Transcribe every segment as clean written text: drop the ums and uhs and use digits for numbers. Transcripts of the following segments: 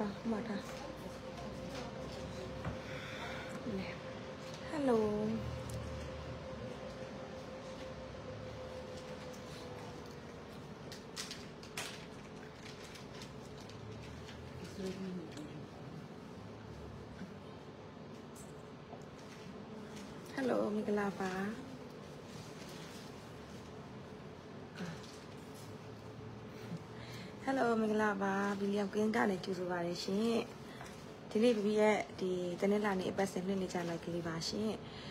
mata. Hello. Hello, Mikalapa. Hello, Mikalapa. William Kinga ne choose variation. Today we are the Tanelani person in the channel Kilibashin.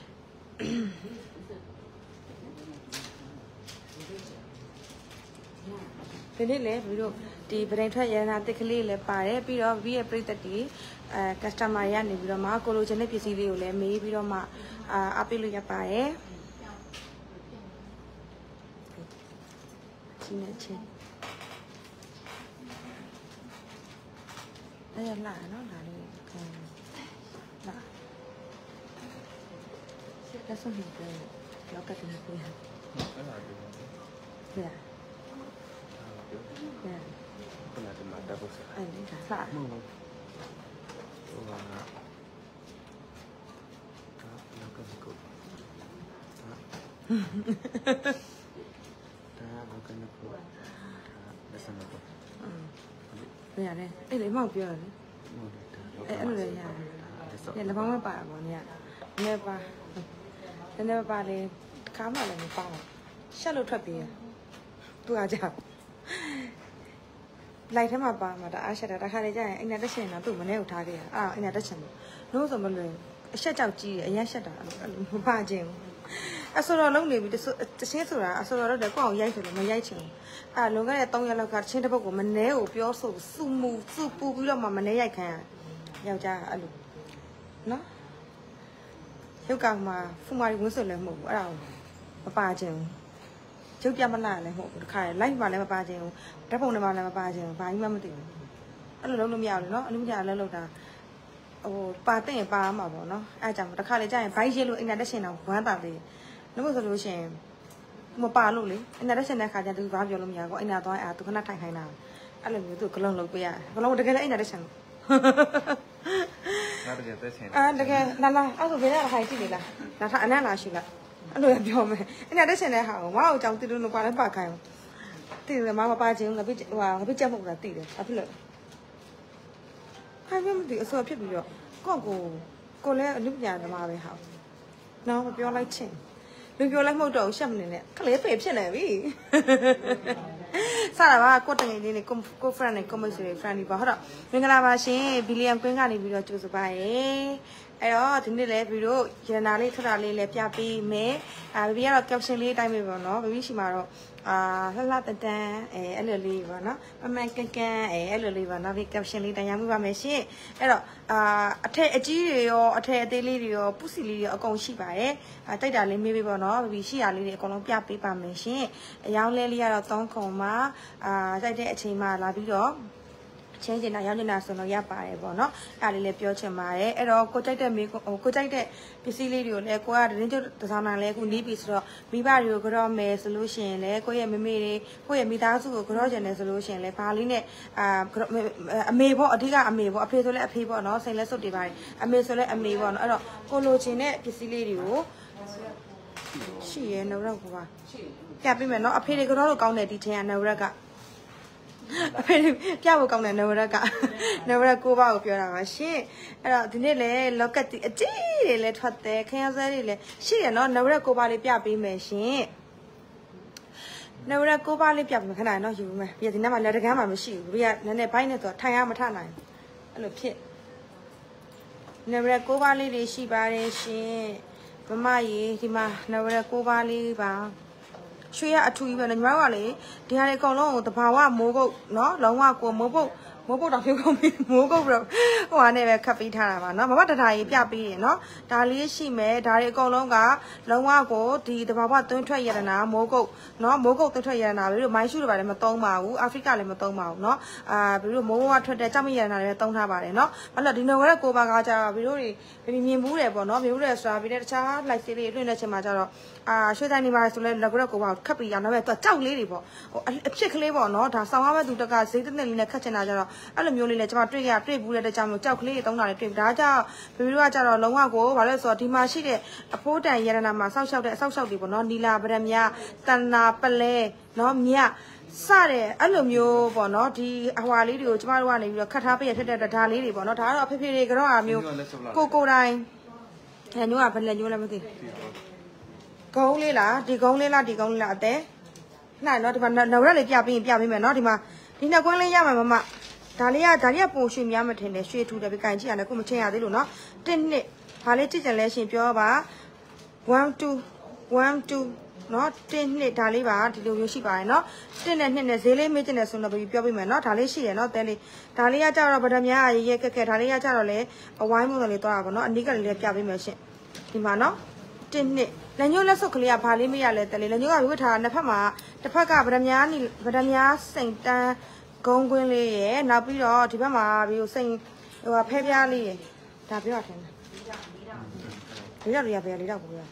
Today, we do the brain try and article le pare, pero we appreciate the customer and the Roma, Cologen, PCV, maybe Roma, Apiluya pare. Chin. I am not, that's what he's doing. Look at him. Yeah. Yeah. I think that's yeah, it might be on it. Yeah, the mama bar one, yeah. Never barley come on and found. Shallow trap here. To our job. Light him up, Mother. I said that I had a giant in addition to Manel Target. In addition. No, the Malay. Shut out G, and yes, shut out. Pajing. I saw a lonely with the Sensora. I saw the call Yakin, my Yakin. I look at Tonga Loca, changeable woman, nail, you also soon move, so poor Mamma Nayakan. Yaja, no? You got my Fumari Muslim move around. Pajing. Chúc cho bạn lại hộ khai lấy vào lấy ba triệu, trái phong này vào lấy ba triệu, vài mươi triệu. Anh lâu lâu mèo nó, anh mèo lâu lâu là, ba tên ba mà bỏ nó, ai chẳng ta khai lấy trái, vài triệu luôn, anh đã được xem nào hoàn toàn thì, nó mới rồi xem, một ba luôn đấy, anh đã xem này khai ra từ vài triệu luôn mèo, gọi anh nào tôi tôi không thành hay nào, anh là người tôi có lâu lâu bây giờ, có lâu được cái đấy anh đã xem. Được cái là, anh tôi biết là hay gì là anh là gì là. Anh nói biểu mày, anh nói thế này hả? Wow, trong tivi nó qua đến ba cái, tivi mà ba chỉ là biết chơi một là tivi, biết rồi. Hai bên thì sao biết được? Cô lấy nước nhà để mà về học, nó biểu lại chén, đừng biểu lại một đầu xem này nè, cái lấy phép xem này đi. Sao là cô từng ngày này cô friend này cô mới xử friend đi bảo đó, mình làm mà xem William quên cái này video chụp số bài. Ai đó thì này video giờ nào lấy thằng lấy lấy phía bên mẹ bây giờ caption lấy tay mình vào nó bởi vì gì mà rồi la tên anh lấy vào nó mà cái anh lấy vào nó vì caption lấy tay mình vào mẹ xí ai đó thế chỉ rồi thế để lấy rồi pussy lấy ở công xí vậy tay đã lấy mình vào nó bởi vì xí lấy ở công phía bên vào mẹ xí yang lấy rồi tông công mà tay để chỉ mà là video change in now, you're so no yapa, no, Alile Pioche Mare, or Cotate Miko, Cotate, Pisidio, Lequa, the Sana Lego, Nibis, Vivario, Grome solution, Lecoya Mimiri, Coya Mitasu, Grogen solution, Le Paline, a mabo, a digger, a mabo, a peso, a people, no, say less of divide, a meso, a mabo, Colocine, Pisidio. She and no rock. Captain, no, a pedigro, counted detail, and no raga. क्या वो कौन है नवरा को बाग प्यारा वाशी अरे दिने ले लोकती अच्छी ले ठहते क्या सारी ले शी है ना नवरा को बाले प्यार भी में शी नवरा को बाले प्यार में खाना है ना यूं में ये दिना वाले रखा में शी बिया नने पाई ने तो ठाया में ठाना है अलो फिर नवरा को बाले ले शी बारे शी मम्मा ये दिमा नवरा को बाले बा Shuya atu iba na nyawale diare ko lo to bawa mogo no longwa ko mobo da phyo ko mogo bro ho wa ne be khat pi tha da ba no mama tata yi pya pi yin no da li shi me da ri ko long ka longwa ko di to bawa twin thwat yadana mogo no mogo twin thwat yadana bi lo mai shu lo ba le ma tong ba hu Africa le ma tong ba hu no bi lo mogo wa thwat de cham yadana le tong tha ba le no ba lo di no wa ko ba ka ja bi lo ri bi myin bu le po no myin bu le swa bi le cha like se li twin le chin ma ja ro shui dai ni ba so le la ko ko ba khat pi ya no be to chau le ri po အဖြစ်ကလေးပေါ့နော်ဒါဆောင်ရမဲ့သူတကဈေးတစ်နှစ်လေးနဲ့ခတ်ချင်တာကြတော့အဲ့လိုမျိုးလေးနဲ့ကျွန်မတွေ့ဘူးတဲ့တကြောင်မျိုးကြောက်ကလေးသုံးတာလေးတွေ့ဒါကြောင့်ဘီဘီတို့ကကြတော့လုံးဝကိုဘာလဲဆိုတော့ဒီမှာရှိတဲ့အဖိုးတန်ရတနာမှာစောက်ရှောက်တဲ့အဆောက်ရှောက်တွေပေါ့နော်နီလာဗရမများတန်နာပလဲနော်မြစတဲ့အဲ့လိုမျိုးပေါ့နော်ဒီအဟွာလေးတွေကိုကျမတို့ကနေပြီးတော့ခတ်ထားပေးရဖြစ်တဲ့ဒါလေးတွေပေါ့နော်ဒါကတော့ဖေဖေတွေကတော့အမျိုးကိုတိုင်းညိုးကဘယ်လက်ညိုးလဲမသိဂုံးလေးလားဒီဂုံးလေးလားအသေးနိုင်နော်ဒီမှာနောက်ရက်လေးပြပေးမယ်နော်ဒီမှာဒီနှစ်ကွင်းလေးရမှာမမဒါလေးကပုံရွှေများမထင်နဲ့ရွှေထူတယ်ပြီးကင်ကြည့်ရတယ်ခုမချင်းရသေးလို့နော်1 2ဘာလေးကြည့်ကြလဲရှင်ပြောပါ1 2 နော်1 2ဒါလေးပါဒီလိုမျိုးရှိပါတယ်နော်1နဲ့2နဲ့ဈေးလေးမေးချင်တယ်ဆိုတော့ပြောပေးမယ်နော်ဒါလေးရှိရနော်တဲလေးဒါလေးကကြတော့ဗဒမြားရဲကဲဒါလေးကကြတော့လေအဝိုင်းမို့လေးသွားတာပေါ့နော်အနီးကလေးပြပေးမယ်ရှင်ဒီမှာနော်1 2လက်ညှိုးလက်စုပ်ကလေးကဘာလေးမရလဲတဲလေးလက်ညှိုးကဝတ်ထားတာနှစ်ဖက်မှာတစ်ဖက်ကဗဒမြားစိန်တန်းဂုံးကွင်းလေးရယ်နောက်ပြီးတော့ဒီဘက်မှာပြီးစိန်ဟိုဖဲပြားလေးရယ်ဒါပြောရထင်တယ်လေးတော့ရပဲလေးတော့ကိုရ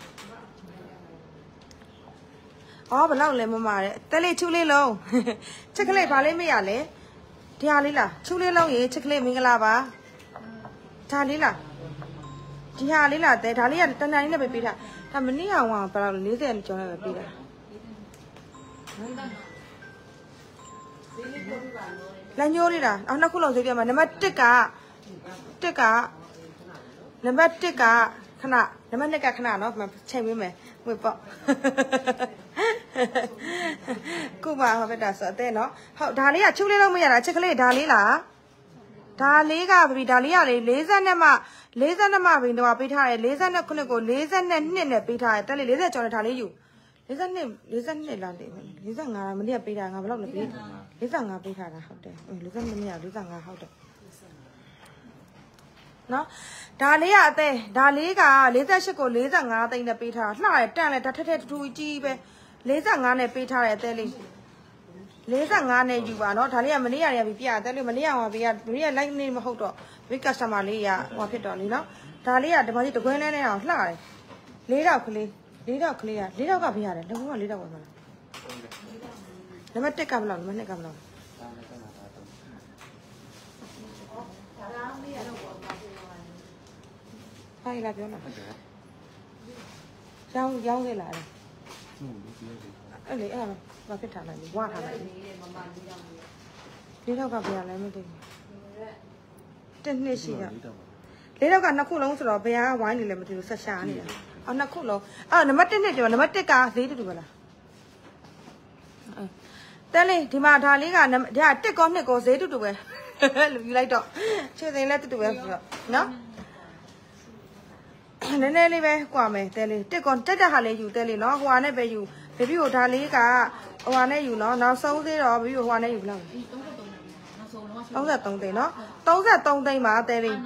အော်ဘလောက်လဲမမတဲ့တဲလေးချူလေးလုံးချက်ကလေးဘာလေးမရလဲဒီဟာလေးလားချူလေးလုံးရေချက်ကလေးမင်္ဂလာပါဒါလေးလားဒီဟာလေးလားတဲဒါလေးကတန်တန်လေးနဲ့ပဲပေးတာဒါမနေ့အောင်ဘယ်လောက်လဲ40ကျော်နဲ့ပဲပေးတာလက်ညိုးလေးလားအော်နှစ်ခုလုံးဈေးပြမှာနံပါတ်1ကနံပါတ်1ကခဏနံပါတ်2ကခဏနော်ချိန်ပေးမယ်ဝေပေါ့ခုမှဟောဖြစ်တာဆိုအသေးနော်ဟုတ်ဒါလေးကချုပ်လေးတော့မရတာချက်ကလေးဒါလေးလားဒါလေးကဗီဒါလေးကလေ40နဲ့မှဘင်းတော့ပေးထားတယ်49ကို42နဲ့ပေးထားတယ်တက်လေ40ကျော်နဲ့ဒါလေးယူ42လား45လားမနေ့ကပေးတာငါဘယ်လောက်လဲပေး45ပေးထားတာဟုတ်တယ်42မရ45ဟုတ်တယ်နော်ဒါလေးကအသေးဒါလေးက48ကို45သိန်းနဲ့ပေးထားတာလှတယ်တန့်လဲဒါထက်ထူကြီးပဲ45နဲ့ပေးထားတယ်အသေးလေး45နဲ့ယူပါနော်ဒါလေးကမနေ့ရတယ်ပြအသေးလေးမနေ့ကဟောပေးရမနေ့က like နေမဟုတ်တော့ big customer လေးရဟောဖြစ်တော့လေနော်ဒါလေးကဒီမှာကြီးတကွင်းလဲနဲ့အောင်လှတယ်4တောက်ကလေးက4တောက်ကပေးရတယ်တကူက4တောက်ဝင်မလားနံပါတ်1ကဘယ်လောက်နံပါတ်2ကဘယ်လောက်ဖိုင်လာပြောလားရောင်းခဲ့လားအဲ့လေအဲ့ဒါမဖြစ်ထားလိုက်ဝါထားလိုက်4တောက်ကဘယ်ရလဲမသိဘူး1နှစ်ရှိတော့4တောက်က2ခုလုံးဆိုတော့ဘယ်ကဝိုင်းနေလဲမသိဘူးဆက်ရှာနေတာအော်2ခုလုံးအော်နံပါတ်1နဲ့ပြောနံပါတ်1ကဈေးတူပဲလားတဲလေးဒီမှာဒါလေးကဒါ1ကော2ကောဈေးတူပဲလူယူလိုက်တော့ချွေစိန်လည်းတူပဲဆိုတော့နော်နည်းနည်းလေးပဲကွာမယ်တဲလေး1ကောတက်တဲ့ဟာလေးယူတဲလေးနော်ဟိုဟာနဲ့ပဲယူဘေဘီကိုဒါလေးကဟိုဟာနဲ့ယူနော်နောက်ဆုံးသေးတော့ဘေဘီကိုဟိုဟာနဲ့ယူဘယ်လောက်လဲ33သိန်းနော်33သိန်းပါတဲလေး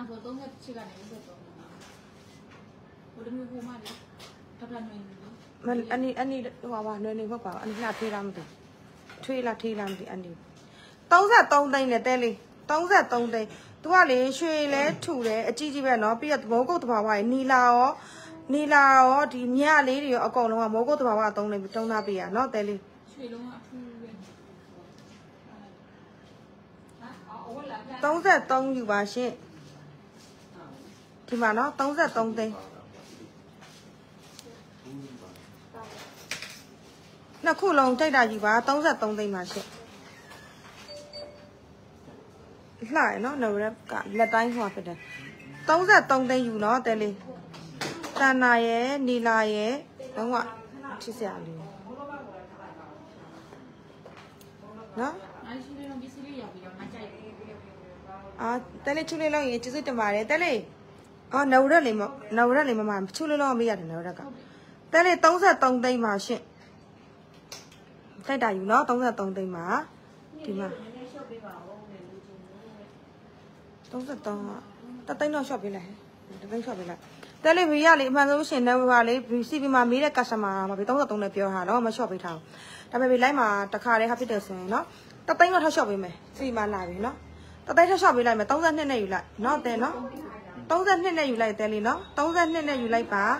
အနီဟိုပါနွေနေမဟုတ်ပါဘူးအနီလှထေးလားမသိထွေးလားထေးလားမသိအနီ33သိန်းနဲ့တဲလေး33သိန်းသူကလေရွှေလဲထူတယ်အကြီးကြီးပဲနော်ပြီးတော့မိုးကုတ်တဘာဝရေနီလာရောဒီမြလေးတွေရောအကုန်လုံးကမိုးကုတ်တဘာဝသုံးသားပေးရနော်တဲလေးရွှေလုံးကအထူးပဲ33ယူပါရှင်ဒီမှာနော်33သိန်းနှစ်ခုလုံးတိုက်တာယူပါ33သိန်းပါရှင်လှရနော်နော်ရက်ကလက်တိုင်းဟောဖြစ်တယ်33သိန်းယူနော်တဲလေးတန်နာရဲ့နီလာရဲ့လုံးဝချစ်စရာလေးနော်တဲလေးချူလေးလုံးရင်ကျေးဇူးတင်ပါတယ်တဲလေးအော်နော်ရက်လေးမချူလေးလုံးမေးရတယ်နော်ရက်ကတဲလေး33သိန်းပါရှင်တိုက်တာယူနော်33သိန်းပါဒီမှာ33ကတသိန်းတော့ shop ပေးလိုက်တသိန်း shop ပေးလိုက်တဲလေးဘေးရလေအမှန်ဆုံးရှင်နေပါလေ CP မှာမေးတဲ့ customer မှာဘေး33နဲ့ပြောထားတော့မ shop ပေးထားဘူးဒါပေမဲ့လိုက်မှာတခါတည်းဟာဖြစ်တယ်ဆိုရင်နော်တသိန်းတော့ထပ် shop ပေးမယ် CP မှာလာပြီနော်တသိန်းထပ် shop ပေးလိုက်မယ်32နဲ့ယူလိုက်နော်တဲနော်32နဲ့ယူလိုက်တဲလေးနော်32နဲ့ယူလိုက်ပါ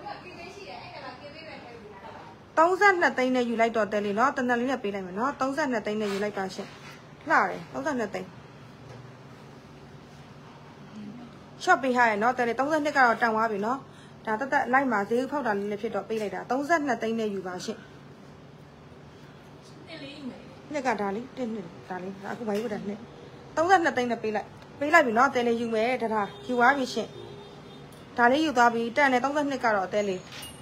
32သိန်းနဲ့ယူလိုက်တော့တဲလေးနော်တနက်လေးနဲ့ပေးလိုက်မယ်နော်32သိန်းနဲ့ယူလိုက်ပါရှင်လှတယ်32သိန်း shop ပေးထားရနော်တဲလေ32ကတော့တောင်သွားပြီနော်ဒါတက်တက်လိုက်မှာဈေးဖောက်တာလေးလည်းဖြစ်တော့ပေးလိုက်တာ32သိန်းနဲ့ယူပါရှင့်နှစ်ကဒါလေးတစ်နှစ်ဒါလေးအခုဘာလို့ဒါနှစ်32သိန်းနဲ့ပေးလိုက်ပြီနော်တဲလေယူမယ်ဒါယူသွားပြီရှင့်ဒါလေးယူသွားပြီတက်နဲ့32ကတော့အသေးလေး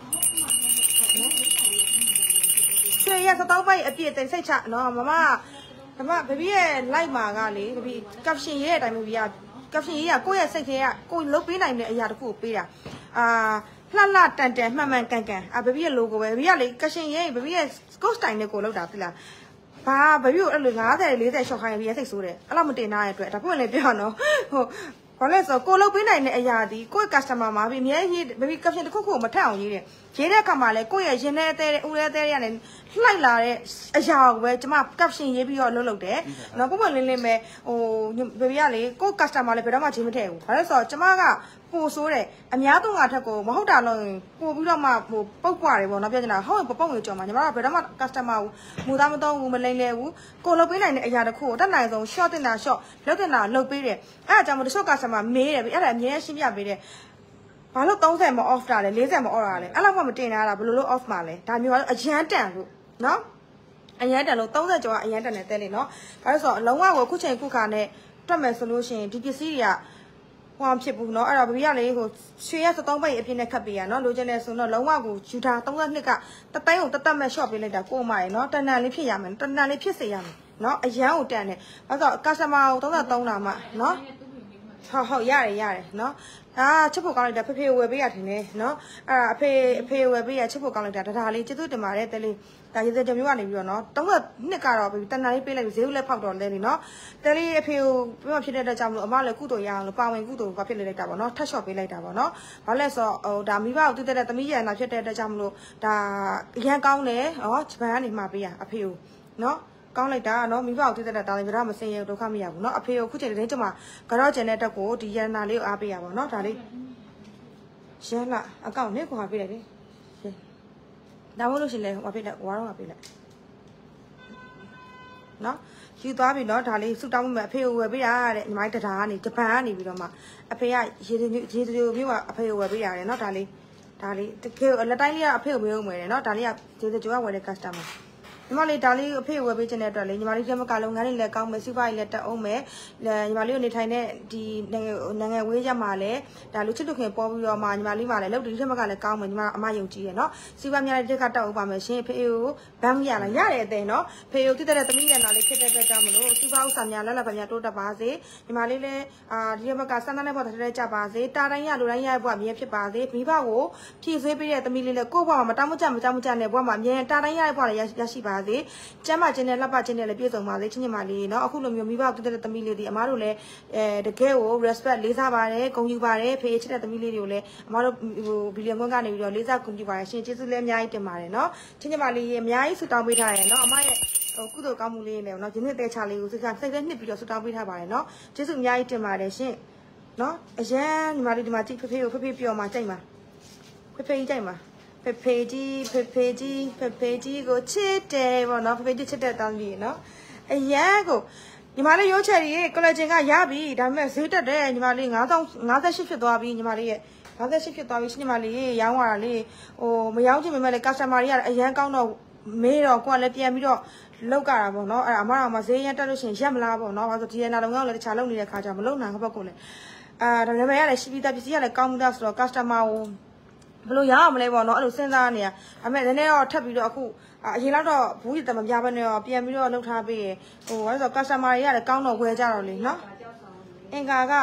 ချွေရစတောင်းပိုက်အပြည့်တိတ်စိတ်ချနော်မမဘဘီရဲ့လိုက်မှာကလေဘဘီကပ်ရှင်ရဲ့အတိုင်းဘဘီကကပ်ရှင်ရေးကကိုယ့်ရဲ့စိတ်ထဲကကိုယ်လုပ်ပေးနိုင်တဲ့အရာတစ်ခုကိုပေးတာလှလှတန်တန်မှန်မှန်ကန်ကန်ဘဘီရဲ့ logo ပဲဘဘီကလေကပ်ရှင်ရေးဘဘီရဲ့ coach style နဲ့ကိုလောက်တာသိလားဘာဘဘီကိုအဲ့လို50 40 shot ခိုင်းပြီးစိတ်ဆိုးတယ်အဲ့လိုမတင်ထားရတဲ့အတွက်ဒါပွင့်လေပြောနော်ဘာလဲဆိုကိုလုပ်ပေးနိုင်တဲ့အရာဒီကိုယ့် customer မှာပြီးအများကြီးဘယ် caption တစ်ခုခုမထက်အောင်ရေးတယ်ရေးတဲ့အခါမှာလဲကိုယ့်ရဲ့ရင်ထဲအသေးဥရဲအသေးရနေလှိုက်လာတဲ့အရာကိုပဲကျမ caption ရေးပြီးတော့လုပ်တယ်နော်ပုံမှန်လင်းလင်းပဲဘယ်ကလေကိုယ့် customer လဲဘယ်တော့မှချင်းမထည့်ဘူးဘာလဲဆိုတော့ကျမကပို့ဆိုးတယ်အများသုံးငါထက်ကိုမဟုတ်တာလို့ပို့ပြီးတော့မှပုတ်ပွားတယ်ပေါ့နော်ပြောချင်တာဟုတ်ပုံရကြော်မှာညီမတို့ဘယ်တော့မှ customer ကိုမူသားမသုံးဘူးမလိမ့်လဲဘူးကိုလုပ်ပေးနိုင်တဲ့အရာတစ်ခုကိုတက်နိုင်ဆုံး short တင်တာ short လုပ်တင်တာလုပ်ပေးတယ်အဲ့ဒါကြောင့်မတချို့ customer မေးတယ်အဲ့ဒါအမြဲရှင်းပြပေးတယ်ဘာလို့30မ off တာလဲ40မ off တာလဲအဲ့လောက်မှမတင်တာဘယ်လိုလုပ် off မှာလဲဒါမျိုးကအရန်တန်လို့နော်အရန်တန်လို့30ကျော်ကအရန်တန်တယ်တဲလေနော်ဒါလို့ဆိုတော့လုံးဝကိုခုချိန်ခုခါနဲ့တွက်မယ်ဆိုလို့ရှိရင်ဒီပစ္စည်းတွေကဟောဖြစ်ဘူးเนาะအဲ့တော့ဘဘီကလေဟိုရွှေရ73ပိတ်အပြည့်နဲ့ခတ်ပေးရเนาะလိုချင်တယ်ဆိုတော့လုံးဝကိုယူထား32ကတသိန်းကိုတတ်မဲ့ short ပေးလိုက်တာကို့မရယ်เนาะတန်တန်လေးဖြစ်ရမယ်တန်တန်လေးဖြစ်စေရမယ်เนาะအရန်ကိုတန်တယ်အဲ့တော့ customer ကို33တာမှเนาะဟုတ်ရတယ်เนาะချက်ဖို့ကောင်းလိုက်တာဖေဝယ်ပေးရထင်တယ်เนาะအဲ့ဒါအဖေဝယ်ပေးရချက်ဖို့ကောင်းလိုက်တာဒါလေးကျေးဇူးတင်ပါတယ်တဲလေးဒါရေစကြမျိုးကနေပြီးတော့เนาะ32ကတော့တန်တန်လေးပေးလိုက်ဈေးလည်းဖောက်တော့လဲနေเนาะတဲလေးအဖေကိုပြမဖြစ်တဲ့အတွက်ကြောင့်မလို့အမလည်းကုသိုလ်ရအောင်လို့ပါဝင်ကုသိုလ်ဘာဖြစ်လိုက်တာပေါ့เนาะထက် short ပေးလိုက်တာပေါ့เนาะဘာလဲဆိုတော့ဒါမိဘကိုတည်တဲ့သမီးရန်လာဖြစ်တဲ့အတွက်ကြောင့်မလို့ဒါရန်ကောင်းတယ်ဟောဂျပန်ကနေမှာပေးရအဖေကိုเนาะကောင်းလိုက်တာเนาะမိဘကိုတည်တဲ့တာလည်းဘယ်တော့မစင်ရဒုက္ခမရဘူးเนาะအဖေကိုခုချိန်တင်းကျမကတော့ကျန်တဲ့တက်ကိုဒီရန်နာလေးကိုအားပေးရပါเนาะဒါလေးရန်လာအကောင့်နဲ့ကိုဟာပေးလိုက်တယ်ဒါမှမဟုတ်လို့ရှိရင်လည်းဟိုပေးလိုက်ဝါတော့ပေးလိုက်နော်ယူသွားပြီနော်ဒါလေးဆူတောင်းမယ်အဖေကိုဝယ်ပေးတာတဲ့ညီမတရားကနေဂျပန်ကနေပြီးတော့မှအဖေကရေဒီမျိုးကအဖေကိုဝယ်ပေးရတယ်နော်ဒါလေးတကယ်လက်တိုင်းလေးကအဖေကိုဝယ်ဦးမယ်နော်ဒါလေးကဒီကျော်ကဝယ်တဲ့ customer ညီမလေးဒါလေးအဖေဝယ်ပေးခြင်းတဲ့အတွက်လေညီမလေးကျမကလုပ်ငန်းလေးလည်းကောင်းမယ်စီးပွားရေးလည်းတက်အောင်မယ်ညီမလေးကိုနေထိုင်တဲ့ဒီနိုင်ငံဝေးရမှာလည်းဒါလူချစ်လူခင်ပေါ်ပြီးတော့မှညီမလေးမှလည်းလုပ်ဒီကျမကလည်းကောင်းမယ်ညီမအမယုံကြည်ရနော်စီးပွားများတဲ့တက်ကတက်အောင်ပါမယ်ရှင်ဖေကိုဘမ်းမရလားရတယ်အသေးနော်ဖေကိုတိတဲ့သမီးရနာလေးဖြစ်တဲ့အတွက်ကြောင့်မလို့စီးပွားဥစ္စာများလက်လက်ပါများတိုးတက်ပါစေညီမလေးလည်းဒီကျမကစမ်းသပ်တဲ့ပေါ်တဲ့ကြပါစေတာတိုင်းရလူတိုင်းရဘွားအမြဲဖြစ်ပါစေမိဘကိုဖြည့်ဆွေးပေးတဲ့သမီးလေးလည်းကိုယ့်ဘွားမှာမတောင်းမကြနဲ့ဘွားမှာအမြဲတာတိုင်းရဘွားလည်းရရှိပါစေကျမချင်းနဲ့လက်ပချင်းနဲ့လည်းပြည့်စုံပါစေချင်းချင်းပါလေးเนาะအခုလိုမျိုးမိဘတူတဲ့သမီးလေးတွေအမားတို့လည်းတကယ်ကို respect လေးစားပါတယ်ဂုဏ်ယူပါတယ်ဖေးချစ်တဲ့သမီးလေးတွေကိုလည်းအမားတို့ဟိုဘီလီယံကွန်းကနေပြီးတော့လေးစားဂုဏ်ယူပါတယ်ရှင်ကျေးဇူးလည်းအများကြီးတင်ပါတယ်เนาะချင်းချင်းပါလေးအများကြီးဆုတောင်းပေးထားရယ်เนาะအမရဲ့ဟိုကုသိုလ်ကောင်းမှုလေးနဲ့เนาะဒီနေ့တဲချလေးကိုစိတ်ထဲနှစ်ပြီးတော့ဆုတောင်းပေးထားပါတယ်เนาะကျေးဇူးအများကြီးတင်ပါတယ်ရှင်เนาะအရန်ညီမလေးဒီမှာကြည့်ဖေးကိုဖေးပြောမှာကြိုက်မှာဖေးကြိုက်မှာဖေကြီးကိုချစ်တယ်ပေါ့နော်ဖေကြီးချစ်တဲ့တောင်းကြီးနော်အရန်ကိုညီမလေးရိုးချယ်ကြီးကော်လဂျင်ကရပြီဒါပေမဲ့ဈေးတက်တယ်ညီမလေး58ဖြစ်သွားပြီညီမလေးရဲ့58ဖြစ်သွားပြီညီမလေးရောင်းရတာလေးဟိုမရောင်းချင်ပေမဲ့လည်း customer တွေကအရန်ကောင်းတော့မေးတော့ကိုကလည်းပြန်ပြီးတော့လောက်ကြတာပေါ့နော်အဲ့အမဈေးရတက်လို့ရှိရင်ရက်မလားပေါ့နော်ဘာလို့ဒီရနာလုံကလည်းတခြားလုံနေတဲ့ခါကျမလုံနိုင်ဘက်ကိုလည်းဒါလည်းပဲရတယ်ရှိပြီးသားပစ္စည်းကလည်းကောင်းမှုသားဆိုတော့ customer ကိုဘလို့ရအောင်မလဲပေါ့နော်အဲ့လိုစဉ်းစားနေရဒါပေမဲ့နည်းနည်းတော့ထပ်ပြီးတော့အခုအရင်တော့ဘူးရတမပြဘဲနဲ့တော့ပြန်ပြီးတော့လှုပ်ထားပေးရဟိုအဲ့ဆို customer တွေကလည်းကောင်းတော့ဝယ်ကြတော့လေနော်အင်္ဂါက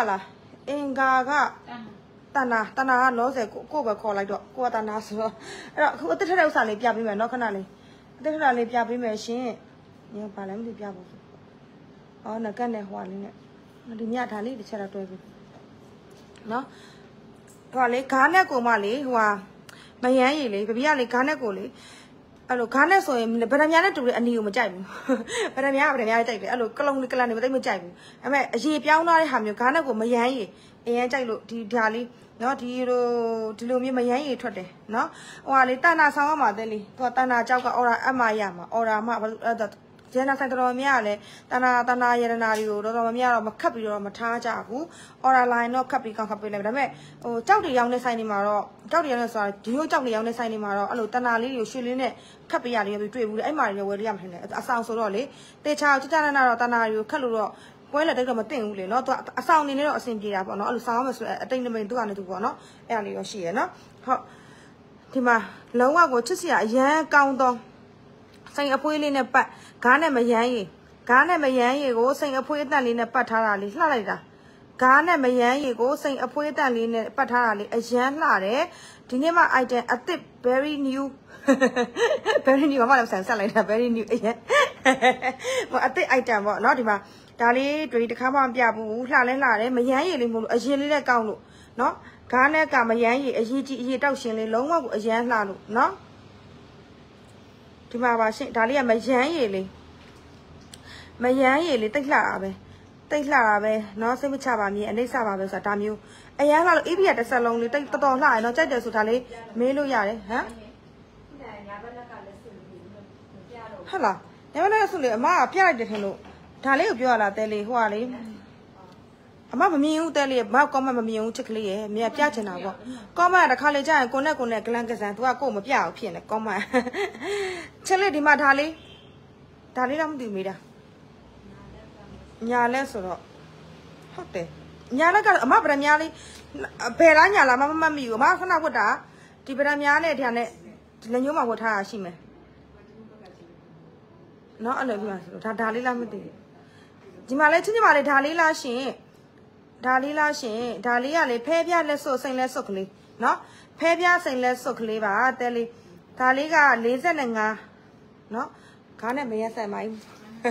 တဏ္ဍာကလောဆယ်ကိုပဲခေါ်လိုက်တော့ကိုကတဏ္ဍာဆိုတော့အဲ့တော့အခုအသက်ထက်တဲ့ဥစ္စာလေးပြပေးမယ်နော်ခဏလေးအသက်ထက်တာလေးပြပေးမယ်ရှင်ညဘာလဲမသိပြဖို့အော်ငကတ်နဲ့ဟွာလေးနဲ့ဒီညဒါလေးတစ်ချက်တော့တွဲပြီနော်ဟိုလေဂါးနဲ့ကိုမလေးဟိုဟာမယမ်းရည်လေဘဘီကလေဂါးနဲ့ကိုလေအဲ့လိုဂါးနဲ့ဆိုရင်ဗရမ ्या နဲ့တူတဲ့အနီကိုမကြိုက်ဘူးဗရမ ्या ကြိုက်တယ်အဲ့လိုကလုံကလန်နေမသိမကြိုက်ဘူးအဲ့မဲ့အရေပြောင်းသွားတဲ့ဟာမျိုးဂါးနဲ့ကိုမယမ်းရည်အရင်ကြိုက်လို့ဒီဒါလေးနော်ဒီလိုမျိုးမယမ်းရည်ထွက်တယ်နော်ဟိုဟာလေတဏ္ဍာဆောင်ရမှာတဲ့လေသူကတဏ္ဍာကြောက်ကအော်ရာအမရမှာအော်ရာမအဲ့ဒါကျန်တဲ့ဆိုင်တော်များလည်းတနာရတနာတွေကိုတော်များတော့မခတ်ပြီးတော့မထားကြဘူး order line တော့ခတ်ပြီးကောက်ခတ်ပေးလိုက်ဒါပေမဲ့ဟိုကြောက်တွေရောင်းတဲ့ဆိုင်တွေမှာတော့ကြောက်တွေရောင်းတဲ့ဆိုတာဒီလိုကြောက်တွေရောင်းတဲ့ဆိုင်တွေမှာတော့အဲ့လိုတနာလေးတွေကိုရွှေလင်းနဲ့ခတ်ပေးရတယ်တွေ့ဘူးလေအဲ့မှာတွေဝယ်ရရမှာထင်တယ်အဆောင်ဆိုတော့လေတေချာကြကြနာနာတော့တနာတွေကိုခတ်လို့တော့ပွဲလက်တိတ်တော့မတင်ဘူးလေနော်သူအဆောင်နေနဲ့တော့အဆင်ပြေတာပေါ့နော်အဲ့လိုဆောင်းမယ်ဆိုအတိတ်နမိတ်သူကနေသူပေါ့နော်အဲ့ဒါလေးတော့ရှိရနော်ဟုတ်ဒီမှာလုံးဝကိုချစ်စရာအရန်ကောင်းတော့စိန်အဖွေးလေးနဲ့ပတ်ဂါးနဲ့မယမ်းရည်ကိုစိန်အဖွေးအတန့်လေးနဲ့ပတ်ထားတာလေးလှလိုက်တာဂါးနဲ့မယမ်းရည်ကိုစိန်အဖွေးအတန့်လေးနဲ့ပတ်ထားတာလေးအရန်လှတယ်ဒီနေ့မှ item အသစ် very new very new ဘာမှလည်းဆက်လိုက်တာ very new အရန်ဟိုအသစ် item ပေါ့နော်ဒီမှာဒါလေးတွေတခါမှမပြဘူးလှလဲလှတယ်မယမ်းရည်လေးမလို့အရင်လေးလည်းကောင်းလို့နော်ဂါးနဲ့ကမယမ်းရည်အရေးကြီးအရေးတောက်ရှင်လေးလုံးဝကိုအရန်လှလို့နော်ဒီမှာပါရှင်ဒါလေးကမယမ်းရည်လေးတိတ်လှတာပဲเนาะစိတ်မချပါမြင်အနှိမ့်စပါပဲဆိုတာဒါမျိုးအရန်လှလို့ EB တစ်ဆက်လုံးလေးတိတ်တော်တော်လှရယ်เนาะကြိုက်တယ်ဆိုဒါလေးမေးလို့ရတယ်ဟမ်ဟုတ်လားညဘက်လက်ဆိုလေအမကပြလိုက်တယ်ထင်လို့ဒါလေးကိုပြောရလားတဲလေးဟိုကလေအမမမြင်ဘူးတဲလေးမောက်ကောမမမြင်ဘူးချစ်ကလေးရဲ့မြင်ပြချင်တာပေါ့ကောမတခါလေကြာရင်ကိုနဲ့ဂလန်ကစားသူကကို့မပြအောင်ဖြစ်နေကောမချစ်လေးဒီမှာဒါလေးတော့မသိမိတာညာလဲဆိုတော့ဟုတ်တယ်ညာလက်ကတော့အမဗရမများလေးဘယ်လားညာလားမမမိဘူးအမခဏဝတ်တာဒီဗရမများနဲ့ဒါနဲ့လက်ညှိုးမှာဝတ်ထားတာရှိမယ်နော်အဲ့လိုပြပါဆိုတော့ဒါလေးလားမသိဘူးဒီမှာလဲချင်းချင်းပါလေဒါလေးလားရှင်ဒါလေးကလေဖဲပြလက်စွပ်စိန်လက်စွပ်ကလေးနော်ဖဲပြစိန်လက်စွပ်ကလေးပါတဲလေးဒါလေးက45နော်ခါနဲ့မရက်ဆက်မိုင်း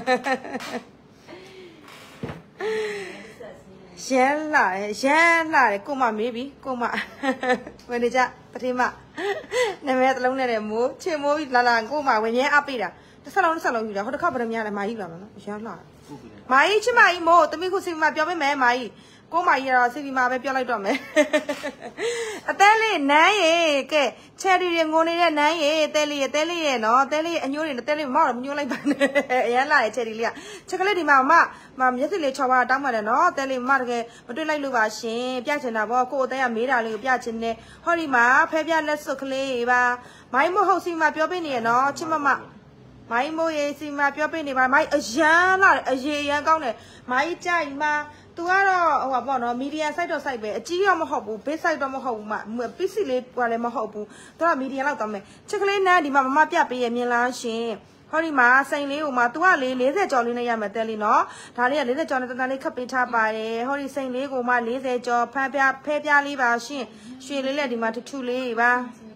ရမ်းလာတယ်ကိုမမေးပြီကိုမဝင်နေကြပထမနာမည်တစ်လုံးနဲ့တယ်မိုးချင်မိုးပြီးလာကိုမဝင်ရဲအပ်ပေးတာတစ်ဆက်လုံးယူတာဟိုတစ်ခါဗရမများလည်းမာကြီးလာမှာနော်ရမ်းလာမာကြီးချစ်မကြီးမို့တမိခုစီမပြောပေးမယ်မာကြီးကိုမကြီးကတော့စီမပဲပြောလိုက်တော့မယ်အသေးလေးနန်းရေကဲချယ်ရီတွေငိုနေတဲ့နန်းရေတဲလေးရဲ့နော်တဲလေးအညိုးတွေတဲလေးမောက်တော့မညိုးလိုက်ပါနဲ့အရန်လာရဲ့ချယ်ရီလေးကချက်ကလေးဒီမှာမမျက်စိလေး6ပါးတောင်းပါတယ်နော်တဲလေးမတကယ်မတွေ့လိုက်လို့ပါရှင်ပြချင်တာပေါ့ကိုအသေးကမေးတာလေးကိုပြချင်တယ်ဟောဒီမှာဖဲပြလက်စွပ်ကလေးပါမိုင်းမဟုတ်စီမပြောပေးနေရနော်ချစ်မမိုင်းမိုးရေးစီမပြောပေးနေပါမိုင်းအရန်လာတယ်အရေးရန်ကောင်းတယ်မိုင်းကြိုက်မှာသူကတော့ဟိုပါပေါ့နော်မီဒီယာ site တော့ site ပဲအကြီးတော့မဟုတ်ဘူး base site တော့မဟုတ်ဘူးမ PC လေးကလည်းမဟုတ်ဘူးသူကမီဒီယာလောက်တော့မယ်ချက်ကလေးနဲ့ဒီမှာမမပြပေးရမြင်လားရှင်ဟောဒီမှာစိန်လေးကိုမှသူကလေ40ကျော်လေးနဲ့ရမယ်တဲလေးနော်ဒါလေးက40ကျော်နဲ့တန်းလေးခပ်ပေးထားပါတယ်ဟောဒီစိန်လေးကိုမှ40ကျော်ဖဲပြလေးပါရှင်ရွှေလေးလည်းဒီမှာထူလေးပါ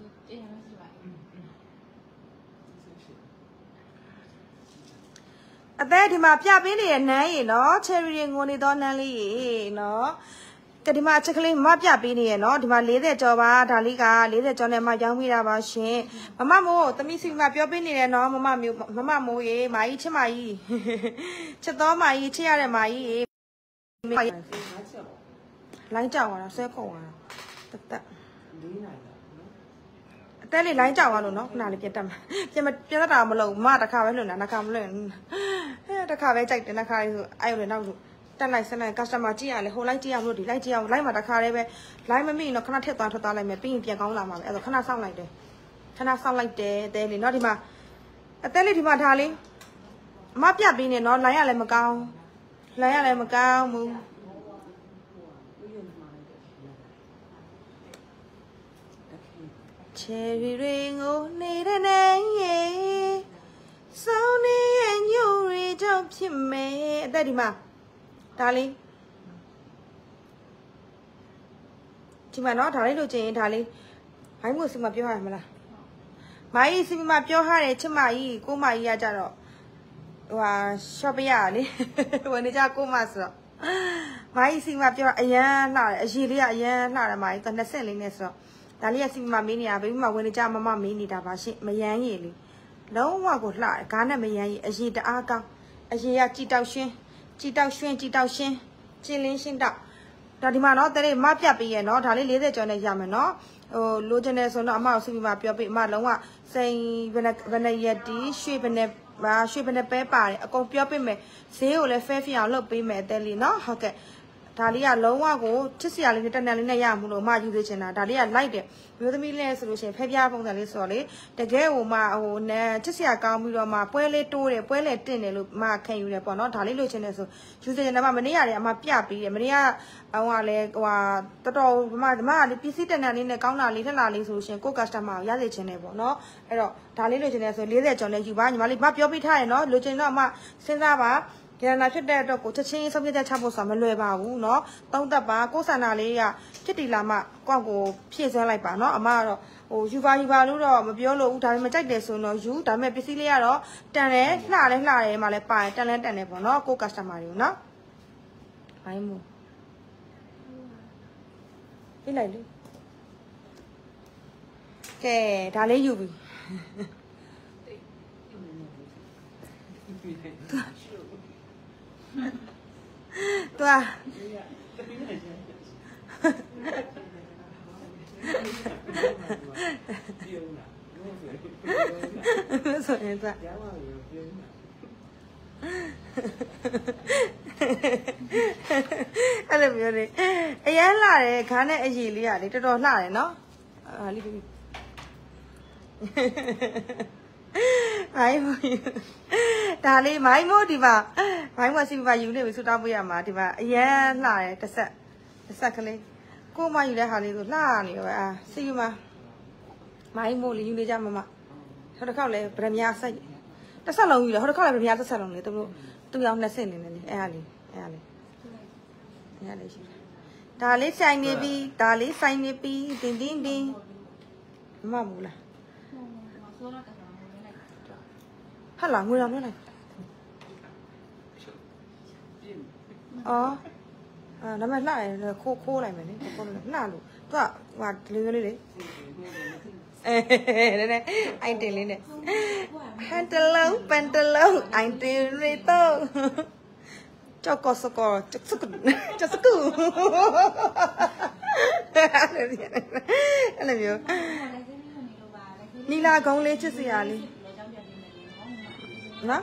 အသေးဒီမှာပြပေးနေရနန်းရေနော်ချယ်ရီငိုနေတော့နန်းလေးရေနော်ကဒီမှာချက်ကလေးမပြပေးနေရနော်ဒီမှာ40ကျော်ပါဒါလေးက40ကျော်နဲ့မှရောင်းမိတာပါရှင်မမမိုးသမီးစီမပြောပေးနေတယ်နော်မမမိုးရေမာကြီးချစ်မာကြီးချစ်တော်မာကြီးချစ်ရတဲ့မာကြီးရေလိုင်းကြောက်သွားတာဆွဲကုန်သွားတာတက်အသေးလေးလိုင်းကြောက်သွားလို့နော်ခုနလေးပြတ်တက်မှာပြတ်တာမလို့မတခါပဲလွန်တာတခါမလွန်တခါပဲကြိုက်တယ်တခါလေးဆိုအဲ့လိုနောက်ဆိုတက်လိုက်ဆက်လိုက် customer ကြည့်ရလေဟိုလိုက်ကြည့်အောင်လို့ဒီလိုက်ကြည့်အောင်လိုက်မှာတခါလေးပဲလိုက်မမိတော့ခဏထက်သွားထွက်သွားလိုက်မယ်ပြီးရင်ပြန်ကောင်းလာမှာပဲအဲ့တော့ခဏစောင့်လိုက်တယ်အသေးလေးနော်ဒီမှာအသေးလေးဒီမှာဒါလေးမပြပေးနေနော်လိုင်းရလည်းမကောင်းဘူးချယ်ရီတွေကိုနေတဲ့နိုင်ရေစောင်းနေရဲ့ညို့ရီကြောင့်ဖြစ်မယ်အသက်ဒီမှာဒါလေးဒီမှာနော်ဒါလေးလို့ကျင်ဒါလေးမိုင်းမို့စီမပြောရမလားမိုင်းစီမပြောရတယ်ချစ်မကြီးကိုမကြီးကကြတော့ဟိုဟာရှော့ပရလေဝင်နေကြကိုမဆိုတော့မိုင်းစီမပြောအရန်လှတယ်အရေးလေးကအရန်လှတယ်မိုင်းက20လေးနဲ့ဆိုတော့ဒါလေးကစီမမင်းနေရဘေးမဝင်နေကြမမမင်းနေတာပါရှင့်မယမ်းရည်လေးလုံးဝကိုလှတယ်ကားနဲ့မယမ်းရည်အရေးတအားကောင်းအရေးကကြည်တောက်ရှင်းကြည်လင်းရှင်းတောက်ဒါဒီမှာနော်တဲ့လေးမပြပေးရနော်ဒါလေး40ကျော်နဲ့ရမယ်နော်ဟိုလိုချင်တယ်ဆိုတော့အမကိုစီမပြောပေးအမလုံးဝစိန်ဘယ်နဲ့ရက်တီရွှေဘယ်နဲ့ရွှေဘယ်နဲ့ပဲပါတယ်အကုန်ပြောပေးမယ်ဈေးကိုလည်း fair ဖြစ်အောင်လုပ်ပေးမယ်အသေးလေးနော်ဟုတ်ကဲ့ဒါလေးကလုံးဝကိုချစ်စရာလေးနဲ့တက်နက်လေးနဲ့ရမှုလို့မယူသေးချင်တာဒါလေးကလိုက်တယ်မျိုးသမီးလေးဆိုလို့ရှိရင်ဖဲပြားပုံစံလေးဆိုတော့လေတကယ်ဟိုမှဟိုနန်းချစ်စရာကောင်းပြီးတော့မှပွဲလေးတိုးတယ်ပွဲလေးတင့်တယ်လို့မခံယူတယ်ပေါ့နော်ဒါလေးလိုချင်တယ်ဆိုယူသေးချင်တယ်မနေ့ရတယ်အမပြပေးတယ်မနေ့ကဟိုကလည်းဟိုတော်တော်ဒီမှာလေပစ္စည်းတက်နက်လေးနဲ့ကောင်းတာလေးထက်လာလေးဆိုလို့ရှိရင်ကို customer ကိုရစေချင်တယ်ပေါ့နော်အဲ့တော့ဒါလေးလိုချင်တယ်ဆို40ကျော်နဲ့ယူပါညီမလေးမပြောပြထားရနော်လိုချင်တော့အမစဉ်းစားပါကျန်တာဖြစ်တဲ့အတွက်ကိုချက်ချင်းဆုံးဖြတ်ချက်ချဖို့ဆိုတာမလွယ်ပါဘူးเนาะသုံးသက်ပါကိုယ်ဆန္ဒလေးကဖြစ်တီလာမှကောက်ကိုဖြည့်ဆွဲလိုက်ပါเนาะအမကတော့ဟိုယူပါလို့တော့မပြောလို့ဘူးဒါပေမဲ့ကြိုက်တယ်ဆိုတော့ယူဒါပေမဲ့ပစ္စည်းလေးကတော့တန်တယ်လှတယ်မှလည်းပါတယ်တန်တယ်ပေါ့เนาะကို customer တွေကိုเนาะဘိုင်းမို့ပြလိုက်လေကဲဒါလေးယူပြီtoiဆိုရင်သွားအဲ့လိုမျိုးလေအရန်လှတယ်ခါနဲ့အရည်လေးကလေတော်တော်လှတယ်နော်ဟာလေးပြီမိုင်းမို့ဒါလေးမိုင်းမို့ဒီမှာမိုင်းမို့စီပါယူနေပြီဆူတောင်းပေးရမှာဒီမှာအရန်လှတယ်တစ်ဆက်ကလေးကိုမယူတဲ့ဟာလေးဆိုလှနေရောအာစီယူမှာမိုင်းမို့လေးယူနေကြမမဟိုတစ်ခေါက်လဲဗရမညာဆက်တစ်ဆက်လုံးယူတယ်ဟိုတစ်ခေါက်လဲဗရမညာတစ်ဆက်လုံးလေသူရော20နေနေလေအဲ့ဟာလေးရှိဒါလေးဆိုင်နေပြီတင်းမမဘူးလားဟာလာငွေတော်လွှဲလိုက်အော်ဒါမှလှတယ်ခိုးလိုက်မယ်လေခိုးလို့လှလို့သူကဟိုဒီလိုလေးလေနည်းအိုင်တင်လေးနဲ့ပန်တလုံးအိုင်တင်ရီတော့ကြောက်စကောချက်စကူအဲ့လိုမျိုးနီလာကုန်းလေးချစ်စရာလေးနော်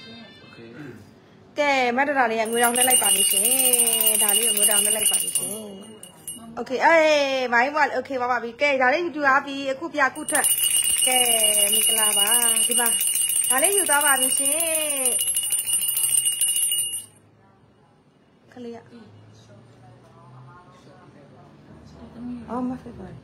ကဲမတ်တရာလေးကငွေတောင်နဲ့လိုက်ပါလိမ့်ရှင်ဒါလေးကိုငွေတောင်နဲ့လိုက်ပါလိမ့်ရှင်โอเคအေးမိုင်းမโอเคပါပြီကဲဒါလေးယူသွားပြီအခုပြအခုထက်ကဲမင်္ဂလာပါဒီမှာဒါလေးယူသွားပါပြီရှင်ခလေးရအော်မဖြစ်ပါ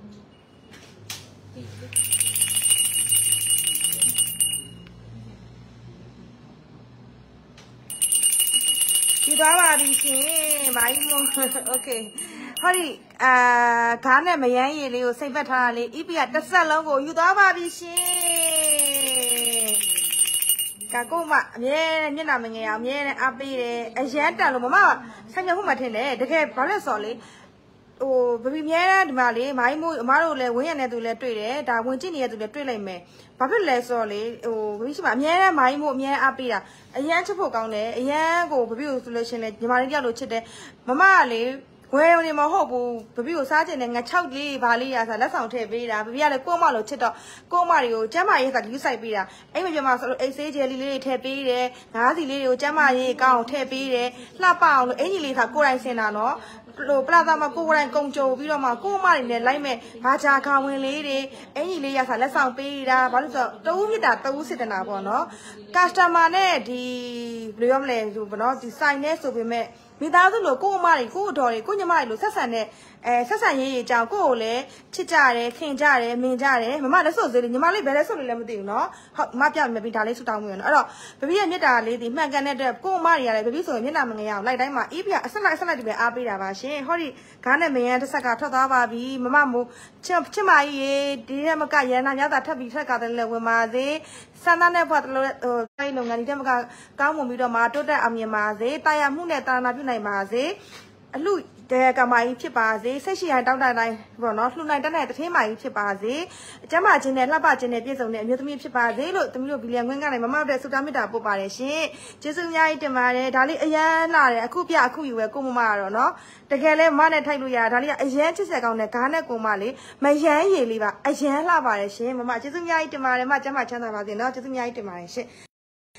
ဒီသွားပါပြီရှင်မိုင်းမို့โอเคဟောဒီခါနဲ့မယမ်းရည်လေးကိုစိတ်ပတ်ထားတာလေးဣပိကတစ်ဆက်လုံးကိုယူသွားပါပြီရှင်ကကိုမအမြဲမျက်နှာမငယ်အောင်အမြဲအားပေးတယ်အရန်တန်လို့မမဆိုင်ရခုမှထင်တယ်တကယ်ဘာလဲဆိုလေဟိုဘဘီမြဲဒီမှာလေမိုင်းမို့အမတို့လည်းဝင်းရတဲ့သူလည်းတွေ့တယ်ဒါဝင်ကြည့်နေတဲ့သူလည်းတွေ့လိုက်မယ်ဘာဖြစ်လဲဆိုတော့လေဟိုဘဘီရှိမှအမြဲမိုင်းမို့အမြဲအားပေးတာအရန်ချစ်ဖို့ကောင်းတယ်အရန်ကိုဘဘီကိုဆိုလို့ရှင်လေညီမလေးတယောက်လိုချစ်တယ်မမကလေဝယ်နေမဟုတ်ဘူးဘဘီကိုစားချင်တယ်ငါ6လေးဘာလေးရဆိုလက်ဆောင်ထည့်ပေးတာဘဘီကလည်းကိုမလို့ချစ်တော့ကိုမတွေကိုကျမ်းမာရေးစာယူဆိုင်ပေးတာအဲ့မပြမဆိုလို့အိတ်ဆေးဂျယ်လီလေးတွေထည့်ပေးတယ်ငါးစီလေးတွေကိုကျမ်းမာရေးကောင်းအောင်ထည့်ပေးတယ်လှပအောင်လို့အင်ကြီးလေးကကိုယ်တိုင်စင်တာနော်လို့ပလာသားမှာကိုယ်တိုင်ကုံကြုံပြီးတော့မှကိုမတွေနဲ့လိုက်မဲ့ဘာချာခါဝင်လေးတွေအင်ကြီးလေးရစာလက်ဆောင်ပေးတာဘာလို့ဆိုတော့တူးမြစ်တာတူးစစ်တနာပေါ့နော်ကစတမာနဲ့ဒီဘယ်လိုပြောမလဲဆိုဘောနော်ဒီဆိုင်နဲ့ဆိုပေမဲ့မိသားစုလို့ကို့အမတွေကို့အတော်တွေကို့ညီမတွေလို့ဆက်ဆံတဲ့ဆက်ဆံရေးအကြောင်းကို့ကိုလည်းချစ်ကြတယ်ခင်ကြတယ်မင်ကြတယ်မမလည်းဆိုသေးတယ်ညီမလေးဘယ်လဲဆိုလို့လည်းမသိဘူးเนาะဟုတ်မပြမယ်ပြီးဒါလေးဆူတောင်းမှုရနော်အဲ့တော့ဘဘီရဲ့မြတ်တာလေးဒီမှန်ကန်တဲ့အတွက်ကို့အမတွေကလည်းဘဘီဆိုရင်မျက်နှာမငယ်အောင်လိုက်တိုင်းမှာအေးပြအဆက်လိုက်ဒီပဲအားပေးတာပါရှင်ဟောဒီဂါးနဲ့မယန်းတစ်ဆက်ကထွက်သွားပါပြီမမမို့ချစ်မကြီးရေဒီရက်မကရန်နာများတာထပ်ပြီးထက်ကတည်းလည်းဝင်ပါစေဆန္ဒနဲ့ဘွားတလို့တိုင်းလုပ်ငန်းဒီတက်မကကောင်းမွန်ပြီးတော့မှတိုးတက်အောင်မြင်ပါစေတာယာမှုနဲ့တာနာပြုနိုင်ပါစေအလူတဲ့ကမာကြီးဖြစ်ပါစေစိတ်ရှိရင်တောင်းတတိုင်းပေါ့နော်လှူနိုင်တတ်တဲ့တထင်းမာကြီးဖြစ်ပါစေအကျမ်းမာခြင်းနဲ့လှပခြင်းနဲ့ပြည့်စုံတဲ့အမျိုးသမီးဖြစ်ပါစေလို့သမီးတို့ဘီလီယံခွင့်ကနေမမတို့တဲ့ဆုတောင်းမေတ္တာပို့ပါတယ်ရှင်ကျေးဇူးအများကြီးတင်ပါတယ်ဒါလေးအရန်လာတယ်အခုပြအခုယူပဲကိုမမကတော့နော်တကယ်လဲမနဲ့ထိုက်လို့ရဒါလေးကအရန်ချစ်ဆက်ကောင်းတဲ့ဂါးနဲ့ကိုမလေးမယမ်းရည်လေးပါအရန်လှပါတယ်ရှင်မမကျေးဇူးအများကြီးတင်ပါတယ်မကျမ်းမာချမ်းသာပါစေနော်ကျေးဇူးအများကြီးတင်ပါတယ်ရှင်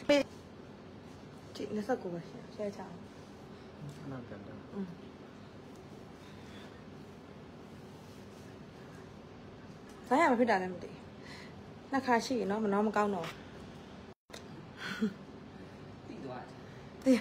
chị nó sao cũng xe chào phải là phải làm gì nó khai chị nó mà cao nổ thì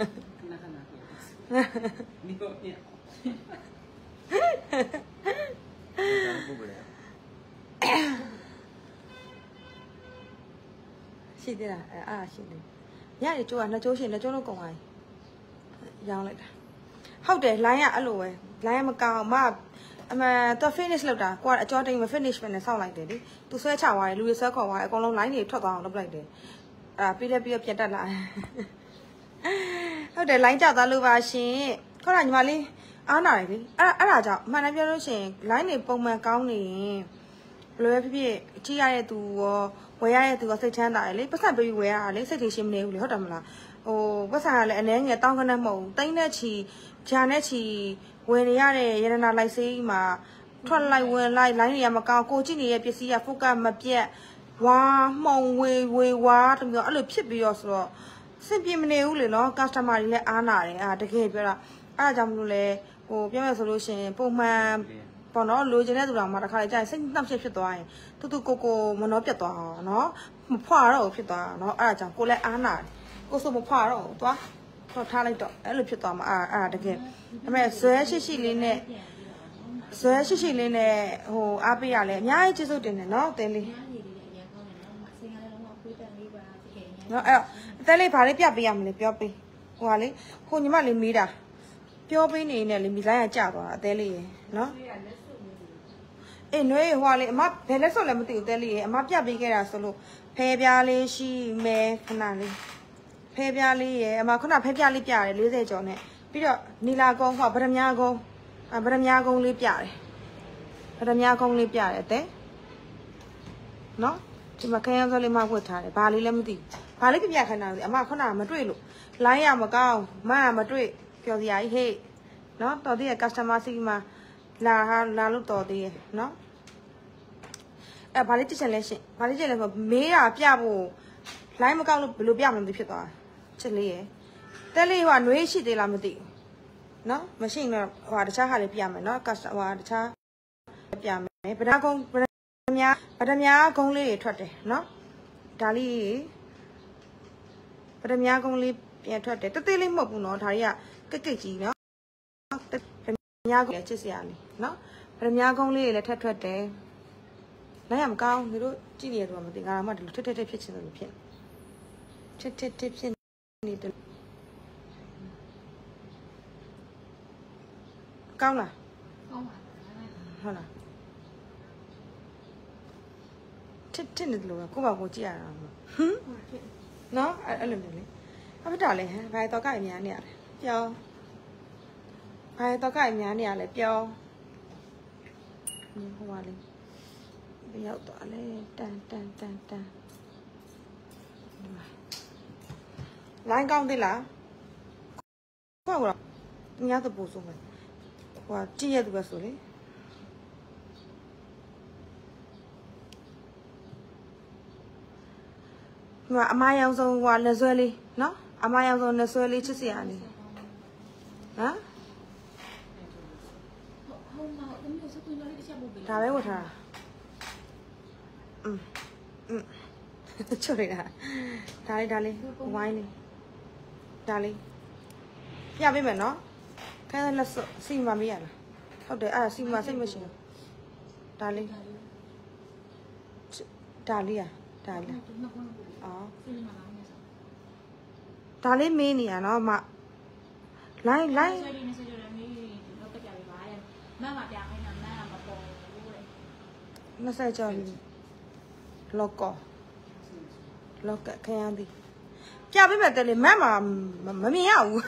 chị đi là chị đi nhá thì chú nó chú chị nó chú nó cùng ai giang lại không để lái à alo lái mà cao mà tôi finish lâu đã qua cho đây mà finish mình sau lại để đi tôi sẽ chào ai lui sẽ khỏi ai con lâu lái này thoát vào nó lại để bây giờ đặt lại không để lái chào ta lưu vào xin có là mà đi này đi là chào mà nói cho nó xin lái này bông mà cao này rồi bây chỉ ai tụ quay ai tụ sẽ chán lại lấy bớt sao bây quay à lấy sẽ thì xem nếu lấy hết đầm là bớt sao lại anh ấy nghe tao cái này màu tay này chỉ cha này chỉ quay này giờ này lại xí mà thoát lại quay lại lái này mà cao cô chỉ này bây giờ phụ cả mà bây wow mong quay wow tụi nó ở lớp xếp bây giờ rồi xếp bây giờ nếu lấy nó customer lấy ăn này được cái bây giờ chăm lấy bây giờ solution bông mà bọn nó lôi trên này tụi mà đã khai chạy sinh năm xếp toài tụi cô mà nó biết toà nó một pha rồi biết toà nó chẳng cô lại ăn này cô số một pha rồi toà nó thay lại đó ấy là biết toà mà được cái mà sữa xí lên này hồ bây giờ này nhái chứ số tiền này nó tiền đi nó tên này phải lấy bia mình lấy bia hoa lấy hồ nhưng mà lấy mì đã bia này lấy mì lại chả có tên này nó nói hoa lấy mà phải lấy số là một tiểu tên này mà bia cái là số luôn phải bia lấy xí mè khăn này phải bia lấy mà khăn phải bia lấy bia lấy thế cho này bây giờ nila con hoặc bờ nhà con lấy bia bờ nhà con lấy bia thế nó chỉ mà cái em cho lấy mà quật thải bà lấy làm gì bà lấy cái bia khăn nào mà khăn nào mà truy luôn lái à mà cao mà truy kiểu gì ấy hệ nó tao thì customer gì mà là lúc tao thì nó bà lấy chiếc này mà mấy bia bù lái mà cao lúc bia mình bị phiền toái chết lấy thế lấy hoa nuôi xí để làm gì nó mà xin là hoa để cha hai bia mà nó customer hoa để cha bia mà bữa nhà công lý thoát đấy nó đa lý bữa nhà công lý bia thoát đấy tất nhiên một nó thấy cái gì nó nhà công chết gì nó bữa nhà công lý là thoát đấy lấy làm cao thì đó chỉ để rồi mà tiếng Anh mà được thoát phía trên rồi phía trên này từ cao là không là trên này luôn cô bảo cô chị nó làm gì đấy phải trả lại vài tao cái nhà nè cho vài tao cái nhà nè lại cho nhưng không qua đi bây giờ tao lên tan lái công thì là có rồi nhà tôi bổ sung này và chi nhớ được số đấy mà mai ông rồi qua là rồi đi nó mai ông rồi là rồi đi chứ gì à đi hả thà đấy một thà trời ạ đa đi ngoài đi đa đi nhà bên mình nó cái là xin mà bây giờ là không để xin mà chỉ đa đi đa đi đa đi mì nè nó mà lấy nó sẽ cho lo cả cái gì cha biết mà tên là mà miêu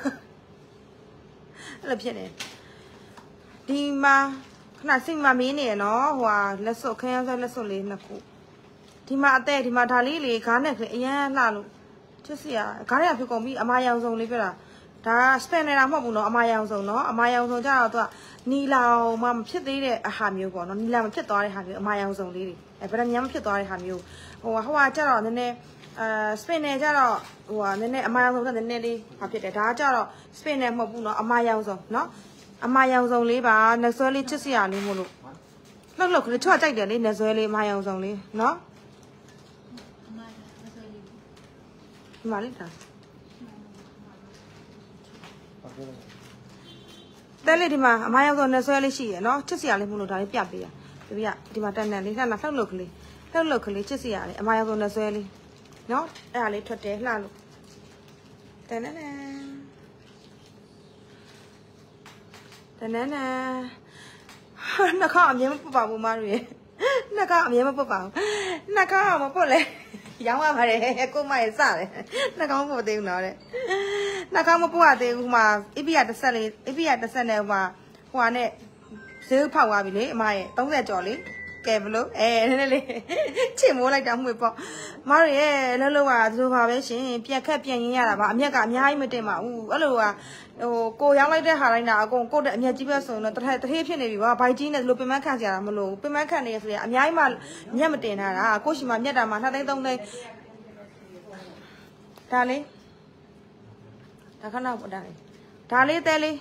là chuyện này đi mà là sinh mà mì này nó hòa là số cái ra là số lên là cụ thì mà tệ thì mà thà lý cái này thì là luôn chứ gì cái này phải còn bị amai yang dùng lấy phải là đã spend này làm một nó amai yang dùng cho tao ni lao mà chết đi đấy hàm nhiều của nó ni lao mà chết to đấy hàm nhiều amai yang dùng đi đấy bây giờ nhắm chết to đấy hàm nhiều hoa cho nó nên စပင်နဲ့ကြတော့ဟိုကနည်းနည်းအမာရောင်ဆုံးနည်းနည်းလေးဘာဖြစ်တယ်ဒါကကြတော့စပင်နဲ့မဟုတ်ဘူးเนาะအမာရောင်ဆုံးเนาะအမာရောင်ဆုံးလေးပါနှဆွဲလေးချစ်စရာလေးမို့လို့လှုပ်ခလေးချွတ်ကြိုက်တယ်လေနှဆွဲလေးအမာရောင်ဆုံးလေးเนาะဒီမှာလေးဒါတဲလေးဒီမှာအမာရောင်ဆုံးနှဆွဲလေးရှိရယ်เนาะချစ်စရာလေးမို့လို့ဒါလေးပြပေးရပြဒီမှာတန်တန်လေးလှလှလှုပ်ခလေးချစ်စရာလေးအမာရောင်ဆုံးနှဆွဲလေးเนาะအဲ့ဒါလေးထွက်တယ်လှလို့တန်တန်နှခါအမြဲမပုတ်ပါဘူးမတို့ရဲ့နှခါအမြဲမပုတ်ပါဘူးနှခါမပုတ်လဲရောင်းရပါတယ်ကိုမရဲ့စတယ်နှခါမပုတ်သေးဘူးနော်တဲ့နှခါမပုတ်ရသေးဘူးမှာအိပိယတစ်ဆက်နဲ့ဟိုဟာနဲ့ဈေးဖောက်သွားပြီလေအမရဲ့30ကျော်လေကဲဘလို့နည်းနည်းလေးချစ်မိုးလိုက်တာမှွေပေါ့မတို့ရဲ့လှလှကဒီလိုပါပဲရှင်ပြက်ခက်ပြန်ရင်းရတာပါအမြက်ကအများကြီးမတင်ပါဘူးအဲ့လိုကဟိုကိုရောက်လိုက်တဲ့ဟာတိုင်းတာအကုန်ကိုတဲ့အမြက်ကြီးပဲဆိုရင်တော့တထေးဖြစ်နေပြီကွာဘိုက်ကြီးနဲ့ဒီလိုပင်မခံစရာမလိုပင်မခံနေရဆိုရအများကြီးမှမြက်မတင်တာကိုရှိမှမြက်တာမှ2သိန်း3သိန်းဒါလေးဒါခဏပေါ့ဒါလေးတဲလေး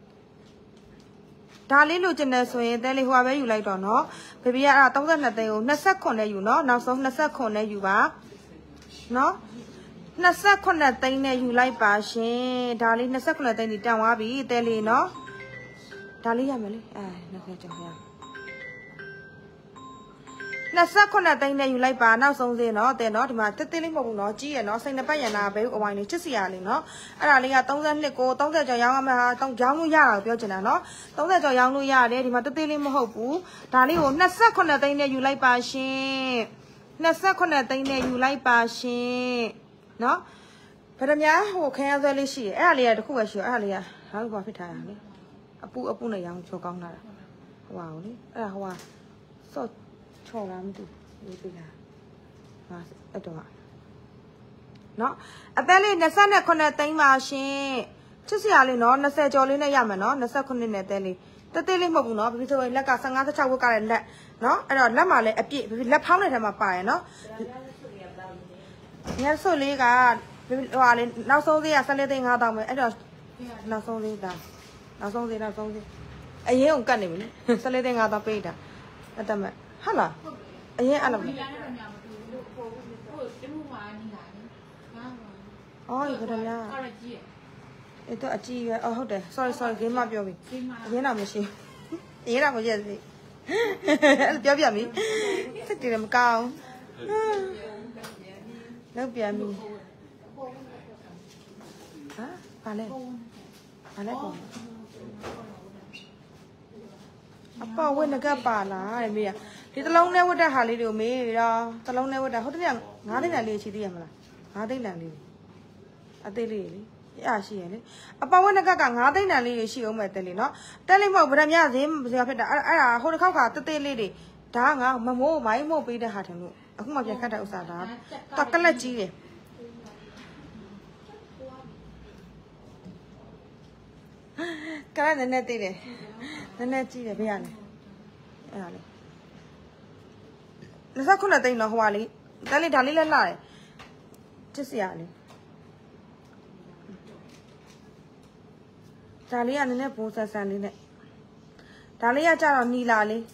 ဒါလေးလိုချင်တယ်ဆိုရင်တဲလေးဟိုပဲယူလိုက်တော့เนาะဘေဘီကအဲ့ဒါ32သိန်းကို29နဲ့ယူเนาะနောက်ဆုံး29နဲ့ယူပါเนาะ29သိန်းနဲ့ယူလိုက်ပါရှင်ဒါလေး29သိန်းဒီတန်သွားပြီတဲလေးเนาะဒါလေးရမယ်လေ20ကျော်ရ29သိန်းနဲ့ယူလိုက်ပါနောက်ဆုံးစေးเนาะတဲเนาะဒီမှာတက်လေးမဟုတ်ဘူးเนาะကြီးရယ်เนาะစိတ်နှစ်ပတ်ရန်လာဘဲအဝိုင်းလေးချစ်စရာလေးเนาะအဲ့ဒါလေးက32ကို30ကျော်ရောင်းရမယ်ဟာရောင်းလို့ရတာပြောချင်တာเนาะ30ကျော်ရောင်းလို့ရတယ်ဒီမှာတက်လေးမဟုတ်ဘူးဒါလေးကို29သိန်းနဲ့ယူလိုက်ပါရှင်29သိန်းနဲ့ယူလိုက်ပါရှင်เนาะဗဒမြားဟိုခန်းရဆွဲလေးရှိတယ်အဲ့ဒါလေးကတခုပဲရှိရအဲ့ဒါလေးကဟာဘာဖြစ်ထားရလဲအပူနဲ့ရောင်းချောကောင်းလာတာဟိုပါဦးလေအဲ့ဒါဟိုကစော့ချော်လာမသိဘူးပြလာဟာအဲ့တော့เนาะအသက်လေး29သိန်းပါရှင်ချစ်စရာလေးเนาะ20ကျော်လေးနဲ့ရမယ်เนาะ29နဲ့အသက်လေးတက်သေးလေးမဟုတ်ဘူးเนาะဘီဆိုရင်လက်က15 16ဝတ်ကလည်းလက်เนาะအဲ့တော့လက်မှာလည်းအပြည့်လက်ဖောင်းတဲ့ထဲမှာပါရယ်เนาะညဆုတ်လေးကဟိုဟာလေးနောက်ဆုံးသေးက14သိန်း5တောင်းပဲအဲ့တော့နောက်ဆုံးသေးအရင်ကကတ်နေပြီလေ14သိန်း5တောင်းပေးတာအတက်မဲ့ဟုတ်လားအရင်အဲ့လိုအော်ဒီကတည်းကအဲ့တော့အကြည့်ရအော်ဟုတ်တယ် sorry ဂိမ်းမပြောပြီအရင်တော့မရှိအရင်တော့မရက်စီအဲ့ပြောပြပြီစိတ်တည်းမကောင်းလောက်ပြန်ပြီဟာဘာလဲပေါ့အပေါ်ဝက်ငကပါလားတဲ့မေးဒီတလုံးနဲ့ဝတ်တဲ့ဟာလေးတွေကိုမေးတော့တလုံးနဲ့ဝတ်တာဟုတ်တယ်9သိန်းလန်လေးရှိသေးရမလား9သိန်းလန်လေးအသေးလေးလေအဲ့ရှိရလေအပေါ်ဝက်ငကက9သိန်းလန်လေးရှိအောင်မဲ့တဲ့လေနော်တက်လေးမဟုတ်ဗရမဈေးဖြစ်တာအဲ့ဒါဟိုတစ်ခေါက်ကတက်သေးလေးတွေဒါကငါမမိုးမိုင်းမို့ပေးတဲ့ဟာထင်လို့အခုမှပြန်ခတ်တဲ့ဥစ္စာဒါတကလက်ကြီးတယ်ကလည်းနည်းနည်းသေးတယ်နည်းနည်းကြီးတယ်ဘေးရလေအဲ့ဒါလေ29သိန်းတော့ဟိုပါလေဒါလေးဒါလေးလည်းလှတယ်ချစ်စရာလေဒါလေးကနည်းနည်းဘိုးဆန်ဆန်လေးနဲ့ဒါလေးကကြတော့နီလာလေး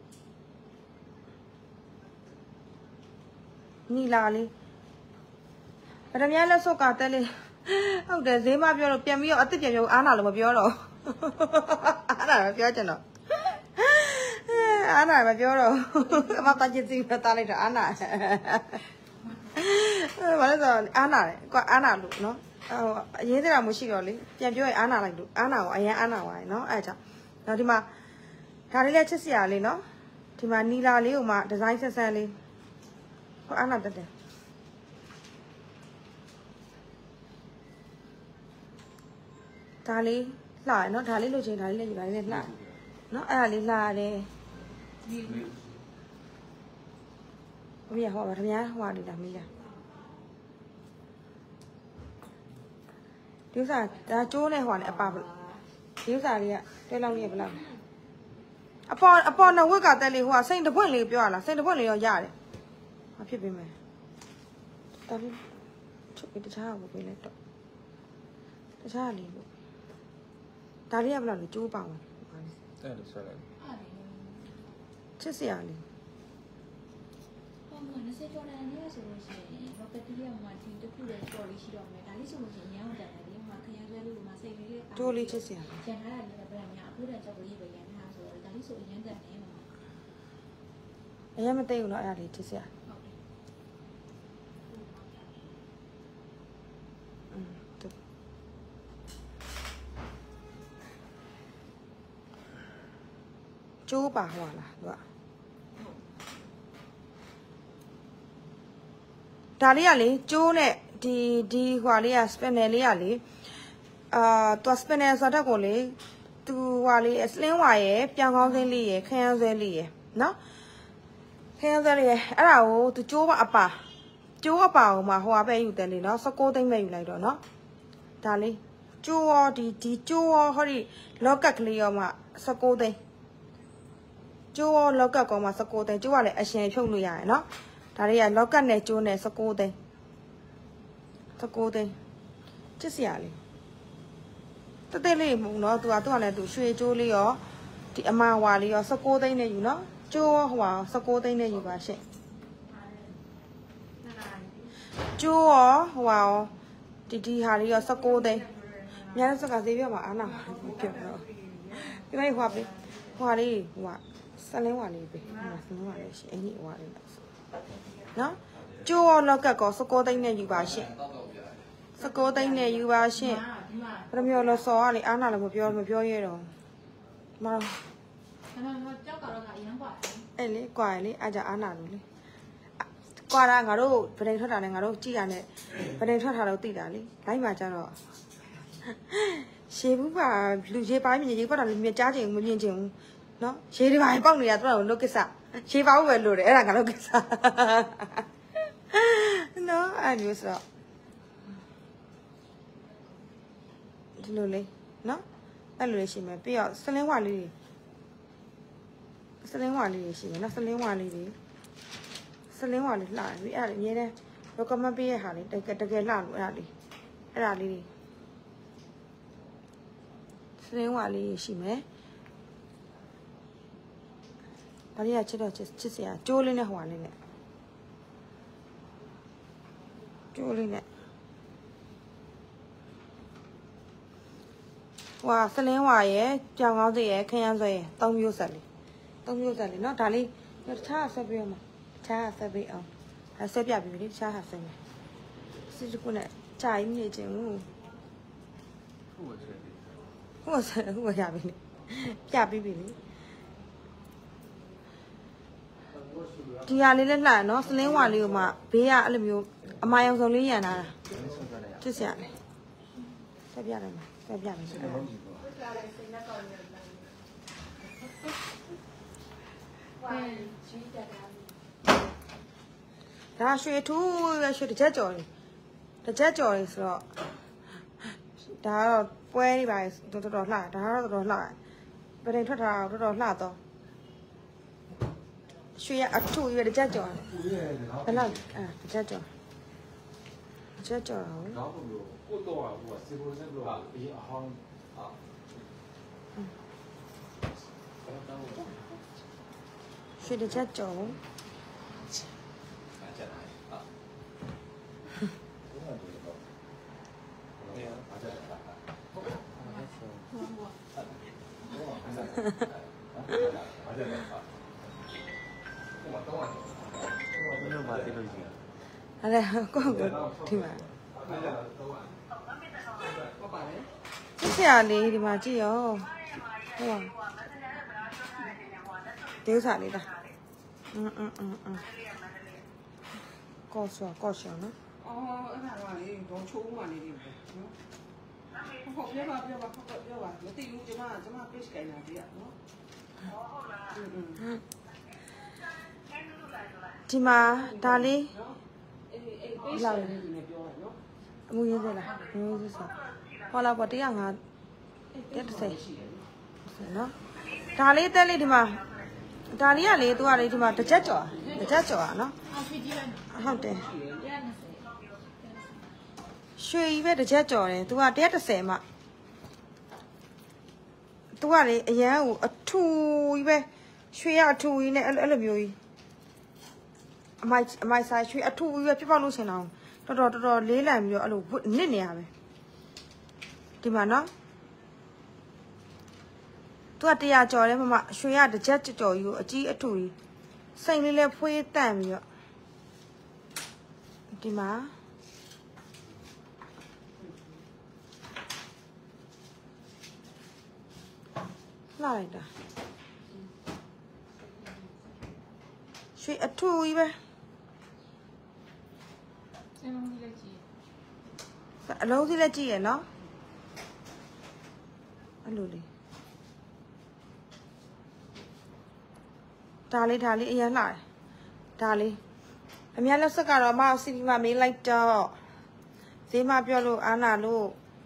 ဗဒမြလက်စုပ်ကတက်လေးဟုတ်တယ်ဈေးမပြောတော့ပြန်ပြီးတော့အစ်စ်ပြန်ပြောအားနာလို့မပြောတော့အားနာမပြောချင်တော့အားနာမပြောတော့အမပတ်ချစ်စီပဲတားလိုက်တော့အားနာဘာလဲဆိုအားနာတယ်ကွာအားနာလို့နော်အရေးသေးတာမရှိတော့လေပြန်ပြောရင်အားနာလိုက်လို့အားနာကိုအရင်အားနာသွားတယ်နော်အဲ့ဒါကြောင့်ဒီမှာဒါလေးလည်းချစ်စရာလေးနော်ဒီမှာနီလာလေးကိုမှဒီဇိုင်းဆက်ဆက်လေးဟိုအားနာတက်တယ်ဒါလေးလှရနော်ဒါလေးလိုချင်ဒါလေးလည်းယူဒါလေးလည်းလှနော်အဲ့ဒါလေးလှရတယ်ဘယ်ဟောပါတမများဟောနေတာမီးလားဒီဥစားဒါကျိုးနဲ့ဟောနေအပါဒီဥစားလေးကတဲလောက်လေးဘယ်လောက်အပေါ်နဝက်ကတက်လေးဟိုကစိန်တပွင့်လေးပြောရလားစိန်တပွင့်လေးရောရတယ်မဖြစ်ပေးမယ်ဒါလေးချုပ်ပြီးတခြားကိုပေးလိုက်တော့တခြားလေးလို့ဒါလေးကဘယ်လောက်လဲကျိုးပါအောင်အဲ့ဒါဆွဲလိုက်ချစ်စရာလေးဟောမ20ကျော်တယ်နေရဆိုလို့ရှိရင်လောကတိရမှာဒီတစ်ခုလည်းတော်လေးရှိတော့မယ်ဒါလေးဆိုလို့ရှိရင်ညောင်းတယ်လေမှာခရမ်းဆွဲလို့မှာစိတ်လေးလေးတိုးလေးချစ်စရာကျန်ထားတာလည်းပဲများအခုတည်းကြောက်လေးပဲရန်ထားဆိုတော့ဒါလေးဆိုအရင်တက်နေမှာအရင်မသိဘူးနော်အဲ့ဒါလေးချစ်စရာကျိုးပါဟောလားသူကဒါလေးကလေကျိုးနဲ့ဒီဟွာလေးက spinner လေးကလေသူ spinner ဆိုတော့ကိုလေသူဟွာလေး sling ဝါရဲ့ပြောင်ကောင်းစင်းလေးရဲ့ခရမ်းဆွဲလေးရဲ့နော်ခရမ်းဆွဲလေးရဲ့အဲ့ဒါကိုသူကျိုးပါအပါကိုမှဟိုဟာပဲယူတယ်လေနော်16သိန်းပဲယူလိုက်တော့နော်ဒါလေးကျိုးရောဒီကျိုးရောဟောဒီ locket ကလေးရောမှ16သိန်းကျိုးရောလောက်ကကောမှာ16သိန်းကျိုးကလည်းအရှင်ဖြုတ်လို့ရတယ်နော်ဒါတွေကလောက်ကနဲ့ကျိုးနဲ့16သိန်းချစ်စရာလေးတက်လေးမဟုတ်နော်သူကလည်းသူရွှေကျိုးလေးရောဒီအမာဝါလေးရော16သိန်းနဲ့ယူနော်ကျိုးဟိုဟာ16သိန်းနဲ့ယူပါရှင့်ကျိုးရောဟိုဟာဒီဟာလေးရော16သိန်းများစကားဈေးပြမှာအားနာမှာပြောတော့ဒီမဲ့ဟိုဟာလေးဟိုဟာစလင်းဝါလေးပဲစလင်းဝါလေးရှင်အဲ့ဒီဝါလေးနော်ကျိုးရောလောက်ကကော16သိန်းနဲ့ယူပါရှင့်16သိန်းနဲ့ယူပါရှင့်ဘယ်မျိုးလို့စော်ရလေအားနာလည်းမပြောရဲတော့မတော်ကြောက်ကတော့ကအရင်กว่าအဲ့လေကွာလေအားကြအားနာလို့လေကွာတာငါတို့ဗဒိန်ထွက်တာနဲ့ငါတို့ကြည်ရနဲ့ဗဒိန်ထွက်တာတော့သိတာလေလိုက်မှာကြတော့ရှေးဘူးပါလူရှေးပိုင်းမြင်ရေးပတ်တာလူမြင်ကြားချင်မမြင်ချင်ဘူးနော်ရှေးဒီပိုင်းပေါက်နေတာတော့လုတ်ကိစ္စရှေးပါဘူးပဲလို့တယ်အဲ့ဒါငါလုတ်ကိစ္စနော်အဲ့လိုဆိုတော့ဒီလိုလေနော်အဲ့လိုလေးရှိမယ်ပြီးတော့စလင်းဝါလေးရှိမယ်နော်စလင်းဝါလေးလှတယ်ပြီးအဲ့ဒါအမြဲတမ်း recommend ပေးရဟာလေးတကယ်လှလို့အဲ့ဒါလေးစလင်းဝါလေးရှိမယ်ဒါလေးကချစ်စရာကျိုးလေးနဲ့ဟွာလေးနဲ့ကျိုးလေးနဲ့ဟွာစလင်းဝါရဲ့ကြောင်ကောင်းစိရဲ့ခရမ်းဆွဲရဲ့3မျိုးဆက်လေးเนาะဒါလေးတခြားဆက်ပြအောင်တခြားဆက်ပြအောင်ဆက်ပြပြီလေတခြားဆက်မယ်စစ်ကုနဲ့ကြာရင်နေချင်းဟုတ်ရပြီလေပြပြီးပြီလေဒီဟာလေးလက်လှเนาะစလင်းဝါလေးကိုမှဘေးကအဲ့လိုမျိုးအမာရောင်စုံလေးရန်လာတာချစ်စရာလေဆက်ပြတယ်မှာဆက်ပြမယ်ဒါရွှေထူးရွှေတစ်ချက်ကြော်နေဆိုတော့ဒါတော့ပွဲတွေပါတော်လှဒါတော့တော်လှပရင်ထွက်တာတော်လှတော့ရွှေရအထူးရွှေတစ်ချက်ကြော်ဘယ်လောက်တစ်ချက်ကြော်တော့ကိုတော့ဟိုစေဖို့ဆက်လို့ဒီအဟောင်းရွှေတစ်ချက်ကြော်အဲ့ဒါကိုဒီမှာစစ်စရာလေးဒီမှာကြည့်ရောဟုတ်ပါဒီဥစားလေးလားကော့ရှောနော်အော်အဲ့ဒါကလေဒေါ်ချိုးမှနေတယ်နော်ဟုတ်ပြောပါမသိဘူးကျမ page ကိုင်လာတယ်နော်ဟုတ်လားဒီမှာဒါလေးအေးလောက်နေနေပြောရနော်အမှုရင်းစလားအမှုရင်းစဟောလာပေါ့105 130နော်ဒါလေးတက်လေးဒီမှာဒါလေးကလေသူကလေဒီမှာတစ်ချက်ကြော်နော်အော်ဖြည့်ကြည့်လိုက်ဟုတ်တယ်ရွှေကြီးပဲတစ်ချက်ကြော်တယ် तू က130မှ तू ကလေအရန်ကိုအထူကြီးပဲရွှေရအထူကြီးနဲ့အဲ့လိုမျိုးကြီးအမိုက်ဆိုင်ရွှေအထူကြီးပဲပြပောက်လို့ရှင်တော့တော်တော်လေးလံပြီးတော့အဲ့လိုနစ်နေရပဲဒီမှာနော် तू က100ကြော်တယ်မမရွှေရတစ်ချက်ကြော်ကြီးကိုအကြီးအထူကြီးစိတ်လေးလဲဖွေးတန့်ပြီးတော့ဒီမှာလာလိုက်တာရွှေအထူကြီးပဲအလုံးကြီးလက်ကြည့်ရနော်အဲ့လိုလေးဒါလေးအရင်လှတယ်ဒါလေးအများလက်ဆက်ကတော့မအောင်စီပီမမေးလိုက်တော့ဈေးမပြောလို့အာနာလို့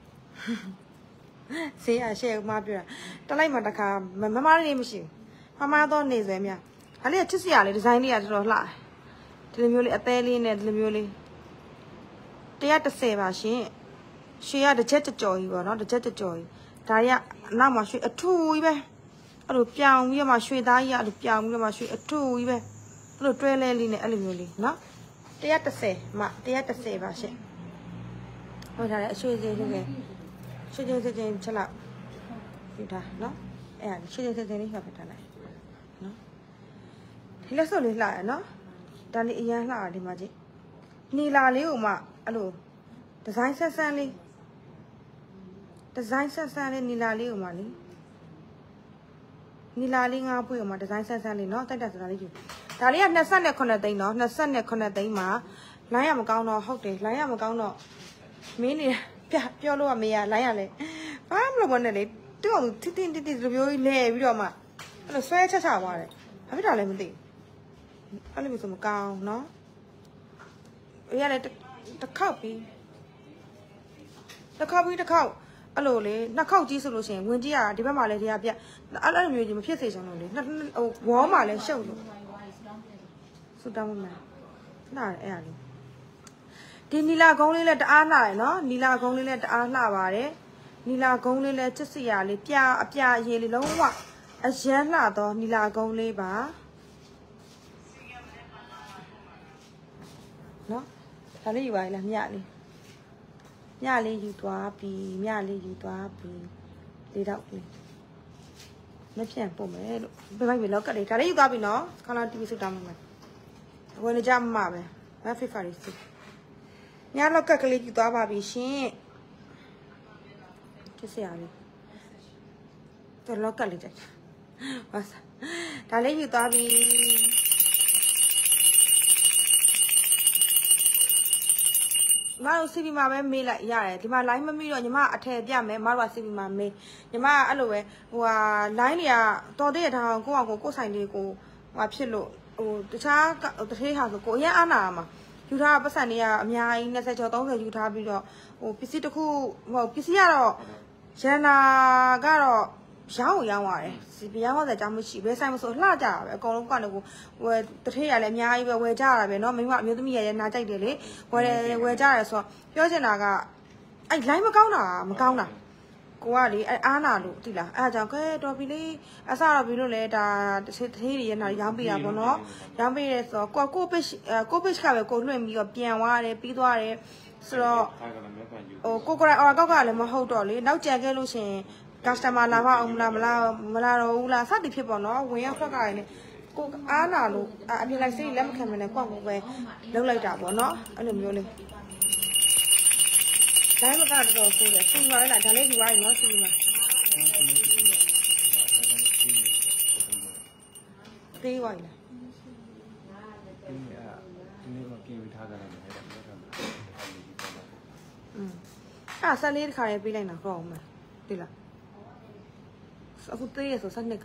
ဈေးအရှဲမပြောတာတလိုက်မှတခါမမလေးမရှိဘူးမမတော့နေစွဲမြဒါလေးချစ်စရာလေးဒီဇိုင်းလေးကတော်တော်လှတယ်ဒီလိုမျိုးလေးအသေးလေးနဲ့ဒီလိုမျိုးလေး130ပါရှင်ရွှေရတစ်ချက်ကြော်ကြီးပေါ့နော်တစ်ချက်ကြော်ကြီးဒါကြီးကအနောက်မှာရွှေအထူကြီးပဲအဲ့လိုပြောင်ပြီးတော့မှရွှေသားကြီးကအဲ့လိုပြောင်ပြီးတော့မှရွှေအထူကြီးပဲအဲ့လိုတွဲလဲလေးနဲ့အဲ့လိုမျိုးလေးနော်130မှ130ပါရှင်ဟိုဒါလည်းအရွှေစင်းရွှေချက်လောက်ယူထားနော်အဲ့ဒါရွှေစင်းလေးပါဖတ်ထားလိုက်နော်ဒီလက်စုပ်လေးလှရနော်ဒါလေးအရန်လှတာဒီမှာကြည့်နီလာလေးကိုမှအဲ့လိုဒီဇိုင်းဆက်ဆန်းလေးနီလာလေးကိုမှလေနီလာလေးငါးပွေကိုမှဒီဇိုင်းဆက်ဆန်းလေးနော်တိုက်စတာလေးယူဒါလေးက29သိန်းနော်29သိန်းမှာလိုင်းရမကောင်းတော့ဟုတ်တယ်လိုင်းရမကောင်းတော့မင်းနေပြောလို့ကမေးရလိုင်းရလဲဘာမှမလုပ်ဘဲနဲ့လေတူအောင်တင်းလိုမျိုးကြီးလဲပြီးတော့မှအဲ့လိုဆွဲချက်ချသွားတယ်ဘာဖြစ်တာလဲမသိအဲ့လိုမျိုးဆိုမကောင်းနော်အေးရလေတစ်ခေါက်အဲ့လိုလေနှစ်ခေါက်ကြီးဆိုလို့ရှိရင်ဝင်ကြီးကဒီဘက်မှာလည်းတရားပြအဲ့လိုမျိုးကြီးမဖြစ်စေချင်လို့လေဟိုဝေါမှာလည်းရှုပ်လို့ဆူတောင်းမလားနားအဲ့အဲ့ဒီနီလာကုန်းလေးလည်းတအားလှရယ်နော်နီလာကုန်းလေးလည်းတအားလှပါတယ်နီလာကုန်းလေးလည်းချစ်စရာလေးအပြာရေးလေးလုံးဝအရန်လှတော့နီလာကုန်းလေးပါနော်ဒါလေးယူပါလားမြလေးယူသွားပြီလေးတော့လေးမပြန်ပို့မယ်လို့ပြမိုက်ပြီလောက်ကလေးဒါလေးယူသွားပြီနော်ခါလာတီဗီစုတောင်းမယ်ဝင်ကြမှာပဲမဖိဖာရီစီညလောက်ကလေးယူသွားပါပြီရှင်ကျစရာလေးတော်လောက်ကလေးကြိုက်ပါစားဒါလေးယူသွားပြီမတို့စီပီမှာပဲမေးလိုက်ရတယ်ဒီမှာ line မမိတော့ညီမအထည်ပြမယ်မတို့ကစီပီမှာမေးညီမအဲ့လိုပဲဟိုဟာ line တွေကတော်တဲ့ထားကိုယ့်ကိုဆိုင်လေးကိုဟိုဖြစ်လို့ဟိုတခြားတထေးဟာဆိုကိုအရင်အားနာမှာယူထားပတ်စံတွေကအများကြီး20ကျော်30ယူထားပြီးတော့ဟိုပစ္စည်းတစ်ခုဟိုပစ္စည်းကတော့ရန်နာကတော့ရောင်းရတယ်စီပီရောင်းတဲ့ကြောင့်မရှိဘဲဆိုင်မဆိုလှကြတာပဲအကုန်လုံးကလည်းဝယ်တထေးရလည်းအများကြီးပဲဝယ်ကြတာပဲเนาะမိမအမျိုးသမီးရနာကြိုက်တယ်လေဝယ်ကြတယ်ဆိုတော့ပြောချင်တာကအဲ့ line မကောင်းတာကိုကလေအားနာလို့သိလားအဲ့ဒါကြောင့်ခဲတော်ပြီလေအစတော့ပြီလို့လဲဒါတထေးတွေရနာရောင်းပေးတာပေါ့เนาะရောင်းပေးရဲဆိုတော့ကို page ကပဲကိုလွှင့်ပြီးတော့ပြန်သွားတယ်ပြီးသွားတယ်ဆိုတော့ဟိုကိုကအော်ကောက်ကလည်းမဟုတ်တော့လေနောက်ကြံခဲ့လို့ရှင်customer လာပါအောင်မလားတော့ဘူးလားစသည်ဖြစ်ပေါ့နော်ဝင်ရောက်ထွက်ကရနေကိုအားလာလို့အပြင်လိုက်စိတ်လက်မခံမနဲ့ကွက်ကိုပဲလုံးလိုက်တာပေါ့နော်အဲ့လိုမျိုးလေးတိုင်းမကတော့ကိုယ်လေစီပါလေဒါလေးဒီဝိုင်းနော်စီမှာသေးဝိုင်းလားဒီနေ့မပြင်ထားကြတယ်အဲ့ဆန်လေးတစ်ခါရေးပေးလိုက်တာခေါ့အောင်မယ်သိလားအခုသေးရဆိုစနစ်က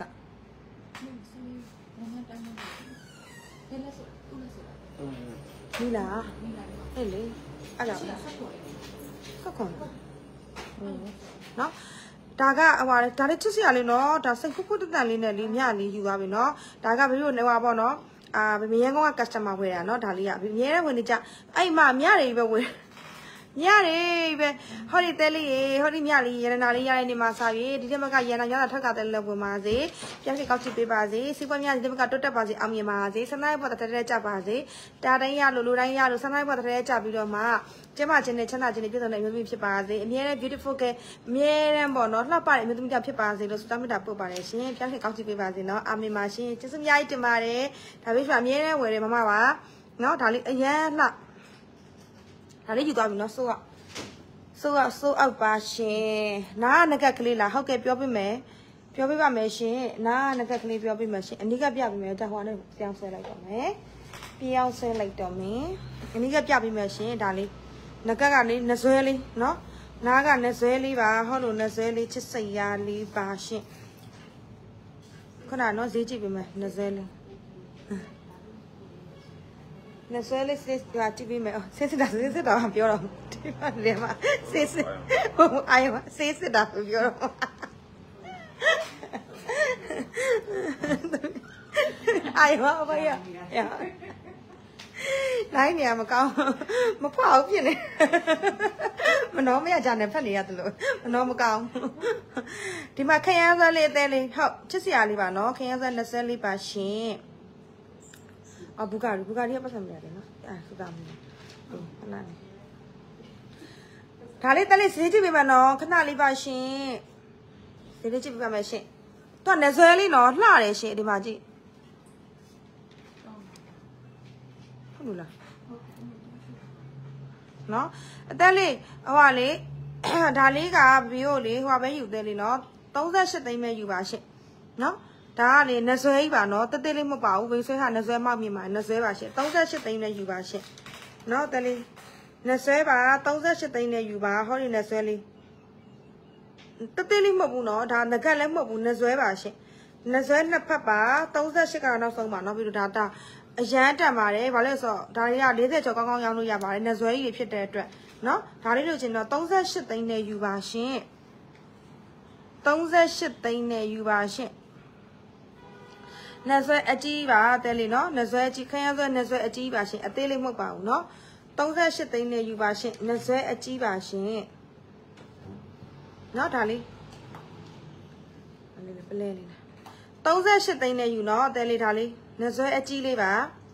နီလာဟဲ့လေအဲ့ဒါဆက်ခွန်နော်ဒါကဟိုဒါလေးချစ်စရာလေးနော်ဒါစိတ်ခုတန်လေးနဲ့လေးမြလေးယူသွားပြီနော်ဒါကဘယ်လိုလဲပါပေါ့နော်မရန်ကောက customer ဝယ်တာနော်ဒါလေးကမြဲတဲ့ဝင်နေကြအဲ့မှာမြတွေပဲဝယ်ညရေပဲဟောဒီတဲလေးရေဟောဒီမြလေးရနာလေးရတဲ့နေမှာစားပြီးဒီတက်မကရနာရတာထက်ကတဲ့လောက်ဝင်ပါစေပြန်ခေကောက်ချပေးပါစေစီးပွားများဒီတက်မကတွတ်တက်ပါစေအောင်မြင်ပါစေဆန္ဒရဲ့ပေါ်တဲ့တဲ့ကြပါစေတာတိုင်းရလို့လူတိုင်းရလို့ဆန္ဒရဲ့ပေါ်တဲ့ကြပြီးတော့မှကျမချင်းနဲ့ချမ်းသာချင်းနဲ့ပြည့်စုံတဲ့အမျိုးသမီးဖြစ်ပါစေအမြဲတမ်း beautiful ကအမြဲတမ်းပေါ့နော်လှပတဲ့အမျိုးသမီးဖြစ်ပါစေလို့ဆုတောင်းမေတ္တာပို့ပါတယ်ရှင်ပြန်ခေကောက်ချပေးပါစေနော်အာမင်ပါရှင်ကျေးဇူးအများကြီးတင်ပါတယ်ဒါပြီးဆိုအမြဲတမ်းဝယ်တယ်မမပါနော်ဒါလေးအရန်လှဒါလေးယူသွားပြီနော်ဆိုအောက်ပါရှင်နားငကက်ကလေးလားဟုတ်ကဲ့ပြောပြပါမယ်ရှင်နားငကက်ကလေးပြောပြမယ်ရှင်အနိကပြပြမယ်ဒါဟိုနဲ့ပြောင်းဆွဲလိုက်တော့မယ်ပြောင်းဆွဲလိုက်တော့မယ်အနိကပြပြမယ်ရှင်ဒါလေးငကက်ကလေးနှဆွဲလေးနော်နားကနှဆွဲလေးပါဟောလို့နှဆွဲလေးချစ်စိတ်ရလေးပါရှင်ခဏနော်ဈေးကြည့်ပြမယ်နှဆွဲလေးနှဆွဲလေးစစ်ကြည့်ပြီးမယ်စစ်တာပြောတော့ဒီမှာလေမစစ်ဟိုအိုင်မစစ်တာပြောတော့အိုင်မဘာရနိုင်နေမကောင်းမဖွားဘူးဖြစ်နေမနှောမရကြနဲ့ဖက်နေရတယ်လို့မနှောမကောင်းဒီမှာခရမ်းဆွဲလေးအသေးလေးဟုတ်ချစ်စရာလေးပါနော်ခရမ်းဆွဲလက်ဆွဲလေးပါရှင်ဘူကာရီကပတ်စံမရတယ်နော်စူတာမင်းခဏလေးဒါလေးတက်လေးဈေးကြည့်ပေးပါနော်ခဏလေးပါရှင်ဈေးလေးကြည့်ပေးပါမယ်ရှင်သူကလက်ဆွဲလေးနော်လှတယ်ရှင်ဒီမှာကြည့်ဟုတ်လို့လားနော်အတက်လေးဟိုကလေဒါလေးကဘီယိုလေဟိုပဲယူသေးလေးနော်38သိန်းပဲယူပါရှင်နော်ဒါကလေနှဆွဲကြီးပါနော်တက်တက်လေးမပါဘူးဝိဆွဲဟာနှဆွဲမောက်မြင်ပါနှဆွဲပါရှင်38သိန်းနဲ့ယူပါရှင်နော်တက်လေးနှဆွဲပါ38သိန်းနဲ့ယူပါဟောဒီနှဆွဲလေးတက်တက်လေးမဟုတ်ဘူးနော်ဒါငကက်လည်းမဟုတ်ဘူးနှဆွဲပါရှင်နှဆွဲနှစ်ဖက်ပါ38ကနောက်ဆုံးပါနော်ပြီးတော့ဒါအရန်တက်ပါတယ်ဘာလဲဆိုတော့ဒါတွေက40ကျော်ကောင်းကောင်းရောင်းလို့ရပါတယ်နှဆွဲကြီးဖြစ်တဲ့အတွက်နော်ဒါလေးလို့ချင်းတော့38သိန်းနဲ့ယူပါရှင်38သိန်းနဲ့ယူပါရှင်နှဆွဲအကြီးပါတဲလေးနော်နှဆွဲအကြီးခရမ်းဆွဲနှဆွဲအကြီးပါရှင်အသေးလေးမဟုတ်ပါဘူးနော်38သိန်းနဲ့ယူပါရှင်နှဆွဲအကြီးပါရှင်နော်ဒါလေးပလဲလေး38သိန်းနဲ့ယူနော်တဲလေးဒါလေးနှဆွဲအကြီးလေးပါ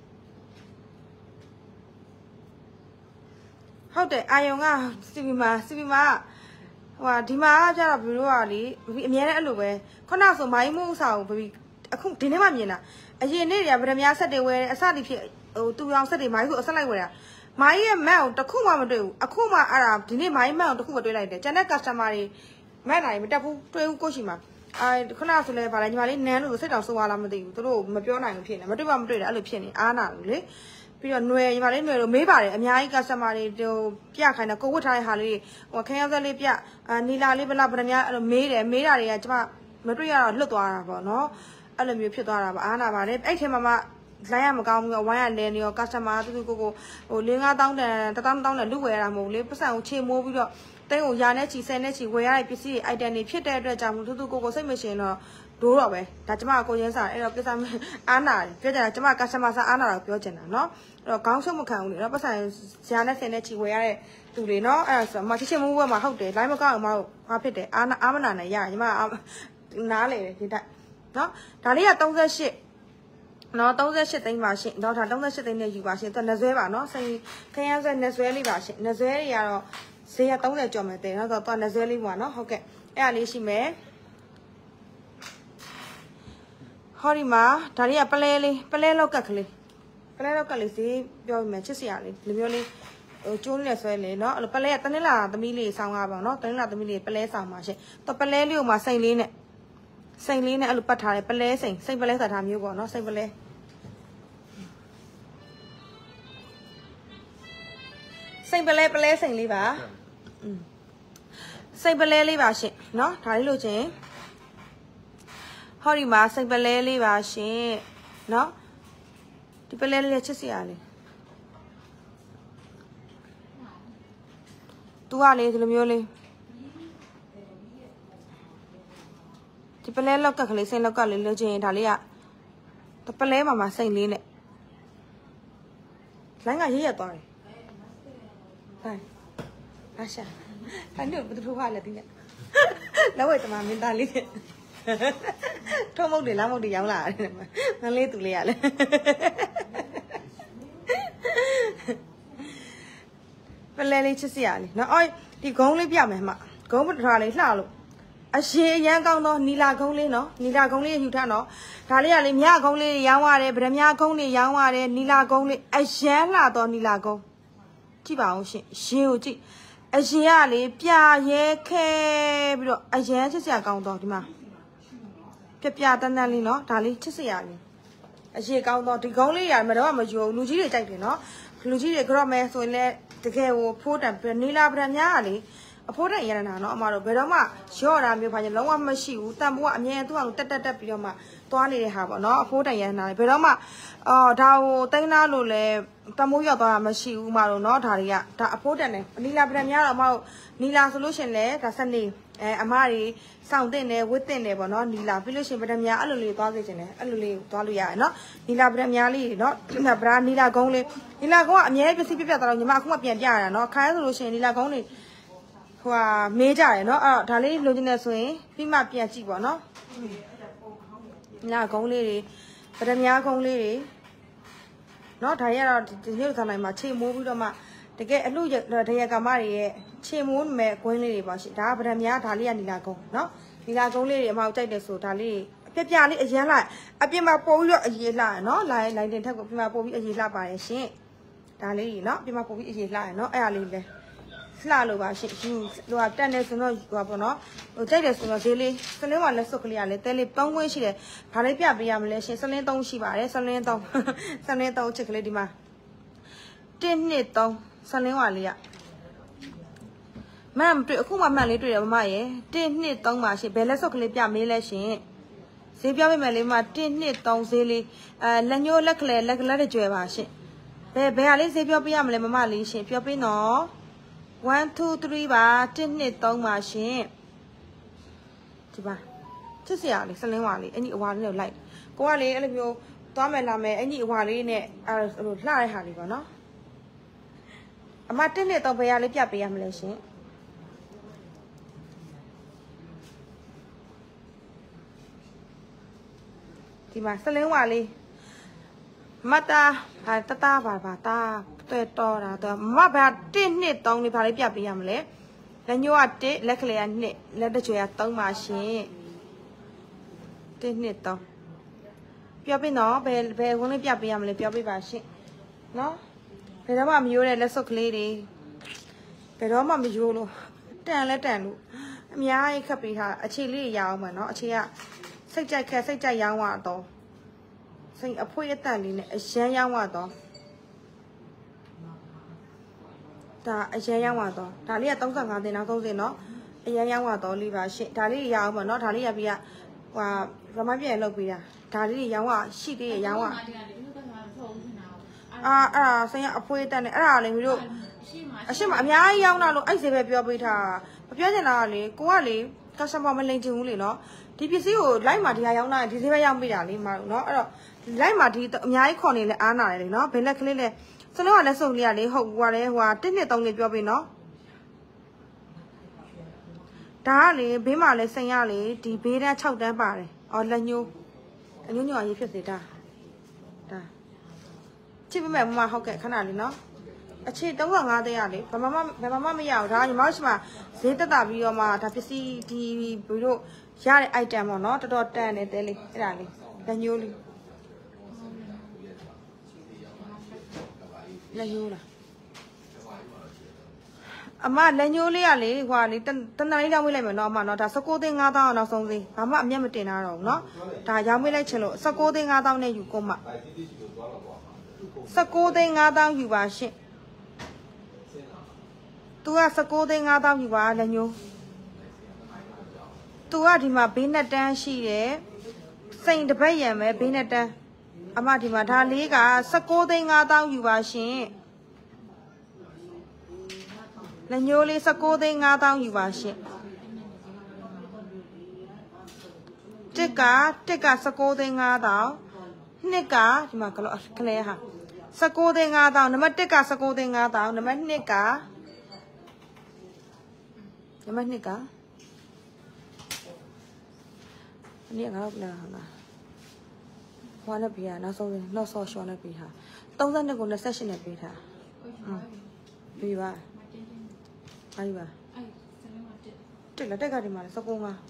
ဟုတ်တယ်အာယုံကစီပီမာဟိုဒီမှာကျတော့ဘီတို့ကလေဘီအများနဲ့အဲ့လိုပဲခုနဆိုမိုင်းမိုးစာကိုဘီအခုဒီနေ့မှမြင်တာအရင်နေ့တွေကဗဒမြားဆက်တွေဝဲအစတိဖြစ်ဟိုတူအောင်ဆက်တွေမိုင်းကိုအဆက်လိုက်ဝဲတာမိုင်းရဲ့မက်ကိုတစ်ခုမှမတွေ့ဘူးအခုမှအဲ့ဒါဒီနေ့မိုင်းမက်ကိုတစ်ခုမတွေ့လိုက်တယ်ကျန်တဲ့ customer တွေမက်နိုင်မတက်ဘူးတွေ့ဘူးကိုရှိမှာခုနဆိုလဲဗာလဲညီမလေးနန်းလို့စိတ်တော်ဆိုးသွားလားမသိဘူးသူတို့မပြောနိုင်ဘူးဖြစ်နေမတွေ့မှမတွေ့တယ်အဲ့လိုဖြစ်နေအားနာလို့လေပြီးတော့ຫນွယ်ညီမလေးຫນွယ်တို့မေးပါတယ်အများကြီး customer တွေဟိုပြခိုင်းတယ်ကိုဝတ်ထားတဲ့ဟာလေးဟိုခရမ်းဆွဲလေးပြနီလာလေးဗလာဗဒမြားအဲ့လိုမေးတာတွေကကျမမတွေ့ရတော့လွတ်သွားတာပေါ့နော်အဲ့လိုမျိုးဖြစ်သွားတာပါအားနာပါတယ်အဲ့ထဲမှာမှလိုင်းရမကောင်းဘူးဝိုင်းရလဲနေရော customer သူကိုဟို5,000တောင်းတယ်1000တောင်းတယ်လူဝယ်ရတာမဟုတ်လေပတ်စံကိုချေမိုးပြီးတော့တိတ်ကိုရာနဲ့ချီ10နဲ့ချီဝယ်ရတဲ့ပစ္စည်းတွေ item တွေဖြစ်တဲ့အတွက်ကြောင့်သူကိုစိတ်မရှင်တော့ဒိုးတော့ပဲဒါကျမကိုရင်းစားအဲ့တော့ကိစ္စအားနာတယ်ပြောကြတာကျမ customer စားအားနာတော့ပြောချင်တာเนาะအဲ့တော့ခေါင်းဆုံးမခံဘူးလေเนาะပတ်စံရာနဲ့10နဲ့ချီဝယ်ရတဲ့သူတွေเนาะအဲ့ဒါဆိုမချစ်မိုးဘက်မှာဟုတ်တယ် line မကောက်အောင်မဟုတ်ဘာဖြစ်တယ်အားမနာနဲ့ရညီမနားလေတယ်ဒီတိုက်เนาะဒါလေးက38နော်38သိန်းပါရှင်တော့ဒါ38သိန်းနဲ့ယူပါရှင်သူနှဆွဲပါနော်စိန်ခရမ်းဆွဲနှဆွဲလေးပါရှင်နှဆွဲတွေကတော့ဈေးက30ကျော်မယ်တဲ့နော်တော့နှဆွဲလေးပါနော်ဟုတ်ကဲ့အဲ့ဒါလေးရှိမယ်ဟောဒီမှာဒါလေးကပလဲလောက်ကက်ကလေးဈေးပြောပြမယ်ချစ်စရာလေးဒီမျိုးလေးဟိုကျိုးနဲ့ဆွဲလေနော်အဲ့လိုပလဲတနင်္လာသမီးလေးဆောင်းကားပါနော်တနင်္လာသမီးလေးပလဲဆောင်းပါရှင်တော့ပလဲလေးကိုမှစိန်လေးနဲ့အဲ့လိုပတ်ထားတယ်ပလဲစိန်ပလဲဆိုတာမျိုးပေါ့နော်စိန်ပလဲစိန်ပလဲစိန်လေးပါစိန်ပလဲလေးပါရှင်နော်ဒါလေးလို့ချင်းဟောဒီမှာစိန်ပလဲလေးပါရှင်နော်ဒီပလဲလေးချစ်စရာလေးသူကလေဒီလိုမျိုးလေးဒီပလဲလောက်ကကလေးစိန်လောက်ကလေးလို့ချင်းဒါလေးကပလဲမှာစိန်လေးနဲ့လိုင်းကရရသွားတယ်ဟဲ့ Asha. I know but who are letting it. Now wait a moment, darling. Tom of the lamb of the young lad. No late to Leal. But let it see. Now I the only Piamma. Go with Raleigh Lalo. A she young no Nila Gongli no, Nila Gongli Hutano. Talia Limia Gongli, Yaware, Bremia Gongli, Yaware, Nila Gongli, a shella don Nilago. Chiba, she. A shiali, Pia ye ke, a yen is a gown dogma. Pia Danalino, Tali, Chisiali. A she gown dog, the Gongli, and Madame Jo, Luigi, no? Luigi, Grome, so let the gay put and Nila Branyali. A porter yana no amaro beroma sure I'm your long machine tamwa and to tata pioma toani have no a porter yana beroma dao taina lule tamuya to machine umaro no taria ta a porter nila branya amao nila solution le tasani amari sounding there within there no nila solution bramya aluli toagin aluli toaluya no nila bramyali no bra nila gongli nila go amye pisipi pia ma kuma pia no kai solution nila gongli Major, no, Tali, Luginous way, Pima Piachibo, no? Now, Gong lady, but I'm ya Gong lady. Not higher the news on my chain movie to my to get a look at the Yagamari, chain moon, me, going lady, but she died, but I'm ya Tali and Nilago, no? Nilago lady about the so Tali. Pepiali is yellow. I be my polio a yellow, no? Like the type of my povi a yellow by a shame. Tali, not be my povi a yellow, no? Early. Slalo ba shi lo a tan ne so no hwa po no ho jai de so no zhe li salin wa let suk kali ya le te li 3 win shi de ba lai pya pi ya ma le shin salin 3 shi ba de salin 3 salin 3 chit kali di ma 1 2 3 salin wa li ya man twi akhu ma man li twi de ma ye 1 2 3 ma shi be let suk kali pya me le shin zhe pya me le ma 1 2 3 zhe li let nyo let kle let de jwe ba shin be ya li zhe pya pi ya ma le ma li shin pya pi no 1 2 3吧1 2 3ပါရှင်ဒီပါချစ်စရာလေးစလင်းဝါလေးအညီအဝါလေးကိုလိုက်ကိုကလေအဲ့လိုမျိုးသွားမယ်လာမယ်အညီအဝါလေးနဲ့အဲ့လိုလှတဲ့ဟာလေးပေါ့နော်အမ1 2 3ဘယ်ရလေးပြပေးရမလဲရှင်ဒီမှာစလင်းဝါလေးမတာဟာတတာပါတာတွေ့တော်တာတော့မဘာ1 2 3လေးဘာလေးပြပေးရမလဲလက်ညှိုးက1လက်ကလေးက2လက်တကြွယ်က3ပါရှင်1 2 3ပြောပြနော်ဘယ်ဝင်လေးပြပေးရမလဲပြောပြပါရှင်နော်ဘယ်တော့မှမယိုးတဲ့လက်စွပ်ကလေးတွေဘယ်တော့မှမယိုးလို့တန်လဲတန်လို့အများကြီးခက်ပေးထားအခြေလေးရအောင်မယ်နော်အခြေကစိတ်ကြိုက်ခက်စိတ်ကြိုက်ရောင်းရတော့စိတ်အဖွေးအတက်လေးနဲ့အရန်ရောင်းရတော့ဒါအရန်ရောင်းရတော့ဒါလေးက35တင်နောက်30နော်အရန်ရောင်းရတော့လေးပါရှင့်ဒါလေးရအောင်ပါနော်ဒါလေးရပြီးကဟိုဗမာပြည်လောက်ပေးတာဒါလေးရောင်းရရှိသေးရရောင်းရအဲ့ဒါဆိုင်ကအဖွေးတက်နဲ့အဲ့ဒါလေမတို့အရှိမအများကြီးရောင်းတာလို့အဲ့ဒီပဲပြောပေးထားမပြောချင်တာကလေကိုကလေကစတမာမလိန်ချင်ဘူးလေနော်ဒီပစ္စည်းကိုလိုက်မှဒီဟာရောင်းတာဒီဈေးပဲရောင်းပေးတာလေမနော်အဲ့တော့လိုက်မှဒီအများကြီးခေါ်နေလဲအားနာတယ်လေနော်ဘယ်လက်ကလေးလဲစလုံးကလည်းစုပ်လေးရလေဟုတ်ဟွာလဲဟွာ1 2 3လေးပြောပေးနော်ဒါကလေဘေးမှာလဲစိန်ရလေဒီဘေးတန်း6တန်းပါတယ်အော်လက်ညှိုးအညွန့်ညွန့်ရေးဖြစ်စေတာဒါချစ်ပေးမယ်မမဟုတ်ကဲ့ခဏလေးနော်အခြေ35သိန်းရလေဘာမှမရဘူးဒါညီမတို့ရှိမှာဈေးတက်တာပြီးတော့မှဒါပစ္စည်းဒီဘီတို့ရတဲ့ item ပေါ့နော်တော်တော်တန်တယ်တဲလေးအဲ့ဒါလေးလက်ညှိုးလေးလက်ညှိုးလားအမလက်ညှိုးလေးကလေဟွာလေတနလေးလောက်ဝေးလိုက်မယ်နော်အမနော်ဒါ19သိန်း5000အောင်နောက်ဆုံးသေးဘာမှအမျက်မတင်တော့ဘူးနော်ဒါရောင်းဝေးလိုက်ချင်လို့19သိန်း5000နဲ့ယူကုန်မ19သိန်း5000ယူပါရှင့်သူက19သိန်း5000ယူပါလက်ညှိုးသူကဒီမှာဘေးနဲ့တန်းရှိတယ်စိန်တပတ်ရံပဲဘေးနဲ့တန်းအမဒီမှာဒါလေးက19သိန်း5000ယူပါရှင်လက်ညှိုးလေး19သိန်း5000ယူပါရှင်တစ်က19သိန်း5000နှစ်ကဒီမှာကလဲဟာ19သိန်း5000နံပါတ်1က19သိန်း5000နံပါတ်2က nhắm mắt nè cả nè ngáo là hả hoa nó bị à nó so short nó bị hả tông ra nó cũng là session này bị hả bị ba ai ba chắc là cái gì mà sao cô mà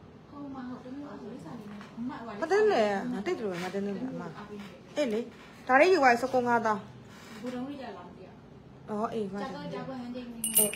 mà tên này mà tên rồi mà tên này mà ê lấy ta đấy vậy sao cô ngã tao ê mà ê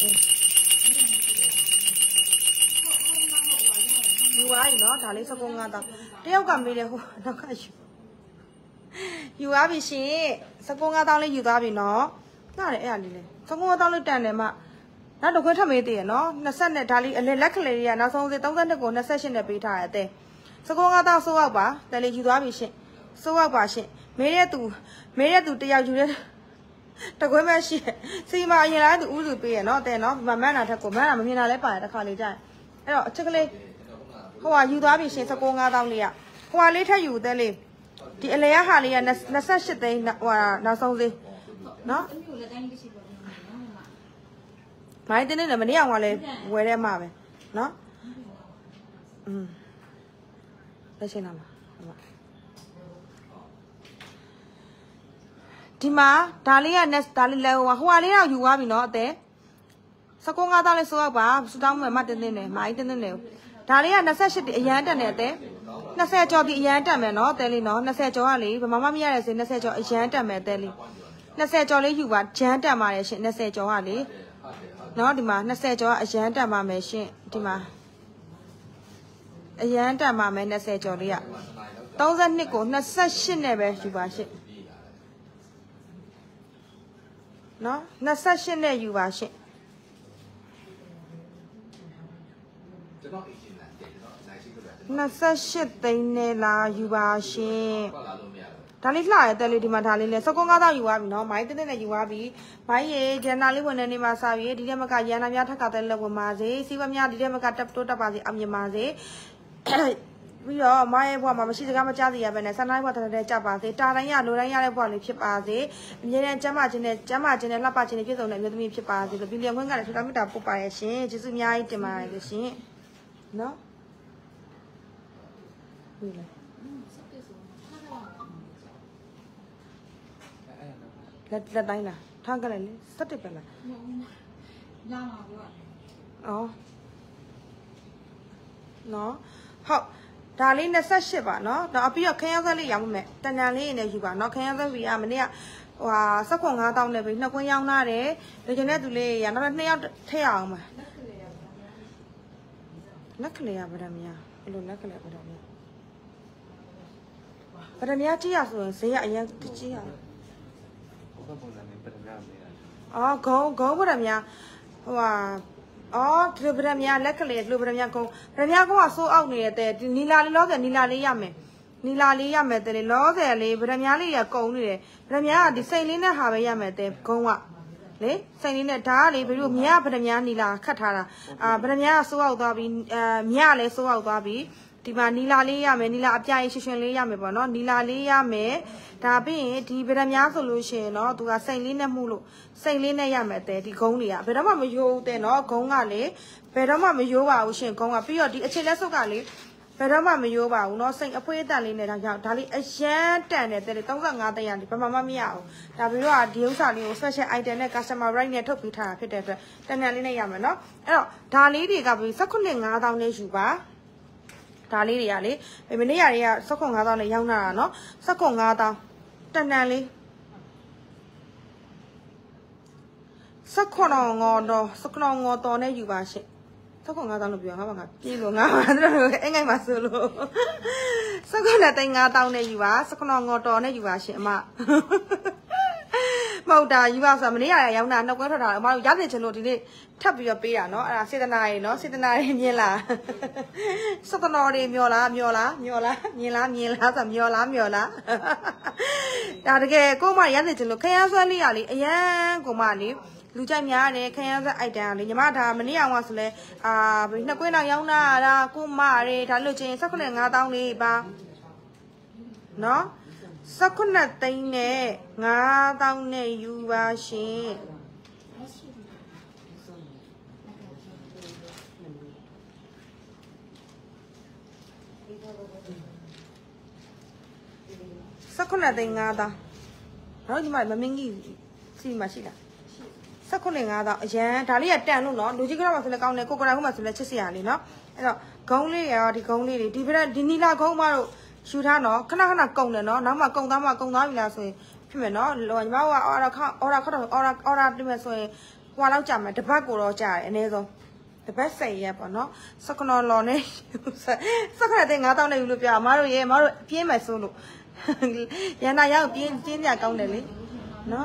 UI nó thả lấy sao con ngã tao đeo cầm đi để nó cái gì UI bị xí sao con ngã tao lấy UI bị nó đấy ai lấy sao con ngã tao lấy tiền này mà nó đâu có tham mấy tiền nó sân này thả lấy lấy lắc lấy à nó xong rồi tao cái nó session này bị thả thế sao con ngã tao số áo ba để lấy UI bị xí số áo ba xí mấy đứa tụi tao chịu đấy tao quên mấy xí xí mà như là tụi u tụi bị nó thế nó mà mẹ nào thật của mẹ nào mà như nào lấy phải tao khai lấy trái đó chắc cái hoa yêu đó bị sinh sao cô ngã đau liền hoa lấy thay yêu đấy liền thì lấy hà liền nó sẽ chết đấy hoa nó xong gì nó mấy tên này là mình đi ăn hoa lấy quay ra mà vậy nó đây xem nào thì mà đa lý là hoa lấy nào yêu bị nó thế sao cô ngã đau lấy số ba số đau mà tên này mấy tên nàyဒါလေးက28အရန်တက်နေတယ်20ကျော်ဒီအရန်တက်မယ်နော်တဲလေးနော်20ကျော်ကလေဘာမှမရတဲ့စေ20ကျော်အရန်တက်မယ်တဲလေး20ကျော်လေးယူပါဂျန်တက်ပါတယ်ရှင်20ကျော်ကလေနော်ဒီမှာ20ကျော်ကအရန်တက်ပါမယ်ရှင်ဒီမှာအရန်တက်ပါမယ်20ကျော်လေးက32ကို28နဲ့ပဲယူပါရှင်နော်28နဲ့ယူပါရှင်28သိန်းနဲ့လာယူပါရှင်ဒါလေးလှရတဲ့လေးဒီမှာဒါလေးလဲစကုန်းကားသားယူသွားပြီနော်မိုင်းတင်းတင်းနဲ့ယူသွားပြီမိုင်းရေဂျန်နာလေးဝင်နေနေမှာစာပြီးဒီထဲမှာကရန်နာများထက်ကတဲ့လက်ဝင်ပါစေစီးပွားများဒီထဲမှာကတက်တိုးတက်ပါစေအမြင်ပါစေပြီးတော့မိုင်းရဲ့ဘဝမှာမရှိစကားမကြားစီရပဲနဲ့ဆန္ဒဘဝတဲ့ကြပါစေတာတိုင်းရလိုတိုင်းရတဲ့ဘဝလေးဖြစ်ပါစေအမြဲတမ်းကျမ်းမာခြင်းနဲ့လှပခြင်းနဲ့ပြည့်စုံတဲ့မျိုးသမီးဖြစ်ပါစေလို့ဘီလီယံခွင့်ကလည်းထူထောင်မြတ်တာပို့ပါရဲ့ရှင်ကျေးဇူးအများကြီးတင်ပါတယ်လို့ရှင်နော်လက်တိုင်းလားထားကြလိုက်လေ17ပဲလားလာပါဘူးအော်နော်ဟုတ်ဒါလေး28ပါနော်တော့အပြီးတော့ခရမ်းဆက်လေးရောင်းမယ်တန်တန်လေးနဲ့ယူပါနော်ခရမ်းဆက်ပြီးမနေ့ကဟို19000နဲ့ပဲနှစ်ကွင်းရောင်းလာတယ်လူချင်းတဲ့သူလေးရနောက်2ယောက်ထည့်အောင်ပါလက်ကလေးရဗဒမယာဘယ်လိုလက်ကလေးဗဒမယာဗဒမယာကြည့်ရဆိုရင်ဈေးကအရင်ကြည့်ရအော်ဂုံဗဒမယာဟိုဟာအော်ဒီဗဒမယာလက်ကလေးဒီဗဒမယာဂုံဗဒမယာကဆိုးအောက်နေတဲ့ဒီနီလာလေးလောဆယ်နီလာလေးရမယ်တဲ့လေလောဆယ်လေးဗဒမယာလေးရကုံနေတယ်ဗဒမယာကဒီစိတ်လေးနဲ့ဟာပဲရမယ်တဲ့ဂုံကလေစိတ်လေးနဲ့ဒါကလေဘယ်လိုမြတ်ဗဒမယာနီလာခတ်ထားတာဗဒမယာကဆိုးအောက်သွားပြီးမြတ်လည်းဆိုးအောက်သွားပြီးဒီမှာနီလာလေးရမယ်နီလာအပြားရွှင်လေးရမယ်ပေါ့နော်နီလာလေးရမယ်ဒါပြီးရင်ဒီဗဒမယာဆိုလို့ရှိရင်နော်သူကစိတ်လေးနဲ့မှုလို့စိတ်လေးနဲ့ရမယ်တဲ့ဒီဂုံးတွေကဘယ်တော့မှမယိုးတဲ့နော်ဂုံးကလေဘယ်တော့မှမယိုးပါဘူးရှင်ဂုံးကပြီးတော့ဒီအခြေလက်စုပ်ကလေဘယ်တော့မှမယိုးပါဘူးနော်စိတ်အဖွေးအတန်လေးနဲ့ဒါကြောင့်ဒါလေးအရန်တန်တယ်တဲ့လေ35တန်ရလေးဘာမှမရအောင်ဒါပြီးတော့ဒီဥစ္စာလေးကို special item နဲ့ customer right နဲ့ထုတ်ပေးထားတာဖြစ်တဲ့အတွက်တန်တန်လေးနဲ့ရမယ်နော်အဲ့တော့ဒါလေးတွေကပြီး19000နဲ့ယူပါဒါလေးတွေကလေမနေ့ကတွေက19000နဲ့ရောင်းတာနော်19000တန်တန်လေး19000ငေါ်တော်နဲ့ယူပါရှင့်19000လို့ပြောဟာပါငါပြေးလို့ငါတို့အင်္ဂိုင်းမှာဆိုလို့19000နဲ့ယူပါ19000ငေါ်တော်နဲ့ယူပါရှင့်အမမဟုတ်တာယူပါဆိုမနေ့ကရောင်းတာနှုတ်ခွဲထွက်တာအမတို့ရစေချင်လို့ဒီနေ့ထပ်ပြီးတော့ပေးတာနော်အဲ့ဒါစေတနာရေနော်စေတနာရေမြင်လားစေတနာရေမျောလားမြင်လားဆိုမျောလားဒါတကယ်ကိုမရစေချင်လို့ခရမ်းဆွဲလေးရလေအရန်ကိုမလေးလူကြိုက်များတယ်ခရမ်းဆက်အိုက်တန်လေညီမဒါမနေ့အောင်ဆိုလဲနှစ်ကွင်းလောက်ရောင်းတာဒါကိုမရေဒါလို့ချင်း19000လေးပါနော်19သိန်းနဲ့9000နဲ့ယူပါရှင် sắc con này tên ngà ta nó nhưng mà mình nghĩ gì mà chỉ là sắc con này ngà ta dạ đã lấy tiền luôn nó đối với cái đó mà phải câu này cô ra không mà phải chết xỉa đi nó rồi câu này thì câu này thì bây giờ đi nila câu mà chú tha nó khá là công này nó mà công đó là rồi khi mà nó rồi mà ora đi mà rồi qua lâu chậm mà đập bát của nó trả này rồi the best say ya nó sắc con nó lo này sắc con này tên ngà tao này luôn bây mà rồi phía mà solo ya na ya phía nhà công này lý nó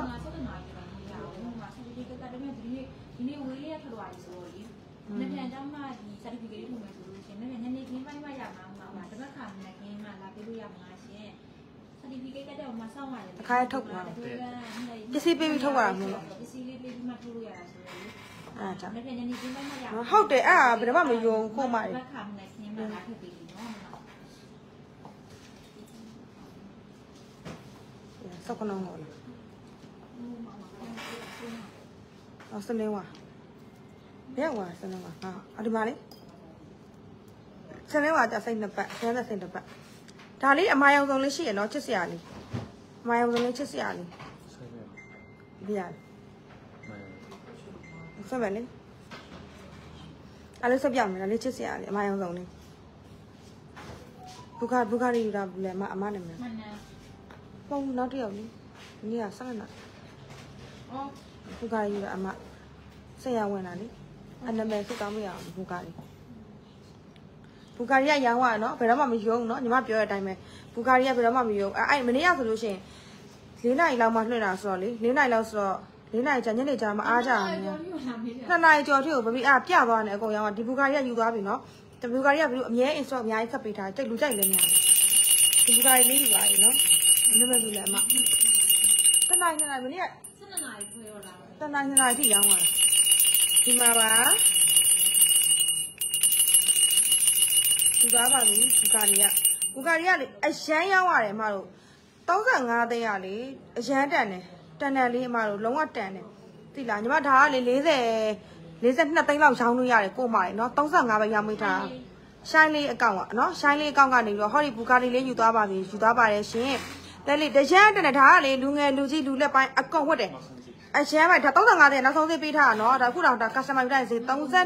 nên là trong mà certificate của mình rồi chứ nên là nhân đi mấy mà giảm mà tất cả này cái mà là cái đuôi mà chứ certificate cái đầu mà xong rồi khai thốc mà cái gì baby thốc à mình cái gì baby mà đuôi à chả nên là nhân đi mấy mà giảm nó hậu để à bây giờ mà mình dùng cô mày tất cả này nhưng mà là cái gì nó sao con nó ngồi nó xin lên à biết không à xin lên à ở đi mà đi xin lên à chả xin được bạn xin là xin được bạnဒါလေးအမာရောင်စုံလေးရှိရနော်ချစ်စရာလေးအမာရောင်စုံလေးချစ်စရာလေးပြရဆက်မယ်လေအဲ့လိုဆက်ပြမယ်ဒါလေးချစ်စရာလေးအမာရောင်စုံလေးဘူကာရီယူတာဘူးလေအမနာမည်ပုံနောက်တစ်ယောက်လေးဒီကဆက်နေတာအော်ဘူကာရီယူတာအမဆက်ရဝင်တာလေအနာမည်စစ်ကောင်းမရအောင်ဘူကာရီဘူကာရီကရောင်းရနော်ဘယ်တော့မှမယုံနော်ညီမပြောတဲ့အတိုင်းပဲဘူကာရီကဘယ်တော့မှမယုံအဲ့မနေ့ကဆိုလို့ရှိရင်4 နာရီလောက်မှလွှင့်တာဆိုတော့လေ4 နာရီလောက်ဆိုတော့4 နာရီကြာညနေကြာမှအားကြတယ်2 နာရီကျော်ထိကိုဘဘီပြသွားတယ်အကုန်ရောင်းဒီဘူကာရီကယူသွားပြီနော်ဒီဘူကာရီကဘယ်လိုအမြဲ install အများကြီးခတ်ပေးထားတယ်တိတ်လူကြိုက်လည်းများတယ်ဒီဘူကာရီလေးယူပါပြီနော်နည်းနည်းဘူးလေအမ2 နာရီ2 နာရီမနေ့က 12 နာရီခွဲတော့လာ 2 နာရီ2 နာရီထိရောင်းသွားတာဒီမှာပါဒီကားပါပြီဘူကာရီကလေအရန်ရောက်ရတယ်အမတို့35သိန်းရလေအရန်တန်တယ်လေးအမတို့လုံးဝတန်တယ်သိလားညီမဒါကလေ42သိန်းလောက်ရောင်းလို့ရတယ်ကို့မလေးနော်35ပဲရောင်းမိထားရှိုင်းလေးအကောင့်ကနော်ရှိုင်းလေးအကောင့်ကနေပြီးတော့ဟောဒီဘူကာရီလေးယူသွားပါတယ်ရှင်တဲလေးတရန်တန်တယ်ဒါကလေလူငယ်လူကြီးလူလက်ပိုင်းအကုန်ဝတ်တယ်အရန်ပဲဒါ35သိန်းနောက်ဆုံးသေးပေးထားတာနော်ဒါခုတော့ဒါ customer ယူတိုင်းဈေး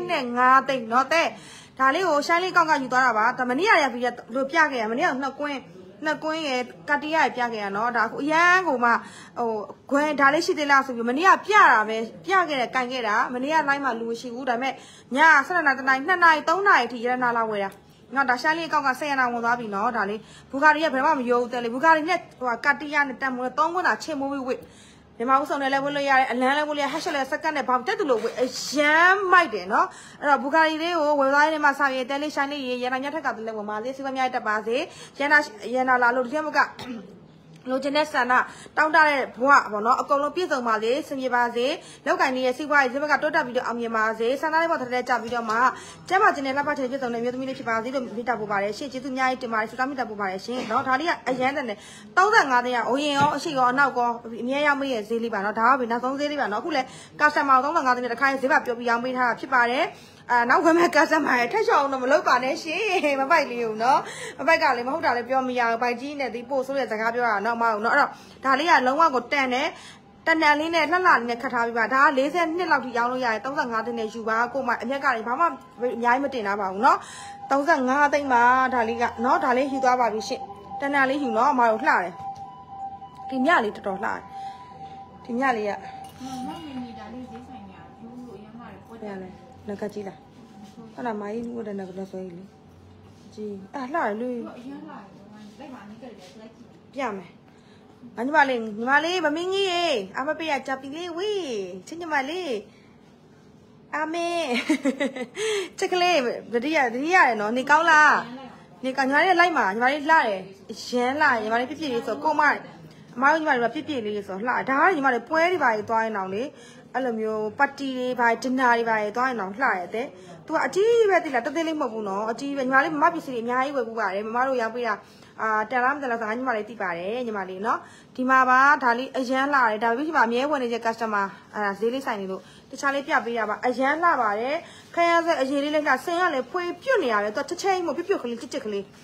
35သိန်းနော်တဲ့ဒါလေးကိုရှိုင်းလေးကောက်ကယူသွားတာပါဒါမနေ့ရပြီးလို့ပြခဲ့ရမနေ့ကနှစ်ကွင်းရဲ့ကတိရရပြခဲ့ရနော်ဒါအခုအရန်ကိုမှခွဲဒါလေးရှိသေးလားဆိုပြီးမနေ့ကပြတာပဲပြခဲ့တယ်ကန်ခဲ့တာမနေ့က line မှာလူမရှိဘူးဒါပေမဲ့ည7 နာရီ 2 နာရီ 3 နာရီထိရနာလာဝယ်တာနော်ဒါရှိုင်းလေးကောက်က10ရနာဝင်သွားပြီနော်ဒါလေးဘူကာရီကဘယ်မှမယိုးတယ်လေဘူကာရီနဲ့ကတိရနဲ့တက်မိုး3ခွန်းတာချေမိုးပြီးဝစ်ဒီမှာဥဆောင်နဲ့လည်းဝတ်လို့ရတယ်အလန်းလည်းဝတ်လို့ရ hashtag လည်းစက္ကန့်နဲ့ဘာတက်တူလို့ဝတ်အရန်မိုက်တယ်နော်အဲ့တော့ဘူကာရီလေးကိုဝယ်သွားရင်မှစာရေးတဲလေးရှိုင်းလေးရေးရန်နာညထက်ကတည်းကဝယ်ပါစေစီးပွားများတက်ပါစေရန်နာလာလို့ဒီမကလိုချင်တဲ့ဆန္ဒတောင်းတတဲ့ဘဝပေါ့နော်အကုန်လုံးပြည့်စုံပါစေစင်ပြေပါစေလောက်ကင်ကြီးရဲ့စီးပွားရေးဒီဘက်ကတိုးတက်ပြီးတော့အောင်မြင်ပါစေဆန္ဒလေးပေါ်တဲ့ကြပြီးတော့မှကျမကျင်တဲ့လက်ပတ်ချေပြည့်စုံတဲ့မျိုးသမီးလေးဖြစ်ပါစေလို့မိတာပို့ပါတယ်ရှေ့ကျေးဇူးအများကြီးတင်ပါတယ်ဆုတောင်းမိတာပို့ပါတယ်ရှင်နော်ဒါလေးကအရန်တယ်35သိန်းရအိုရင်ရောအရှိရောအနောက်ရောအမြဲရောက်မရဲ့ဈေးလေးပါနော်ဒါကပဲနောက်ဆုံးဈေးလေးပါနော်အခုလဲကာစတမာ35သိန်းနဲ့တစ်ခါဈေးပါပြောပြီးရောင်းပေးထားတာဖြစ်ပါတယ်နောက်ခွဲမဲ့ကာစတမာရဲ့ထက်ချောင်းတော့မလုပ်ပါနဲ့ရှင်မပိုက်လေးဦးနော်မပိုက်ကလည်းမဟုတ်တာလည်းပြောမရဘူးပိုက်ကြီးနဲ့ဒီပို့ဆိုးတဲ့စကားပြောတာတော့မဟုတ်နော်အဲ့တော့ဒါလေးကလုံးဝကိုတန်တယ်တန်လေးနဲ့လှလှလေးနဲ့ခတ်ထားပြီးပါဒါက42လောက်ထိရောင်းလို့ရတယ်35သိန်းနဲ့ယူပါကိုမှအမြက်ကလည်းဘာမှအများကြီးမတင်တာပါဘူးနော်35သိန်းပါဒါလေးကနော်ဒါလေးယူသွားပါပြီရှင်တန်လေးယူနော်အမတို့လှတယ်ဒီမြလေးတော်တော်လှတယ်ဒီမြလေးကမမမီဒါလေးဈေးဆိုင်ညာယူလို့ရမှာပေါ်တယ်လေငါကကြည့်လားအဲ့ဒါမိုင်းဦးတဲ့ငါကလည်းဆွဲကြီးလေကြည့်အဲ့လှတယ်လူအရင်လာတယ်လိုက်ပါနေကြတယ်လိုက်ကြည့်ပြမယ်ညီမလေးမမင်းကြီးရေအမပေးရကြပြီလေးဝေးချင်းညီမလေးအာမင်းချက်ကလေးတတိယရတယ်နော်နေကောင်းလားနေကောင်းညီမလေးလိုက်မှာညီမလေးလှတယ်ရမ်းလှညီမလေးပြည့်လေးဆိုကိုမအမတို့ညီမလေးပြည့်လေးဆိုလှဒါကညီမလေးပွဲတွေပါကြီးသွားရင်အောင်လေအဲ့လိုမျိုးပတ်တီတွေပါဒင်နာတွေပါသွားရင်အောင်လှရတဲ့သူကအကြီးပဲတိလားတသေးလေးမဟုတ်ဘူးနော်အကြီးပဲညီမလေးမမပစ္စည်းတွေအများကြီးဝယ်ပူပါတယ်မမတို့ရောက်ပေးတာတန်လားမတန်လားဆိုညီမလေးသိပါတယ်ညီမလေးနော်ဒီမှာပါဒါလေးအရန်လာတယ်ဒါပေမဲ့ဒီမှာအမြဲဝင်နေတဲ့ customer ဈေးလေးဆိုင်နေလို့တခြားလေးပြပေးတာပါအရန်လာပါတယ်ခရမ်းဆက်အရေးလေးလိုက်တာဆင်းရလဲဖွေးပြုတ်နေရတယ်သူတစ်ချိန်မပြုတ်ကလေးတစ်ကလေး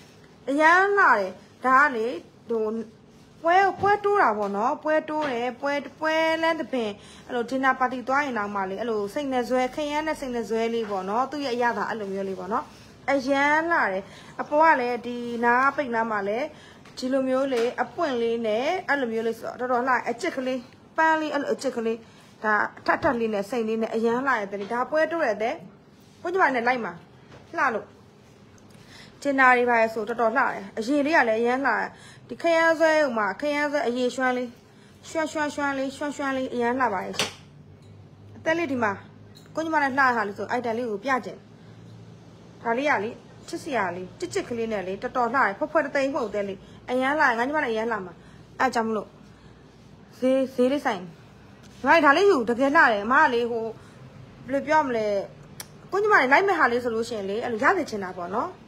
အရန်လာတယ်ဒါကလေဟိုပွဲတိုးတာပေါ့နော်ပွဲတိုးတယ်ပွဲလန်းတဲ့ပင်အဲ့လို dinner party သွားရင်တော့မှလေအဲ့လိုစိတ်နဲ့ဇွဲခရမ်းနဲ့စိတ်နဲ့ဇွဲလေးပေါ့နော်သူ့ရဲ့အရသာအဲ့လိုမျိုးလေးပေါ့နော်အရန်လာတယ်အပေါ်ကလည်းဒီနားပိတ်နားမှာလည်းဒီလိုမျိုးလေးအပွင့်လေးနဲ့အဲ့လိုမျိုးလေးဆိုတော့တော်တော်လှအချစ်ကလေးပန်းလေးအဲ့လိုအချစ်ကလေးဒါထထလေးနဲ့စိတ်လေးနဲ့အရန်လာရတယ်ဒါပွဲတိုးရတယ်ကိုညီမနဲ့လိုက်မှာလှလို့ကျင်နာတွေပါဆိုတော်တော်လှတယ်အရေလေးကလည်းအရန်လှတယ်ဒီခရမ်းဆွဲဥမှာခရမ်းဆွဲအရေရွှမ်းလေးရွှမ်းလေးအရန်လှပါရဲ့ရှင်အသက်လေးဒီမှာကိုညီမနဲ့လှထားလို့ဆိုအိုက်တန်လေးကိုပြကျင်ဒါလေးကလေချစ်စရာလေးချစ်ကလေးနဲ့လေတော်တော်လှတယ်ဖွဲ့တသိမ်းမဟုတ်သေးလေအရန်လှငါညီမလည်းအရန်လှမှာအဲ့ကြောင့်မလို့ဈေးလေးဆိုင်ငါဒါလေးယူတကယ်လှတယ်အမကလေဟိုဘယ်လိုပြောမလဲကိုညီမလည်းလိုက်မဲ့ဟာလေးဆိုလို့ရှိရင်လေအဲ့လိုရစေချင်တာပေါ့နော်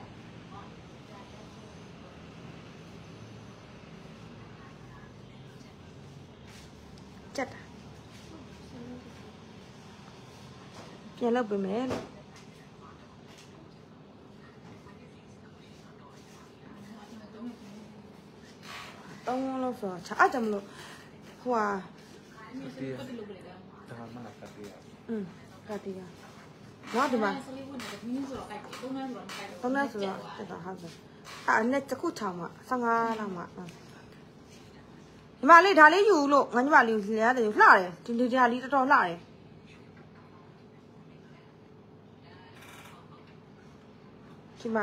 ချက်တာပြန်လုပ်ပေးမယ်လို့တောင်းလို့ဆိုချာအကြမလို့ဟိုဟာဒါမှမဟုတ်ကတည်းကကတိကနော်ဒီမှာဆလေးဝင်တယ်မင်းဆိုတော့ကြိုက်တယ်သုံးနှမ်းဆိုတော့ကြိုက်တယ်သုံးနှမ်းဆိုတော့တက်တာဟုတ်တယ်အဲ့နဲ့တစ်ခုချောင်းမှာ15လောက်မှာညီမလေးဒါလေးယူလို့ငါညီမလေးလှရတယ်လှတယ်ဒီဒါလေးတော်တော်လှတယ်ဒီမှာ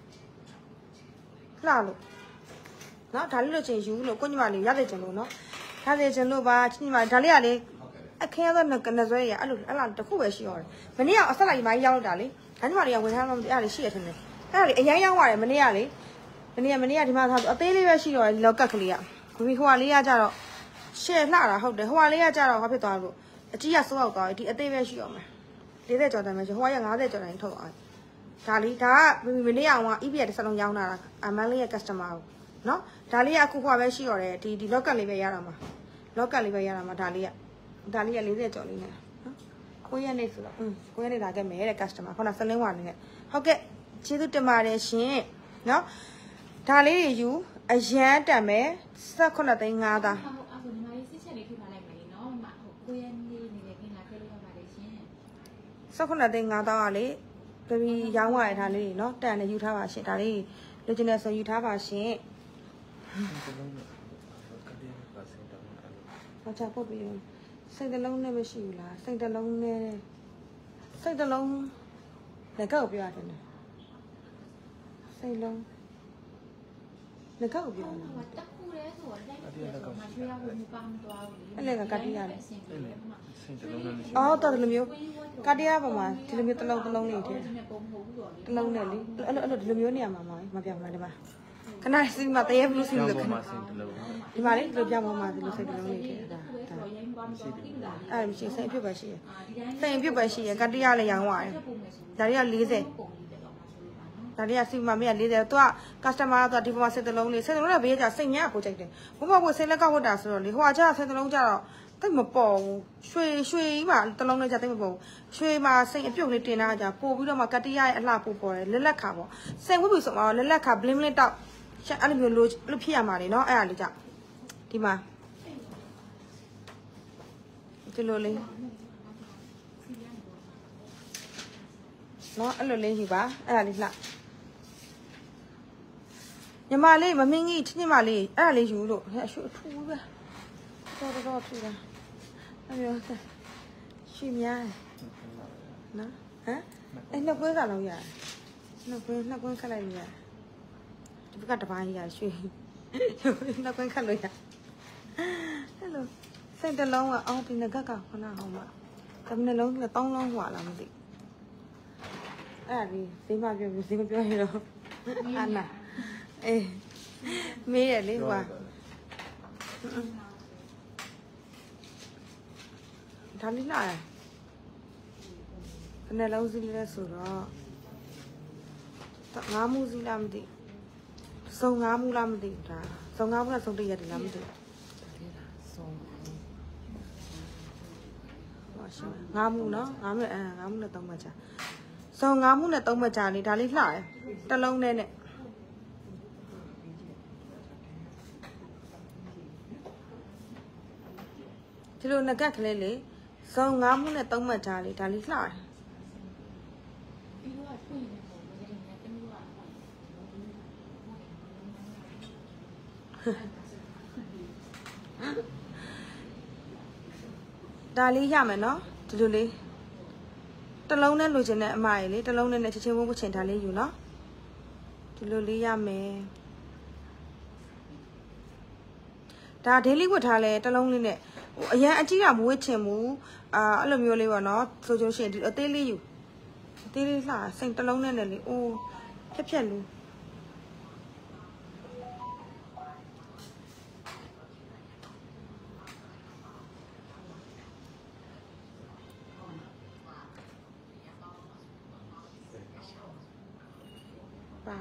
လှလို့နော်ဒါလေးလို့ချင်းယူလို့ကိုညီမလေးရတယ်ချင်လို့နော်ရတယ်ချင်လို့ပါညီမဒါလေးကလေအခင်းရတော့ကနဇွဲရအဲ့လိုတစ်ခုပဲရှိရတယ်မနေ့ကအဆက်လိုက်မိုင်းရောက်တော့တာလေငါညီမလေးကဝင်ထားမှမသိအဲ့ဒါလေးရှိရထင်တယ်အဲ့ဒါလေးအရင်ရောက်ရတယ်မနေ့ကလေမနေ့ကဒီမှာထားအသေးလေးပဲရှိတော့တယ်လောက်ကက်ကလေးကဟိုဟာလေးကကြတော့ရှယ်လှတာဟုတ်တယ်ဟိုဟာလေးကကြတော့ဘာဖြစ်သွားလို့အကြီးကစိုးရောက်သွားပြီဒီအသေးပဲရှိအောင်မယ်40ကျော်တန်းပဲရှိဟိုက50ကျော်တန်းထုတ်အောင်ဒါလေးဒါကမနေ့က EBA တစ်စလုံးရောင်းတာအမန်လေးရဲ့ customer ကိုနော်ဒါလေးကအခုခွာပဲရှိတော့တယ်ဒီ locker လေးပဲရတာမှာ locker လေးပဲရတာမှာဒါလေးက40ကျော်လေးနဲ့နော်9ရက်နေ့ဆိုတော့9ရက်နေ့လာခဲ့မယ်တဲ့ customer ခုနစလင်းဝါနေနဲ့ဟုတ်ကဲ့ကျေးဇူးတင်ပါတယ်ရှင်နော်ဒါလေးတွေယူအရန်တန်မယ်18သိန်း5သားဟုတ်အဲ့ဒါညီမလေးစစ်ချက်လေးထိထားလိုက်မယ်နော်ဟိုကိုရနေနေတဲ့ခင်လာခဲ့လို့ရပါတယ်ရှင် 18သိန်း5သားကလေပြီးရောင်းရတဲ့ဒါလေးတွေနော်တန်နဲ့ယူထားပါရှင်ဒါလေးလိုချင်တဲ့ဆိုယူထားပါရှင်ဘာချပုတ်ပြီးစိတ်တလုံးနဲ့မရှိဘူးလားစိတ်တလုံးနဲ့စိတ်တလုံးလက်ကောက်ပြောရတယ်စိတ်လုံးလက်ကောက်ပြောတယ်တက်ခုလဲဆိုတော့လိုက်ပြီးတော့မချွေးရဘူးမပန်းသွားဘူးအဲ့လေကကတိရတယ်အော်တော်တယ်လိုမျိုးကတိရပါမှာဒီလိုမျိုးတလုံးလေးထဲတလုံးနဲ့လေအဲ့လိုဒီလိုမျိုးနေရာမှာမပြောင်းမှာဒီမှာခဏစီမတရေဘလူးစီလို့ခဏဒီမှာလေဒီလိုပြောင်းပေါ်မှာဒီလိုစိတ်တလုံးလေးထဲဒါအဲ့မရှိစိတ်အပြစ်ပဲရှိရစိတ်အပြစ်ပဲရှိရကတိရလည်းရောင်းသွားတယ်ဒါတွေက40ဒါတွေကစီမမေးက40သူက customer ကဒီပေါ်မှာစိတ်တလုံးလေးစိတ်တလုံးကဘေးကစိတ်ညံ့ပို့ကြိုက်တယ်ဘုမဘစိတ်လက်ကဝတ်တာဆိုတော့လေဟိုကကြာစိတ်တလုံးကြတော့တိတ်မပေါ်ဘူးရွှေကြီးမှတလုံးလေးကြတိတ်မပေါ်ဘူးရွှေမှာစိတ်အပြုတ်လေးတင်ထားကြပို့ပြီးတော့မှကတိရရဲ့အလှပို့ပေါ်တယ်လက်ခါပေါ့စိတ်ဝတ်ပြီးဆိုမှလက်ခါ bling bling တောက်အဲ့လိုမျိုးလို့ဖြစ်ရမှာလေနော်အဲ့ဒါလေးကြဒီမှာဒီလိုလေးနော်အဲ့လိုလေးယူပါအဲ့ဒါလေးလှညီမလေးမမင်းကြီးချင်းမလေးအဲ့ဒါလေးယူလို့အထူးပဲတော်ထူတာအဲ့လိုရှိများနော်ဟမ်အဲ့နှစ်ကွင်းကလောက်ရတယ်နှစ်ကွင်းခက်လိုက်ရတယ်ဒီဘက်ကတပိုင်းရရွှေနှစ်ကွင်းခက်လို့ရအဲ့လိုစိတ်တလုံးကအော်ဒီငကကခဏဟောင်းမှာတစ်နှလုံးနဲ့3လုံးဟွာလာမသိအဲ့ဒီဈေးမပြောရတော့အနာအေးမေးရလေဟွာဒါလေးလာတယ်ခဏလုံးစီးလဲဆိုတော့5မှုစီးလားမသိစုံ5မှုလားမသိဒါစုံ5မှုလားစုံတရက်တယ်လားမသိ5မှုနော်5မှု5မှုနဲ့3မှတ်ချစုံ5မှုနဲ့3မှတ်ချလေးဒါလေးလှတယ်တစ်လုံးနဲ့လိုငကက်ကလေးလေဇုံ9မှုနဲ့3မှတ်ထားလေဒါလေးလှတယ်ပြီးတော့ထွင်နေပုံစံနဲ့တမျိုးကဒါလေးရမယ်နော်ဒီလိုလေးတစ်လုံးနဲ့လိုချင်တဲ့အမကြီးလေတစ်လုံးနဲ့ချက်ချင်းဝုန်းဝချင်ဒါလေးယူနော်ဒီလိုလေးရမယ်ဒါဒေးလီဝတ်ထားလဲတစ်လုံးလေးနဲ့ဟိုအရန်အကြီးကမဝတ်ချင်ဘူးအဲ့လိုမျိုးလေးပေါ့နော်ဆိုကြရှင်ဒီအသေးလေးယူအသေးလေးလှစိတ်တစ်လုံးနဲ့လေအိုးဖြက်လူပါ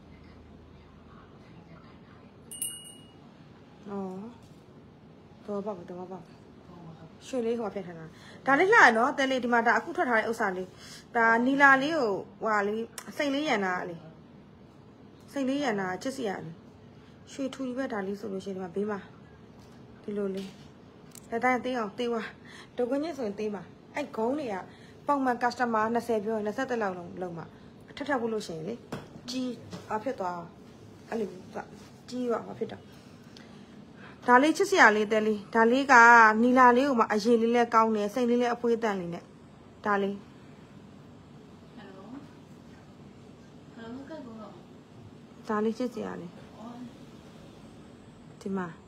တော့ပေါ့ရွှေလေးဟိုဖက်ထားတာဒါလေးလှရနော်တဲလေးဒီမှာဒါအခုထွက်ထားတဲ့ဥစ္စာလေးဒါနီလာလေးကိုဟွာလေးစိတ်လေးရန်တာလေးစိတ်လေးရန်တာချစ်စီရလေးရွှေထူကြီးပဲဒါလေးဆိုလို့ရှိရင်ဒီမှာဘေးမှာဒီလိုလေးဒါတိုင်းသေးအောင်သေးွားဒုက္ခညစ်ဆိုရင်သေးပါအဲ့ဂုံးတွေကပုံမှန် customer 20ပြော20တက်လောက်လုံးမှာထပ်ဖို့လို့ရှိရင်လေကြီးဖြစ်သွားအဲ့လိုကြီးပါဖြစ်တာဒါလေးချစ်စရာလေးတဲလေးဒါလေးကနီလာလေးကိုမှအရေးလေးလဲကောင်းတယ်စိတ်လေးလဲအဖွေးတန်လေးနဲ့ဒါလေးဟယ်လိုကကောဒါလေးချစ်စရာလေးဒီမှာ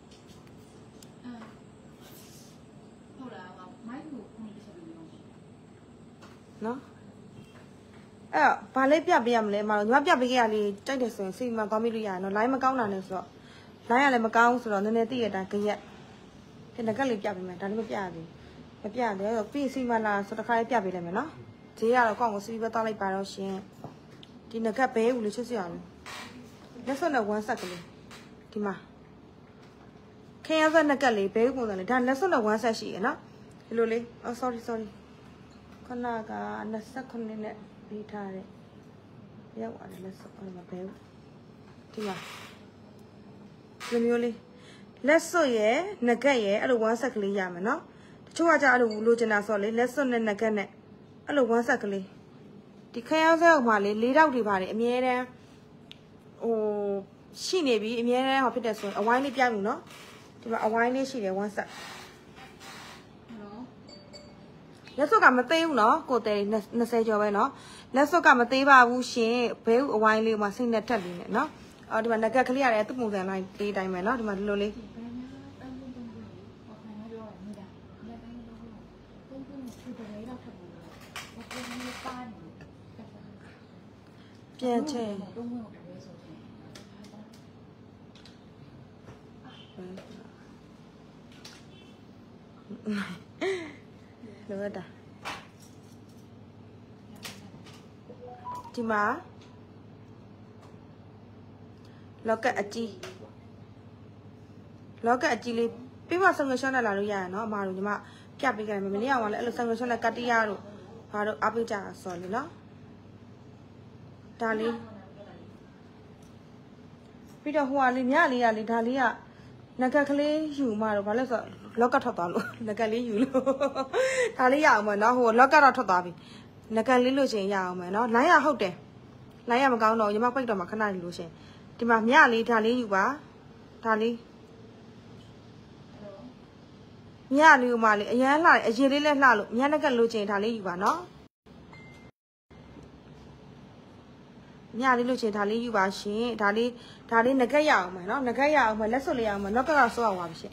ဟုတ်လားမိုက်ကိုခုန်ပြီးဆက်ပြီးတော့နော်အဲ့ဘာလေးပြပေးရမလဲမတော်ညီမပြပေးခဲ့ရလေးကြိုက်တယ်ဆိုရင်စိတ်မှကောင်းပြီလို့ရရနော် line မကောင်းတာနဲ့ဆိုတော့ line ရလည်းမကောင်းဆိုတော့နည်းနည်းသိရတာကြရက်ဒီငကက်လေးပြပေးမယ်ဒါလည်းမပြရသေးမပြရသေးတော့ပြီးစီမလာဆိုတခါလေးပြပေးလိုက်မယ်နော်ဈေးကတော့ကောင်းကိုစီးပဲတောက်လိုက်ပါတော့ရှင်ဒီငကက်ဘဲဦးလေးချစ်စရာလေးလက်စွပ်နဲ့1ဆက်ကလေးဒီမှာခင်းရစက်ငကက်လေးဘဲဦးပုံစံလေးဒါလက်စွပ်နဲ့1ဆက်ရှိရနော်ဒီလိုလေးအော် sorry ခဏက29နဲ့ပြီးထားတဲ့ရောက်သွားတယ်လက်စွပ်အဲ့မှာဘဲဦးဒီမှာဒီမျိုးလေးလက်စွပ်ရဲ့ငကက်ရဲ့အဲ့လို1ဆက်ကလေးရမယ်နော်တချို့ကကြအဲ့လိုလိုချင်တာဆိုတော့လေလက်စွပ်နဲ့ငကက်နဲ့အဲ့လို1ဆက်ကလေးဒီခရောက်စက်မှာလေ၄တောက်တွေပါတယ်အမြဲတမ်းဟိုရှိနေပြီအမြဲတမ်းဟောဖြစ်တယ်ဆိုရင်အဝိုင်းလေးပြမှုနော်ဒီမှာအဝိုင်းလေးရှိတယ်1ဆက်လက်စွပ်ကမသေးဘူးနော်ကိုတဲ20ကျော်ပဲနော်လက်စွပ်ကမသေးပါဘူးရှင်ဘဲဥအဝိုင်းလေးမှာစိတ်နဲ့ထက်လေးနဲ့နော်အော်ဒီမှာငကက်ကလေးရတယ်သူ့ပုံစံလိုက်လေးတိုင်းပဲနော်ဒီမှာဒီလိုလေးပြန်ချဲလိုရတာဒီမှာလောကအကြီးလေးပြမဆောင်ရရှောင်းလာလို့ရရနော်အမတို့ညီမပြပေးကြတယ်မနေ့ကလည်းအဲ့လိုဆောင်ရရှောင်းလက်ကတိရတို့ဘာတို့အားပေးကြဆိုလို့နော်ဒါလေးပြီးတော့ဟိုကလေးမြလေးရလေးဒါလေးကငကက်ကလေးယူမှတော့ဘာလဲဆိုလောက်ကထွက်သွားလို့ငကက်လေးယူလို့ဒါလေးရအောင်မနော်ဟိုလောက်ကတော့ထွက်သွားပြီငကက်လေးလို့ရှင်ရအောင်မယ်နော်လိုင်းရဟုတ်တယ်လိုင်းရမကောင်းတော့ညီမပိတ်တော့မှခဏလေးလို့ရှင်ဒီမှာမြလေးဒါလေးယူပါဒါလေးမြလေးကိုမှလေအရန်လှအရင်လေးလဲလှလို့မြငကက်လို့ချင်းဒါလေးယူပါနော်မြလေးလို့ချင်းဒါလေးယူပါရှင်ဒါလေးငကက်ရအောင်မယ်နော်ငကက်ရအောင်မယ်လက်စွပ်လေးရအောင်မယ်လောက်ကကတော့စောအောင်ပါရှင်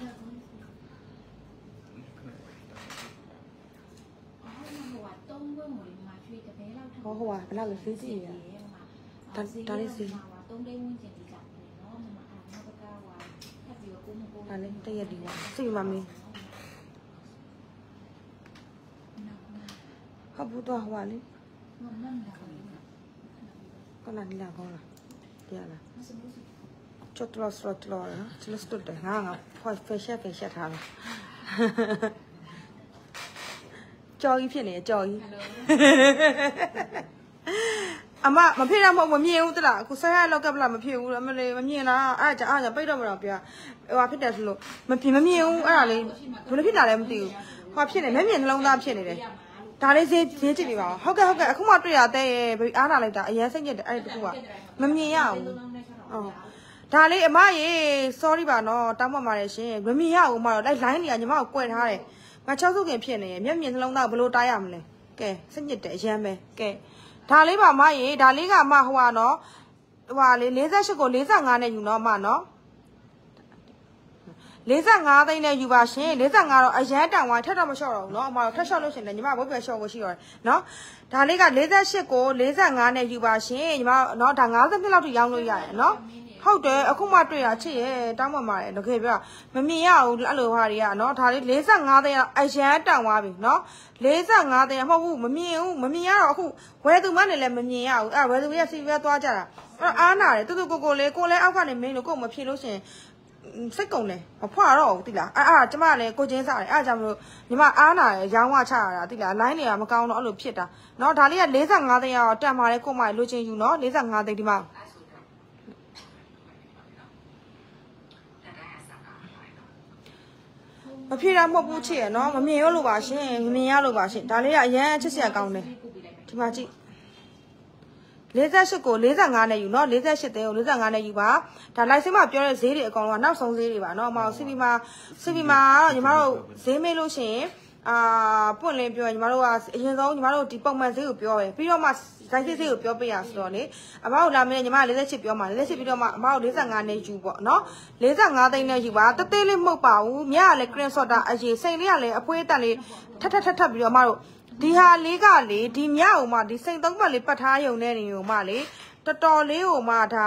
ဟောဟိုကဘယ်လောက်လဲသေးကြည့်ရဒါလေးစီဒါလေးတရက်ဒီပါစိတ်မမေးဟုတ်ဘူးတော့ဟိုလေကနနီလာကောလားတရားလားချောတလောစရတလောနော်ချလစတူတယ်ငါဖော်ဖက်ရှက်ထားလားကြော်ကြီးဖြစ်နေကြော်ကြီးအမမဖြစ်တော့မမြင်ဘူးတလားအခုဆက်ရလောက်ကပ်လာမဖြစ်ဘူးအမလေးမမြင်လားအဲ့ဒါကြာပိတ်တော့မတော့ပြဟိုဖြစ်တယ်ဆိုလို့မမြင်ဘူးအဲ့ဒါလေးဘယ်လိုဖြစ်တာလဲမသိဘူးဟောဖြစ်နေမျက်မြင်နှလုံးသားဖြစ်နေတယ်ဒါလေးဈေးကြည့်နေပါဦးဟုတ်ကဲ့အခုမှတွေ့ရတဲ့အားနာလိုက်တာအရင်စိတ်ညစ်တယ်အဲ့ဒီတခုကမမြင်ရဘူးဟုတ်ဒါလေးအမရေ sorry ပါနော်တောင်းပန်ပါတယ်ရှင်မမြင်ရဘူးအမတော့လိုက် line တွေကညီမကိုကွယ်ထားတယ်ငါ6စုခင်ဖြစ်နေရမျက်မြင်နှလုံးသားဘယ်လိုတားရမလဲကဲစိတ်ညစ်တယ်အရင်ပဲကဲဒါလေးပါမရေဒါလေးကအမဟိုကနော်ဟိုလေ48ကို45နဲ့ယူနော်အမနော်45သိန်းနဲ့ယူပါရှင်45တော့အရန်တောင်ဝိုင်းထက်တော့မလျှော့တော့ဘူးเนาะအမတော့ထက်လျှော့လို့ရှင်တယ်ညီမဘိုးပြန်လျှော့ဖို့ရှိတော့တယ်เนาะဒါလေးက48ကို45နဲ့ယူပါရှင်ညီမเนาะဒါ50နှစ်လောက်ထိရောင်းလို့ရတယ်เนาะဟုတ်တယ်အခုမှတွေ့တာချစ်ရဲ့တောင်းပန်ပါတယ်တကယ်ပြောမမြင်ရဘူးအဲ့လိုဟာတွေကเนาะဒါလေး45သိန်းအရန်တောင်သွားပြီเนาะ45သိန်းမဟုတ်ဘူးမမြင်ရတော့အခုဝယ်သူမနဲ့လည်းမမြင်ရဘူးအဲ့ဝယ်သူရဲ့စီပဲသွားကြတာအဲ့အားနာတယ်တူကိုလေးကိုလည်းအောက်ကနေမင်းလို့ကိုမဖြေလို့ရှင်စိတ်ကုန်တယ်မဖွာတော့ဘူးတိလားအဲ့ကျမလည်းကိုချင်းစားတယ်အဲ့ကြောင့်မလို့ညီမအားနာတယ်ရောင်းဝချရတာတိလား line တွေကမကောင်းတော့အဲ့လိုဖြစ်တာเนาะဒါလေးက45သိန်းရောက်တက်มาတယ်ကိုမလိုချင်ယူเนาะ45သိန်းဒီမှာမဖြစ်တာမဟုတ်ဘူးချစ်ရနော်မမြင်ရလို့ပါရှင်မမြင်ရလို့ပါရှင်ဒါလေးကအရန်ချစ်စရာကောင်းတယ်ဒီမှာကြည့်48ကို45နဲ့ယူနော်48သိန်းကို45နဲ့ယူပါဒါလိုက်စင်းမှာပြောတဲ့ဈေးတွေအကောင်လုံးကနောက်ဆုံးဈေးတွေပါနော်အမစီပီမှာညီမတို့ဈေးမေးလို့ရှိရင်ပွင့်လင်းပြောရင်ညီမတို့ကအရင်ဆုံးညီမတို့ဒီပုံမှန်ဈေးကိုပြောရပြီးတော့မှဇိုင်းဈေးကိုပြောပေးရဆိုတော့လေအမတို့လာမင်းညီမ48ပြောမှာ48ပြီးတော့မှအမတို့45နဲ့ယူပေါ့နော်45သိန်းနဲ့ယူပါတသေးလေးမဟုတ်ပါဘူးမြကလည်း green soda အရေးစိန်လေးကလည်းအဖွေးတက်လေးထပ်ပြီးတော့အမတို့ဒီဟာလေးကလေဒီမြအောင်မှဒီစိန်3ပတ်လေးပတ်ထားရုံနဲ့နေုံမှလေတော်တော်လေးကိုမှဒါ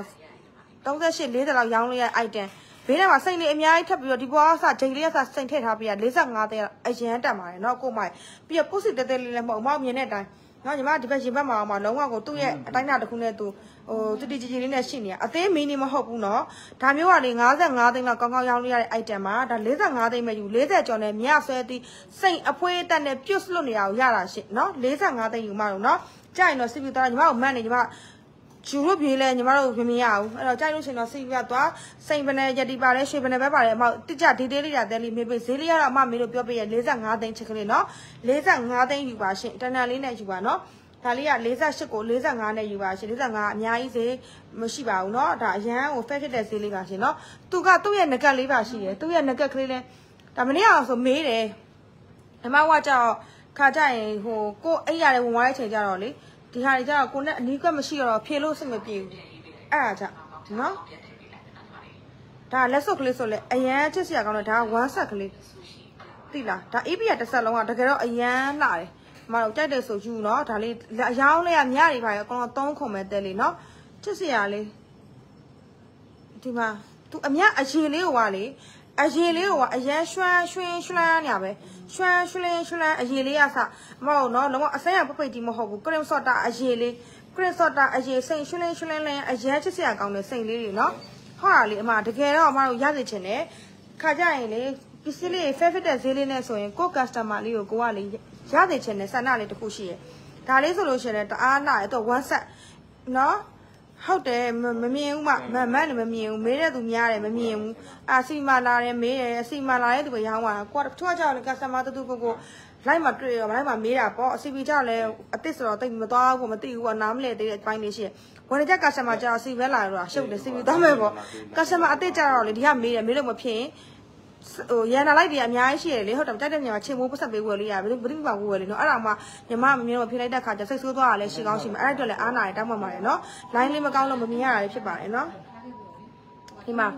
38 40လောက်ရောင်းလို့ရ itemဘေးထဲမှာစိန်လေးအများကြီးထပ်ပြီးတော့ဒီဘွားဆဂျိန်လေးကစစိန်ထည့်ထားပြီး45သိန်းအရန်တက်ပါတယ်เนาะကိုမိုင်ပြီးတော့ပုတ်စစ်တဲလေးလည်းမဟုတ်မြင်တဲ့အတိုင်းเนาะညီမဒီဘက်ရင်ဘက်မှာအောင်လုံးဝကိုသူ့ရဲ့အတိုင်းအတာတစ်ခုနဲ့သူဟိုတူကြီးလေးနဲ့ရှိနေရအသေးမီနီမဟုတ်ဘူးเนาะဒါမျိုးကလေ55သိန်းလောက်ကောင်းကောင်းရောင်းလို့ရတဲ့ item ပါဒါ45သိန်းပဲယူ40ကျော်နဲ့မြဆွဲသည်စိန်အဖွေးတက်နဲ့ပြုတ်လွတ်နေရအောင်ရတာရှင့်เนาะ45သိန်းယူမှတော့เนาะကြိုက်တော့စီပီသွားညီမကိုမန့်နေညီမကျူလို့ပြေးလဲညီမတို့မမြင်ရဘူးအဲ့တော့ကြိုက်လို့ရှင်တော့စီပီကသွားစိန်ပနယ်ရတီပါလဲရွှေပနယ်ပဲပါတယ်အမတိကျ detail လေးတဲလေးမေးပေးဈေးလေးကတော့အမမေးလို့ပြောပေးရ45သိန်းချစ်ကလေးเนาะ45သိန်းယူပါရှင်တန်တန်လေးနဲ့ယူပါเนาะဒါလေးက48ကို45နဲ့ယူပါရှင်45အများကြီးဈေးမရှိပါဘူးเนาะဒါအရန်ကို fair ဖြစ်တဲ့ဈေးလေးပါရှင်เนาะသူကသူ့ရဲ့ငကက်လေးပါရှိတယ်သူ့ရဲ့ငကက်ကလေးလဲဒါမနေ့အောင်ဆိုမေးတယ်အမကကြောက်ခါကြရင်ဟိုကိုအိတ်ရတယ်ဝင်သွားတဲ့အချိန်ကျတော့လေဒီဟာတွေကျတော့ကိုနဲ့အနီးကပ်မရှိတော့ဖြေလို့စိတ်မပြေဘူးအဲ့ဒါကြောင့်เนาะဒါလက်စုပ်ကလေးဆိုလဲအရန်ချစ်စရာကောင်းတယ်ဒါ1 set ကလေးသိလားဒါ EP ကတစ်ဆက်လုံးကတကယ်တော့အရန်လှတယ်မတော်ကြိုက်တယ်ဆိုယူเนาะဒါလေးအယောင်းလေးကမြတွေပါရောအကောင်တော့3ခုမဲ့တဲလေးเนาะချစ်စရာလေးဒီမှာ तू အမြအရေလေးကိုကလေအရေလေးကိုကအရန်ရွှမ်းနေရပဲရွှမ်းအရေလေးကစမဟုတ်เนาะလုံးဝအစမ်းရပပိတ်ကြီးမဟုတ်ဘူး cream soda အရေလေး cream soda အရေစိန်ရွှမ်းလင်းအရန်ချစ်စရာကောင်းတဲ့စိန်လေးတွေเนาะဟောတာလေအမတကယ်တော့အမတို့ရစေချင်တယ်ခါကြရင်လေပစ္စည်းလေး favorite တဲ့ဈေးလေးနဲ့ဆိုရင်ကို customer လေးကိုကလေရစေချင်တဲ့ဆန္ဒလေးတစ်ခုရှိရယ်ဒါလေးဆိုလို့ရှိရင်တအားလာတော့ one set เนาะဟုတ်တယ်မမြင်ဘူးမလည်းမမြင်ဘူးမေးတဲ့သူများတယ်မမြင်ဘူးအာစီမာလာတယ်မေးတယ်အစီမာလာတဲ့သူပဲရောင်းသွားတာကွာတချို့ကြောက်လေ customer တူကိုလိုက်မှတွေ့ရောလိုက်မှမေးတာပေါ့အစီပီကြောက်လဲအစ်စ်ဆိုတော့တိတ်မသွားဘူးမသိဘူးကနားမလဲသေးတဲ့အပိုင်းလေးရှိရယ်ဝင်ကြ customer ကြောက်အစီပဲလာတော့ရှုပ်တယ်စီပီသွားမယ်ပေါ့ customer အစ်စ်ကြောက်တော့လေဒီကမေးတယ်မေးလို့မဖြစ်ရင်ဟိုရန်နာလိုက်တွေအများကြီးရှိတယ်လေဟုတ်တယ်တိုက်တဲ့ညမှာချိန်မိုးပတ်ဆက်ပေးဝယ်လို့ရဘယ်သူမှဝယ်လေနော်အဲ့ဒါမှညီမမမြင်တော့ဖြစ်လိုက်တဲ့ခါကျစိတ်ဆိုးသွားတာလည်းရှိကောင်းရှိမယ်အဲ့ဒါအတွက်လည်းအားနာရတောင်းပန်ပါတယ်နော် line လေးမကောင်းလို့မမြင်ရတာလည်းဖြစ်ပါတယ်နော်ဒီမှာ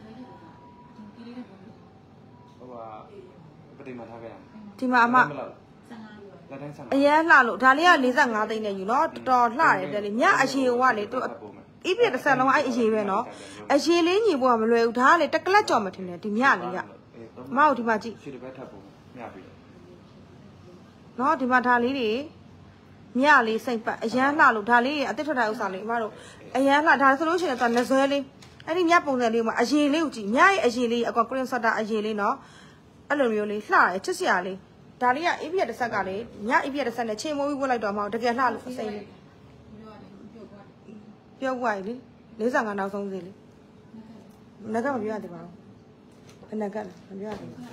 ပတိမထားခဲ့ရမယ်ဒီမှာအမအရန်လှလို့ဒါလေးက45သိန်းနဲ့ယူနော်တော်လှတယ်တဲ့လေမြအရေကလေသူအပြည့်တစ်ဆက်လုံးအဲ့အရေပဲနော်အရေလေးညီဖို့ကမလွယ်ဘူးဒါကလေတက်ကလက်ကြော်မထင်နဲ့ဒီမြလေးကမဟုတ်ဒီမှာကြည့်ရွှေတစ်ပတ်ထပ်ပုံမြပြီနော်ဒီမှာဒါလေးတွေမြလေးစိတ်ပတ်အရန်လှလို့ဒါလေးအစ်စ်ထွက်တဲ့ဥစ္စာလေးအမတို့အရန်လှဒါဆိုလို့ရှိရင်တော့နှစွဲလေးအဲ့ဒီမြပုံစံလေးမှာအရေလေးကိုကြည့်မြရဲ့အရေလေးအကောကရင်ဆတာအရေလေးနော်အဲ့လိုမျိုးလေးလှတယ်ချစ်စရာလေးဒါလေးကအေးပြည့်တစ်ဆက်ကလေမြအေးပြည့်တစ်ဆက်နဲ့ချိန်မိုးပြီးဝတ်လိုက်တော့မဟုတ်တကယ်လှလို့စိတ်လေးပြောပွားကြီးလေ45နောက်ဆုံးစီလေနက်ကမပြောရသေးပါဘူးနက်ကမပြောရသေးဘူး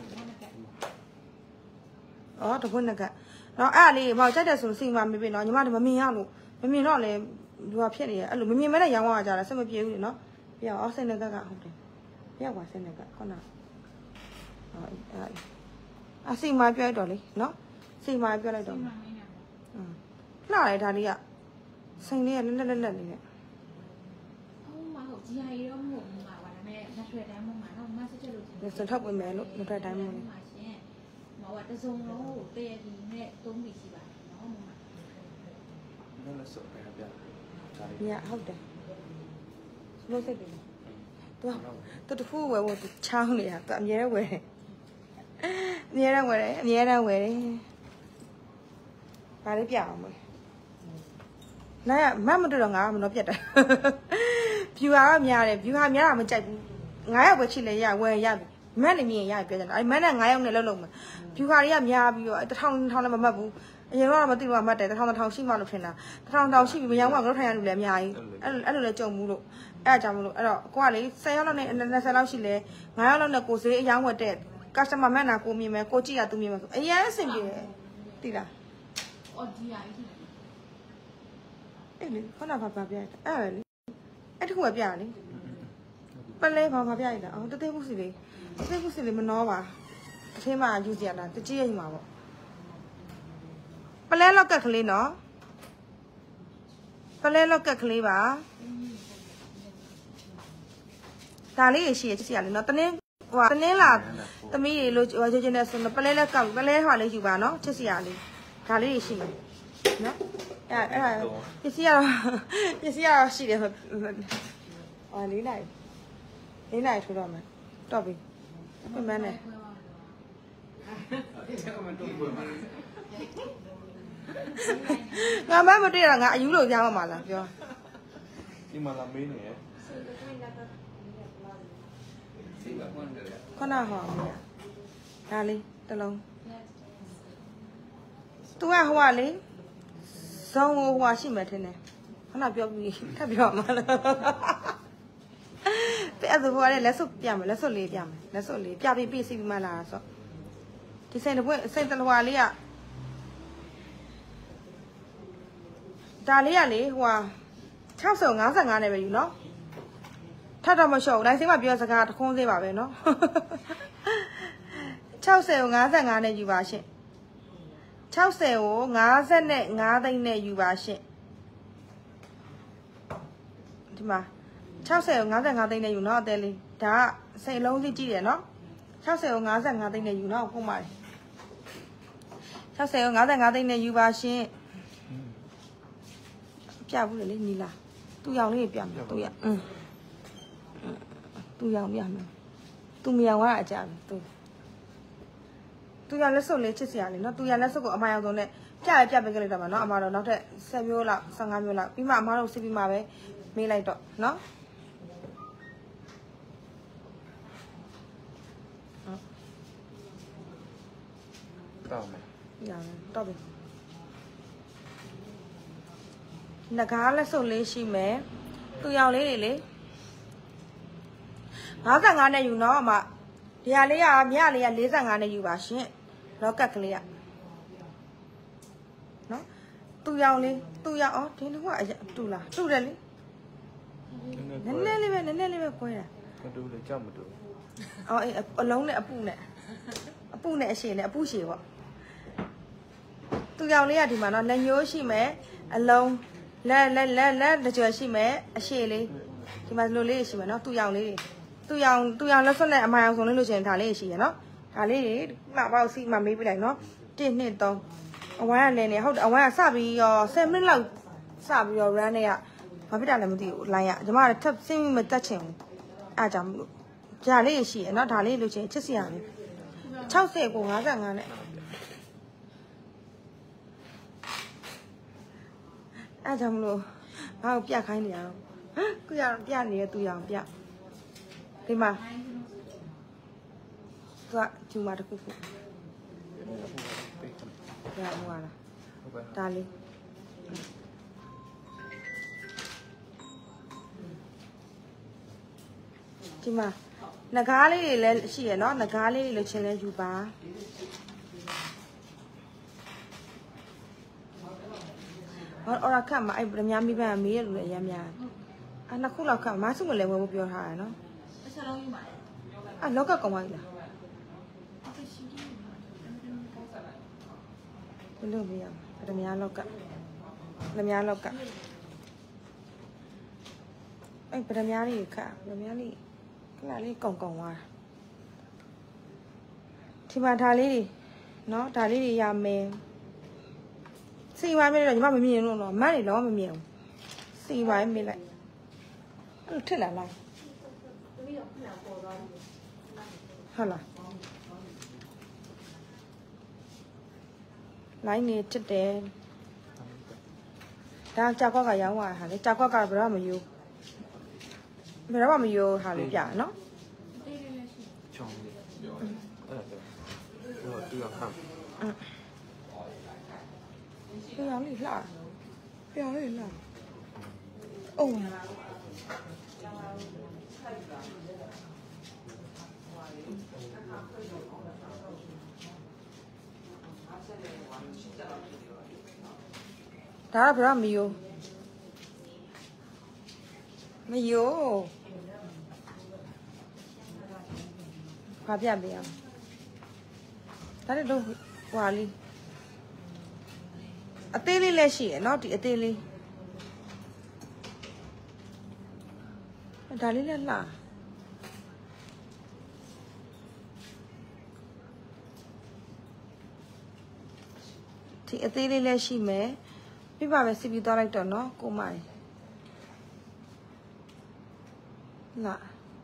အော်တပွန်းနက်ကနော်အဲ့လေးမောက်ကြိုက်တယ်ဆိုစီမှာမေးပြီနော်ညီမတို့မမြင်ရလို့မမြင်တော့လေလူကဖြစ်နေရအဲ့လိုမမြင်မဲနဲ့ရောင်းသွားကြတာစက်မပြေဘူးလေနော်ပြအော်စိတ်နက်ကဟုတ်တယ်ပြကွာစိတ်နက်ကခုနအစီမပြောလိုက်တော့လေနော်စီမပြောလိုက်တော့လှလိုက်ဒါလေးကစိန်လေးကလက်နေတယ်ဟုတ်မှာဟုတ်ကြီးရီတော့မဟုတ်ဘူးမှာပါဒါပေမဲ့လက်ထွက်တိုင်းမှမှာတော့မဆက်ချက်လို့စံထောက်ဝင်မယ်လို့လက်ထွက်တိုင်းမှမှာရှင်မဟုတ်တစုံလုံးကိုတရဒီနဲ့3ပြီရှိပါတယ်နော်မှာนั่นแหละสุดเลยครับพี่ညဟုတ်တယ်လို့စိတ်တယ်သူတခုဝယ်ဖို့ချောင်းနေတာသူအမြဲဝယ်တယ်အမြဲတမ်းဝယ်တယ်ဘာလေးပြအောင်မလဲနိုင်မမတို့တော့ငါမနှောပြတ်တာ view ကများတယ် view ဟာများတာမကြိုက်ဘူး9ယောက်ပဲချစ်လေရဝယ်ရပြီမက်နေမြင်ရပြောကြတယ်အဲ့မက်နဲ့9ယောက်နဲ့လုံးမှာ view ဟာတွေကများပြီးတော့1000လည်းမမှတ်ဘူးအရင်ကတော့မသိဘူးမှတ်တယ်1000ရှိမှလို့ထင်တာ1000ရှိပြီမရောင်းမှကတော့ထိုင်ရလူလည်းအများကြီးအဲ့လိုလည်းကြုံဘူးလို့အဲ့ဒါကြောင့်မလို့အဲ့တော့ကိုကလေ10ယောက်လောက်နဲ့20လောက်ရှိလဲ9ယောက်လောက်နဲ့ကိုစေးအယောင်းဝတ်တဲ့ customer မက်နာကိုမြင်မယ်ကိုကြည့်ရသူမြင်မယ်ဆိုအရင်အဆင်ပြေတယ်သိလားအော်ဒီရီအဲ့လေခုနကဘာပြရအဲ့ပဲလေအဲ့တခုပဲပြရလေပလဲဘာပြရလဲအော်တသေးဘူးစီလေးမနှောပါအထင်းမှာယူကြရတာတကြီးရိမ်မှာပေါ့ပလဲလောက်ကက်ကလေးနော်ပလဲလောက်ကက်ကလေးပါဒါလေးရရှိရချစ်စရာလေးနော်တနင်းဟိုတနင်းလာသမီးတွေလို့ဟိုချင်နေဆိုတော့ပလဲလက်ကပလဲဟွာလေးယူပါနော်ချစ်စရာလေးဒါလေးရရှိမယ်နော်အဲ့ပစ္စည်းကတော့ရှိတယ်အော်လေးလိုက်ထိုးတော့မယ်တော့ပြီပြန်မနဲ့ငါမတွေ့တော့ငါအယူလို့ကြားမှာလားပြောဒီမှာလာမေးနေရခုနဟောမေးဒါလေးတစ်လုံးသူကဟိုကလေဇုံဟိုဟာရှိမှထင်တယ်ခုနပြောပြီးထပ်ပြောမှာလားအဲ့ဒါဘောလည်းလက်စွပ်ပြမယ်လက်စွပ်လေးပြမယ်လက်စွပ်လေးပြပြီးပြစီပြီးမှလာဆိုဒီစိန်တပွင့်စိန်တလွာလေးကဒါလေးကလေဟိုဟာ6055နဲ့ပဲယူနော်ထပ်တော့မလျှော့ဘူးလိုင်းစင်းမှာပြောစကားတခွန်းသေးပါပဲနော်6055နဲ့ယူပါရှင့်60ကို55သိန်းနဲ့ယူပါရှင့်ဒီမှာ60ကို55သိန်းနဲ့ယူနော်အသေးလေးဒါကစိတ်အလုံးစီကြည့်တယ်နော်60ကို55သိန်းနဲ့ယူနော်ပုံပါတယ်60ကို55သိန်းနဲ့ယူပါရှင့်ပြဘူးလေနီလာသူ့ရောင်လေးပြမယ်သူ့ရသူ့ရောင်ပြမယ်သူ့မရောင်ကအကြပဲသူရလက်စုပ်လေးချစ်စရာလေးနော်သူရလက်စုပ်ကိုအမရောင်ဆုံးနဲ့ပြပေးကြလိုက်တော့မှာနော်အမတော့နောက်ထပ်10မျိုးလောက်15မျိုးလောက်ပြီးမှအမတို့စစ်ပြီးမှပဲမေးလိုက်တော့နော်တော့မယ်ရမယ်တော့ပြီငကားလက်စုပ်လေးရှိမယ်သူရောင်လေးတွေလေ55နဲ့ယူနော်အမဒီဟာလေးကမြလေးက45နဲ့ယူပါရှင်လောက်ကက်ကလေးကနော်သူရောင်လေးသူရောင်အော်ဒီလိုကအတူလားတူတယ်လေနည်းနည်းလေးပဲခွဲတာမတူလေကြောက်မတူအော်အလုံးနဲ့အပုနဲ့အရှည်နဲ့အပုရှည်ပေါ့သူရောင်လေးကဒီမှာနော်လက်ညှိုးရှိမယ်အလုံးလက်တကြွရှိမယ်အရှည်လေးဒီမှာလိုလေးရှိမယ်နော်သူရောင်လေးသူရောင်လက်စွပ်နဲ့အမရောင်စုံလေးလို့ရှိရင်ဒါလေးရှိရနော်ဒါလေးမှပေါ့စီမှမေးပြလိုက်နော်1 2 3အဝိုင်းကလည်းနေဟုတ်တယ်အဝိုင်းကစပြီးရော10မိနစ်လောက်စပြီးရော run နဲ့ကဘာဖြစ်တာလဲမသိဘူး line ကညီမကထပ်ဆင်းမတက်ချင်ဘူးအားကြောင့်မလို့ဒါလေးရှိရနော်ဒါလေးလို့ချင်းချစ်စရာလေး60ကို55နဲ့အားကြောင့်မလို့ငါ့ကိုပြခိုင်းနေရတော့ကိုရပြနေတဲ့သူရောင်ပြဒီမှာသူကဂျူမာတခုခုဒါမှမဟုတ်လားဒါလေးဒီမှာငကားလေးတွေလည်းရှိရနော်ငကားလေးတွေလည်းချင်းလဲယူပါအော်ရခတ်မှာအဲ့ဗမာမိဘမေးရလို့လည်းအများများအဲ့နှစ်ခုလောက်ခတ်မဆုမလည်းဝယ်ဖို့ပြောထားရနော်တစ်ချက်လုံးယူပါအဲ့လောက်ကကောင်းပါပြီလားဘယ်လိုပြရမလဲဗမာလောက်ကအဲ့ဗမာလေးခတ်ဗမာလေးခလာလေးကောင်းသွားဒီမှာဒါလေးတွေနော်ဒါလေးတွေရမယ်စီဝိုင်းမေးတော့ညီမမမြင်လို့တော့မန်းနေတော့မမြင်ဘူးစီဝိုင်းမေးလိုက်အဲ့လိုထစ်လာလားဟုတ်လားလိုင်းနေထစ်တယ်ဒါကြောက်ကွက်ကရောင်းသွားတာဟာလေကြောက်ကွက်ကဘယ်တော့မယူဟာလေးပြနော်ချုံလေးအဲ့ဒါတော့သူကခမ်းပြောင်းလေးလှအုံးဒါကဘယ်တော့မယူဘာပြပေးအောင်ဒါလည်းတော့ဟွာလေးအသေးလေးလည်းရှိရနော်ဒီအသေးလေးဒါလေးလည်းလှဒီအသေးလေးလည်းရှိမယ်ပြပါပဲစီပြီးသွားလိုက်တော့နော်ကိုမိုင်လာ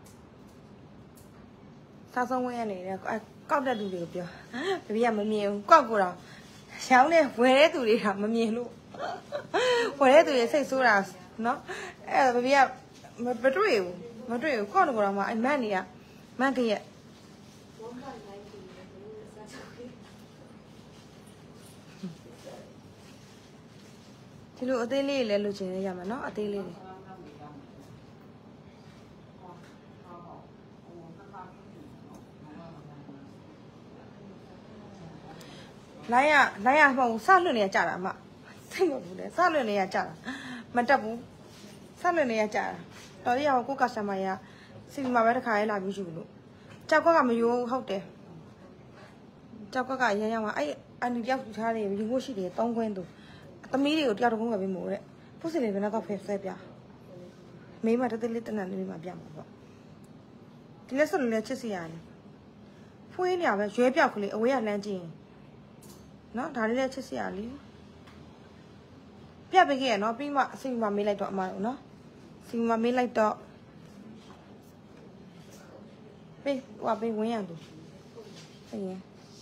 စားဆုံးဝဲရနေတယ်ကောက်တဲ့သူတွေကိုပြောဘဘီကမမြင်ဘူးကောက်ကိုတော့ရောင်းနေဝယ်တဲ့သူတွေကမမြင်လို့ဝယ်တဲ့သူတွေစိတ်ဆိုးတာနော်အဲ့ဒါဘဘီကမတွေ့ဘူးကောက်တော့မှအမန်ကြီးကမန်ကရဲ့ဒီလိုအသေးလေးလည်းလိုချင်ရမှာနော်အသေးလေးတွေလိုက်ရမဟုတ်စလွတ်နေရကြတာအမစိတ်မဘူးလေစလွတ်နေရကြတာမတက်ဘူးစလွတ်နေရကြတာတော်ရရကိုကစတမာရစီမပဲတစ်ခါလေးလာပြီးယူလို့ကြောက်ကမယိုးဟုတ်တယ်ကြောက်ကရမ်းမှာအဲ့အန်ဒီတယောက်ယူထားတယ်ယူဖို့ရှိတယ်3ခွင်းသူသမီးတွေကိုတယောက်တစ်ခုပဲပြီးမို့တဲ့ဖုတ်စီလေးဘယ်နှောက်ကဖဲဆွဲပြမိမတသက်လေးတနတ်လေးမှပြမှာပေါ့ဒီလက်စလို့လည်းချစ်စီရတယ်ဖွေးနေရပဲရွဲပြောက်ကလေးအဝေးကလမ်းကြည့်ရင်နော်ဒါလေးလည်းချစ်စီရလीပြပေးခဲ့ရနော်ပြီးမှအစီအမမေးလိုက်တော့အမတို့နော်စီမမေးလိုက်တော့ပေးဝင်းရသူအေးရ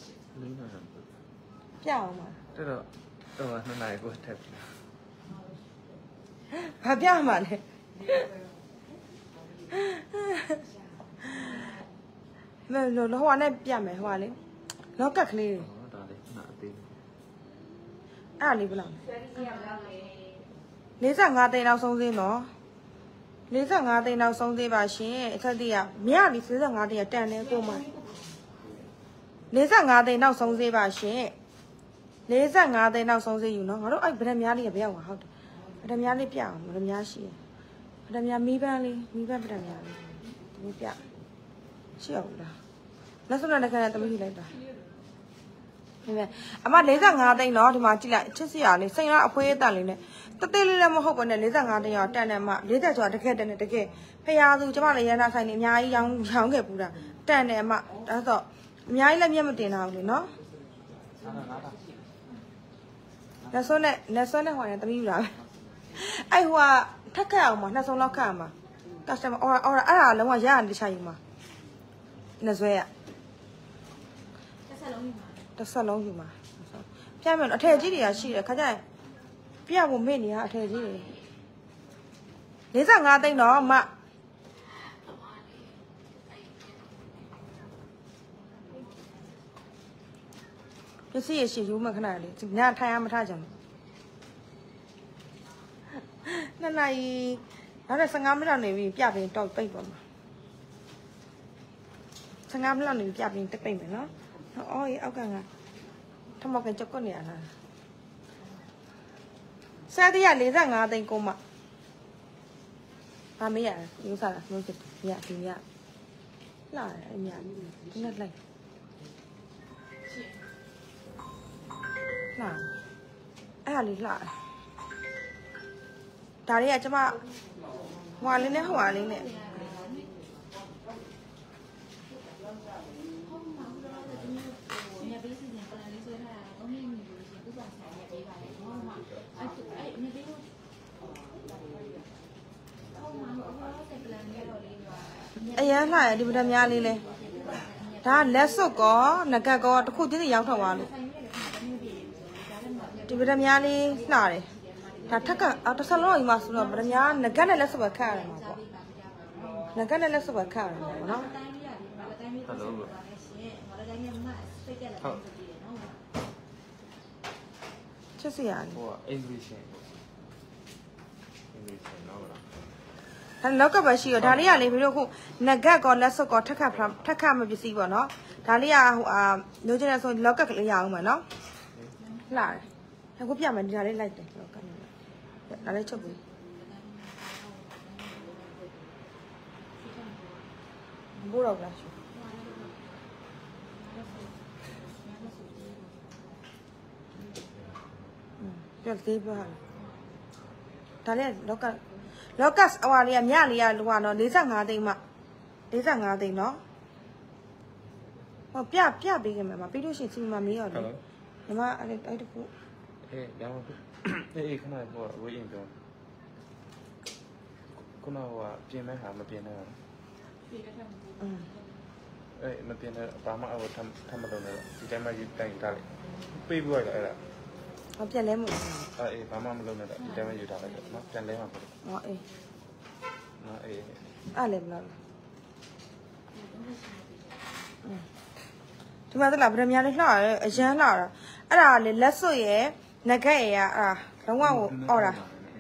ပြအောင်ပါတော့နှစ်နာရီကိုထပ်ပြီဘာပြမှာလဲလောဟိုနဲ့ပြမယ်ဟိုကလေလောကက်ကလေးဒါလေးနာအသေးအဲ့လေးဘယ်လောက်45သိန်းလောက်ဆုံးသေးနော်45သိန်းလောက်ဆုံးသေးပါရှင်အထက်တည်းကမြပြီ45သိန်းကတန်တယ်ကိုမ45သိန်းနောက်ဆုံးသေးပါရှင်45သိန်းနောက်ဆုံးသေးယူနော်ငါတို့အဲ့ဗဒများလေးကဘယ်ရောက်မှာဟုတ်တယ်ဗဒများလေးပြအောင်ဗဒများရှိရဗဒများမီးပန်းဗဒများလေးဒီပြရှိအောင်လားလက်စွပ်နဲ့ခဏတမီးလိုက်တာဒီမဲ့အမ45သိန်းနော်ဒီမှာကြည့်လိုက်ချစ်စရာလေးစိန်ရအဖွေးအတန်လေးနဲ့တသေးလေးလည်းမဟုတ်ပါနဲ့45သိန်းရောတန်တယ်အမ40ကျော်တကယ်တကယ်ဖရာသူကျမလည်းရန်နာဆိုင်နေအများကြီးရောင်းခဲ့ပူတာတန်တယ်အမဒါဆိုအများကြီးလည်းမျက်မတင်တာဘူးလေနော်လက်စွပ်နဲ့ဟိုနဲ့တမီးယူတာပဲအဲ့ဟိုကထက်ခတ်အောင်မနှစ်စုံလောက်ခတ်အောင်ပါကစတမာအော်အဲ့ဒါလုံးဝရရတယ်တခြားယူမှာနှစ်ဆွဲရတစ်ဆက်လုံးယူမှာပြမယ်အထည်ကြီးတွေကရှိတယ်ခါကျရင်ပြဖို့မေ့နေရအထည်ကြီးတွေ45သိန်းတော့မပစ္စည်းရရှိယူမခဏလေးညထိုင်ရမထကြဘူးနှစ်နာရီနောက်15မိနစ်နေပြီပြပေးတော့ပိတ်ပါမှာ 15 မိနစ်လောက်နေပြပြီးတက်ပိတ်မယ်နော်အော်အောက်ကငါထမောက်ကကြောက်နေရလားစားတရ45သိန်းကုန်မဘာမေးရယူစားတာမျိုးစစ်ရဒီညလာအမြဒီနေ့လိုက်လာအဲ့ဒါလေးလာဒါတွေကကျမဟွာလေးနဲ့ဟွာလေးနဲ့အရန်လှရဒီပဒများလေးလဲဒါလက်စွပ်ကောငကတ်ကောတစ်ခုချင်းစီရောက်ထွက်သွားလို့ဒီပဒများလေးလှတယ်ဒါထက်ကတစ်ဆက်လုံးအိမ်မှာဆိုတော့ပဒများငကတ်နဲ့လက်စွပ်ပဲခတ်ရတယ်မှာပေါ့ငကတ်နဲ့လက်စွပ်ပဲခတ်ရတယ်ပေါ့နော်ချက်စီရတယ်ဟိုအင်္ဂလိပ်ရှင်နော်ဒါလောက်ကပဲရှိရဒါလေးကလေပြီးတော့ခုငကတ်ကောလက်စွပ်ကောထက်ခတ်မပစ္စည်းပေါ့နော်ဒါလေးကဟိုမျိုးချင်းနဲ့ဆိုလောက်ကကလေးရအောင်မယ်နော်လှတယ်အခုပြမယ်ဒီဒါလေးလိုက်တယ်လောက်ကနဲ့ဒါလေးချုပ်ပြီဘူရောကလားရှူပြတ်သေးပါဒါလေးလောက်ကဟိုလေးကမြလေးကလူကတော့45သိန်းမှ45သိန်းနော်ဟောပြပေးခဲ့မှာပြီးလို့ရှိရင်စီမမေးရတယ်ညီမအဲ့တခုရအောင်ခဏဟိုဝေးရင်ပြောခုနကပြင်မဲ့ဟာမပြင်နဲ့မပြင်နဲ့ဘာမှအဝထမလုပ်နဲ့ဒီတိုင်းမှယူတိုင်ထားလိုက်ပေးပြီးလိုက်အဲ့ဒါဟောပြန်လဲမို့ဘာမှမလုပ်နဲ့ဒီတိုင်းမှယူထားလိုက်နော်ပြန်လဲမှာပေါ့ဟောနော်အဲ့လေမလားဒီမှာတလားဗရမ ्या လေးလှရတယ်အရန်လှတာအဲ့ဒါလေလက်စွပ်ရဲ့ငကက်ရဲ့အဲ့ဒါလုံးဝကိုအော်တာ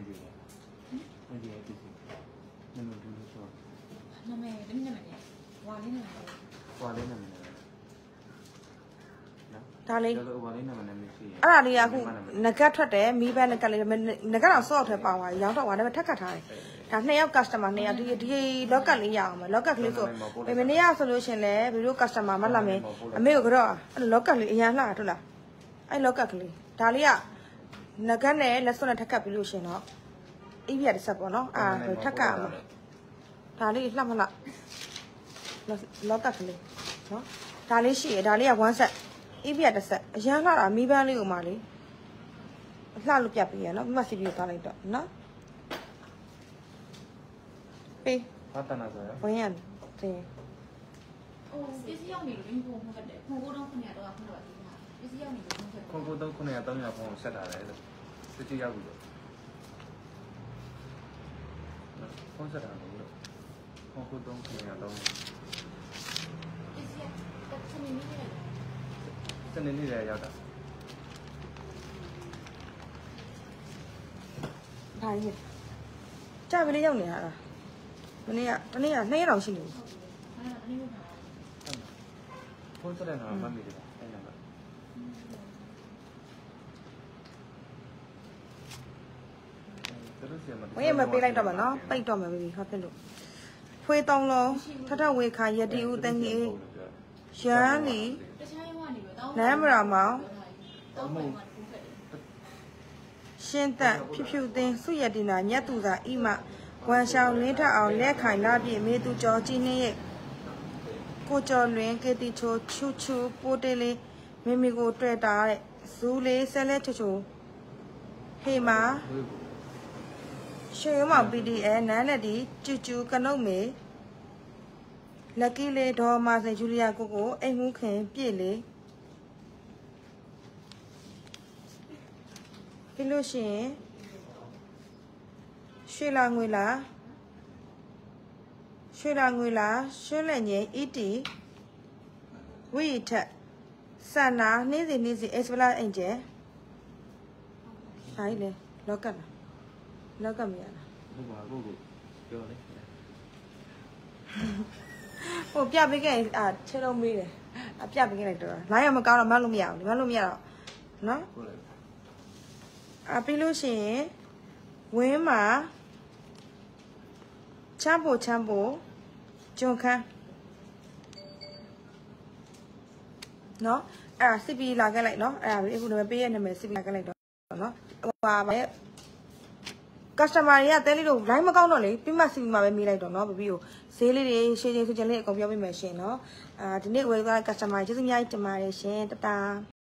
ဒါလေးအဲ့ဒါလေးကအခုငကတ်ထွက်တယ်မီးဘက်ငကတ်လေးငကတ်တော့စော့ထဲပါသွားရောင်းတော့သွားတယ်ထက်ကတ်ထားတယ်ဒါ2ယောက် customer 2ယောက်ဒီလောက်ကတ်လေးရအောင်မယ်လောက်ကတ်ကလေးဆိုဘယ်မနေ့ကဆိုလို့ရှင်လဲဗီဒီယို customer မလာမယ်အမေကိုကတော့အဲ့လောက်ကတ်လေးအရန်လှတာဟုတ်လားအဲ့လောက်ကတ်ကလေးဒါလေးကငကတ်နဲ့လက်စွပ်နဲ့ထက်ကတ်ပြီးလို့ရှင်တော့အိပ်ပြတစ်ဆက်ပေါ့နော်ထက်ကတ်အောင်ဒါလေးလှမလားလောက်ကတ်ကလေးနော်ဒါလေးရှိရဒါလေးက1 setအိပ်ပြတစ်ဆက်အရန်လှတာမီးပန်းလေးကိုမှလေလှလို့ပြပေးရနော်ပြီးမှစီပြီးသွားလိုက်တော့နော်ပေးဘာတနာဆိုရဘွင်းရတယ်ဟိုပစ္စည်းရောက်နေလို့ဘုံဟုတ်တယ်ဘုံတော့900တော့ဟုတ်တော့ပစ္စည်းရောက်နေလို့ခွန်900 300ဖုန်းဆက်တာလေစတိရောက်ပြီလို့ဖုန်းဆက်တာလို့ခွန်900 300 ပစ္စည်းတက်စနေနေ့လည်းရောက်တာဘာကြီးကြာမလေးရောက်နေရတာမနေ့ကတနေ့က2ရက်တောင်ရှိနေပြီဖုန်းဆက်တဲ့နာမမိတယ်အဲ့နာမဝေးမပေးလိုက်တော့မနော်ပိတ်တော့မယ်ပြီဟုတ်ဖြစ်လို့ဖွေး3လုံးထထဝေခါယတိဦးတန်ကြီးရန်လီနမ်းမရာမောင်ရှင်းသက်ဖြူဖြူသင်းစုရတိနာညက်သူသာဣမဝမ်ရှောင်းလင်းထအောင်လက်ခိုင်လာပြည့်မေသူကျော်ကြီးနှင်းရဲ့ကိုကျော်လွင်ကေတီချိုချူချူပိုးတေးလေးမိမိကိုတွေ့တာတဲ့ဇူးလေးဆဲလဲချူချူဟေးမာရွှေမောင် PDL နန်းနဲ့ဒီကျူကျူကနုတ်မေလက်ကီလေးဒေါ်မာစင်ဂျူလီယာကိုအိမ်မှုခင်ပြည့်လေပြီးလို့ရှိရင်ရွှေလာငွေလားရွှေလက်ငယ်ET ဝိထက်စန္နာနေ့စီเอสပလာအင်ဂျယ်ဟာလေလောက်ကတ်မရလားဟုတ်ပါဘူးပြောလေဟိုပြပေးခဲ့ချေတော့မေးတယ်ပြပေးခဲ့လိုက်တော့လိုင်းရမကောင်းတော့မလို့မရဘူးဒီမလို့မရတော့နော်ပြီးလို့ရှိရင်ဝင်းမှာချမ်းဖို့ဂျွန်ခန်းနော်အဲ့ဒါစစ်ပြီးလာခဲ့လိုက်နော်အဲ့ဒါအခုနံပါတ်ပေးရနာမည်စစ်ပြီးလာခဲ့လိုက်တော့နော်ဟိုပါပဲcustomer တွေကတဲလေးတို့ line မကောင်းတော့လေပြီးမှစီပြီးမှပဲမေးလိုက်တော့เนาะဘဘီကိုဈေးလေးတွေရှင်းချင်းဆိုချင်လေးအကုန်ပြောပေးမယ်ရှင်เนาะဒီနေ့ဝယ်သွားတဲ့ customer ကျေးဇူးအများကြီးတင်ပါတယ်ရှင်တတာ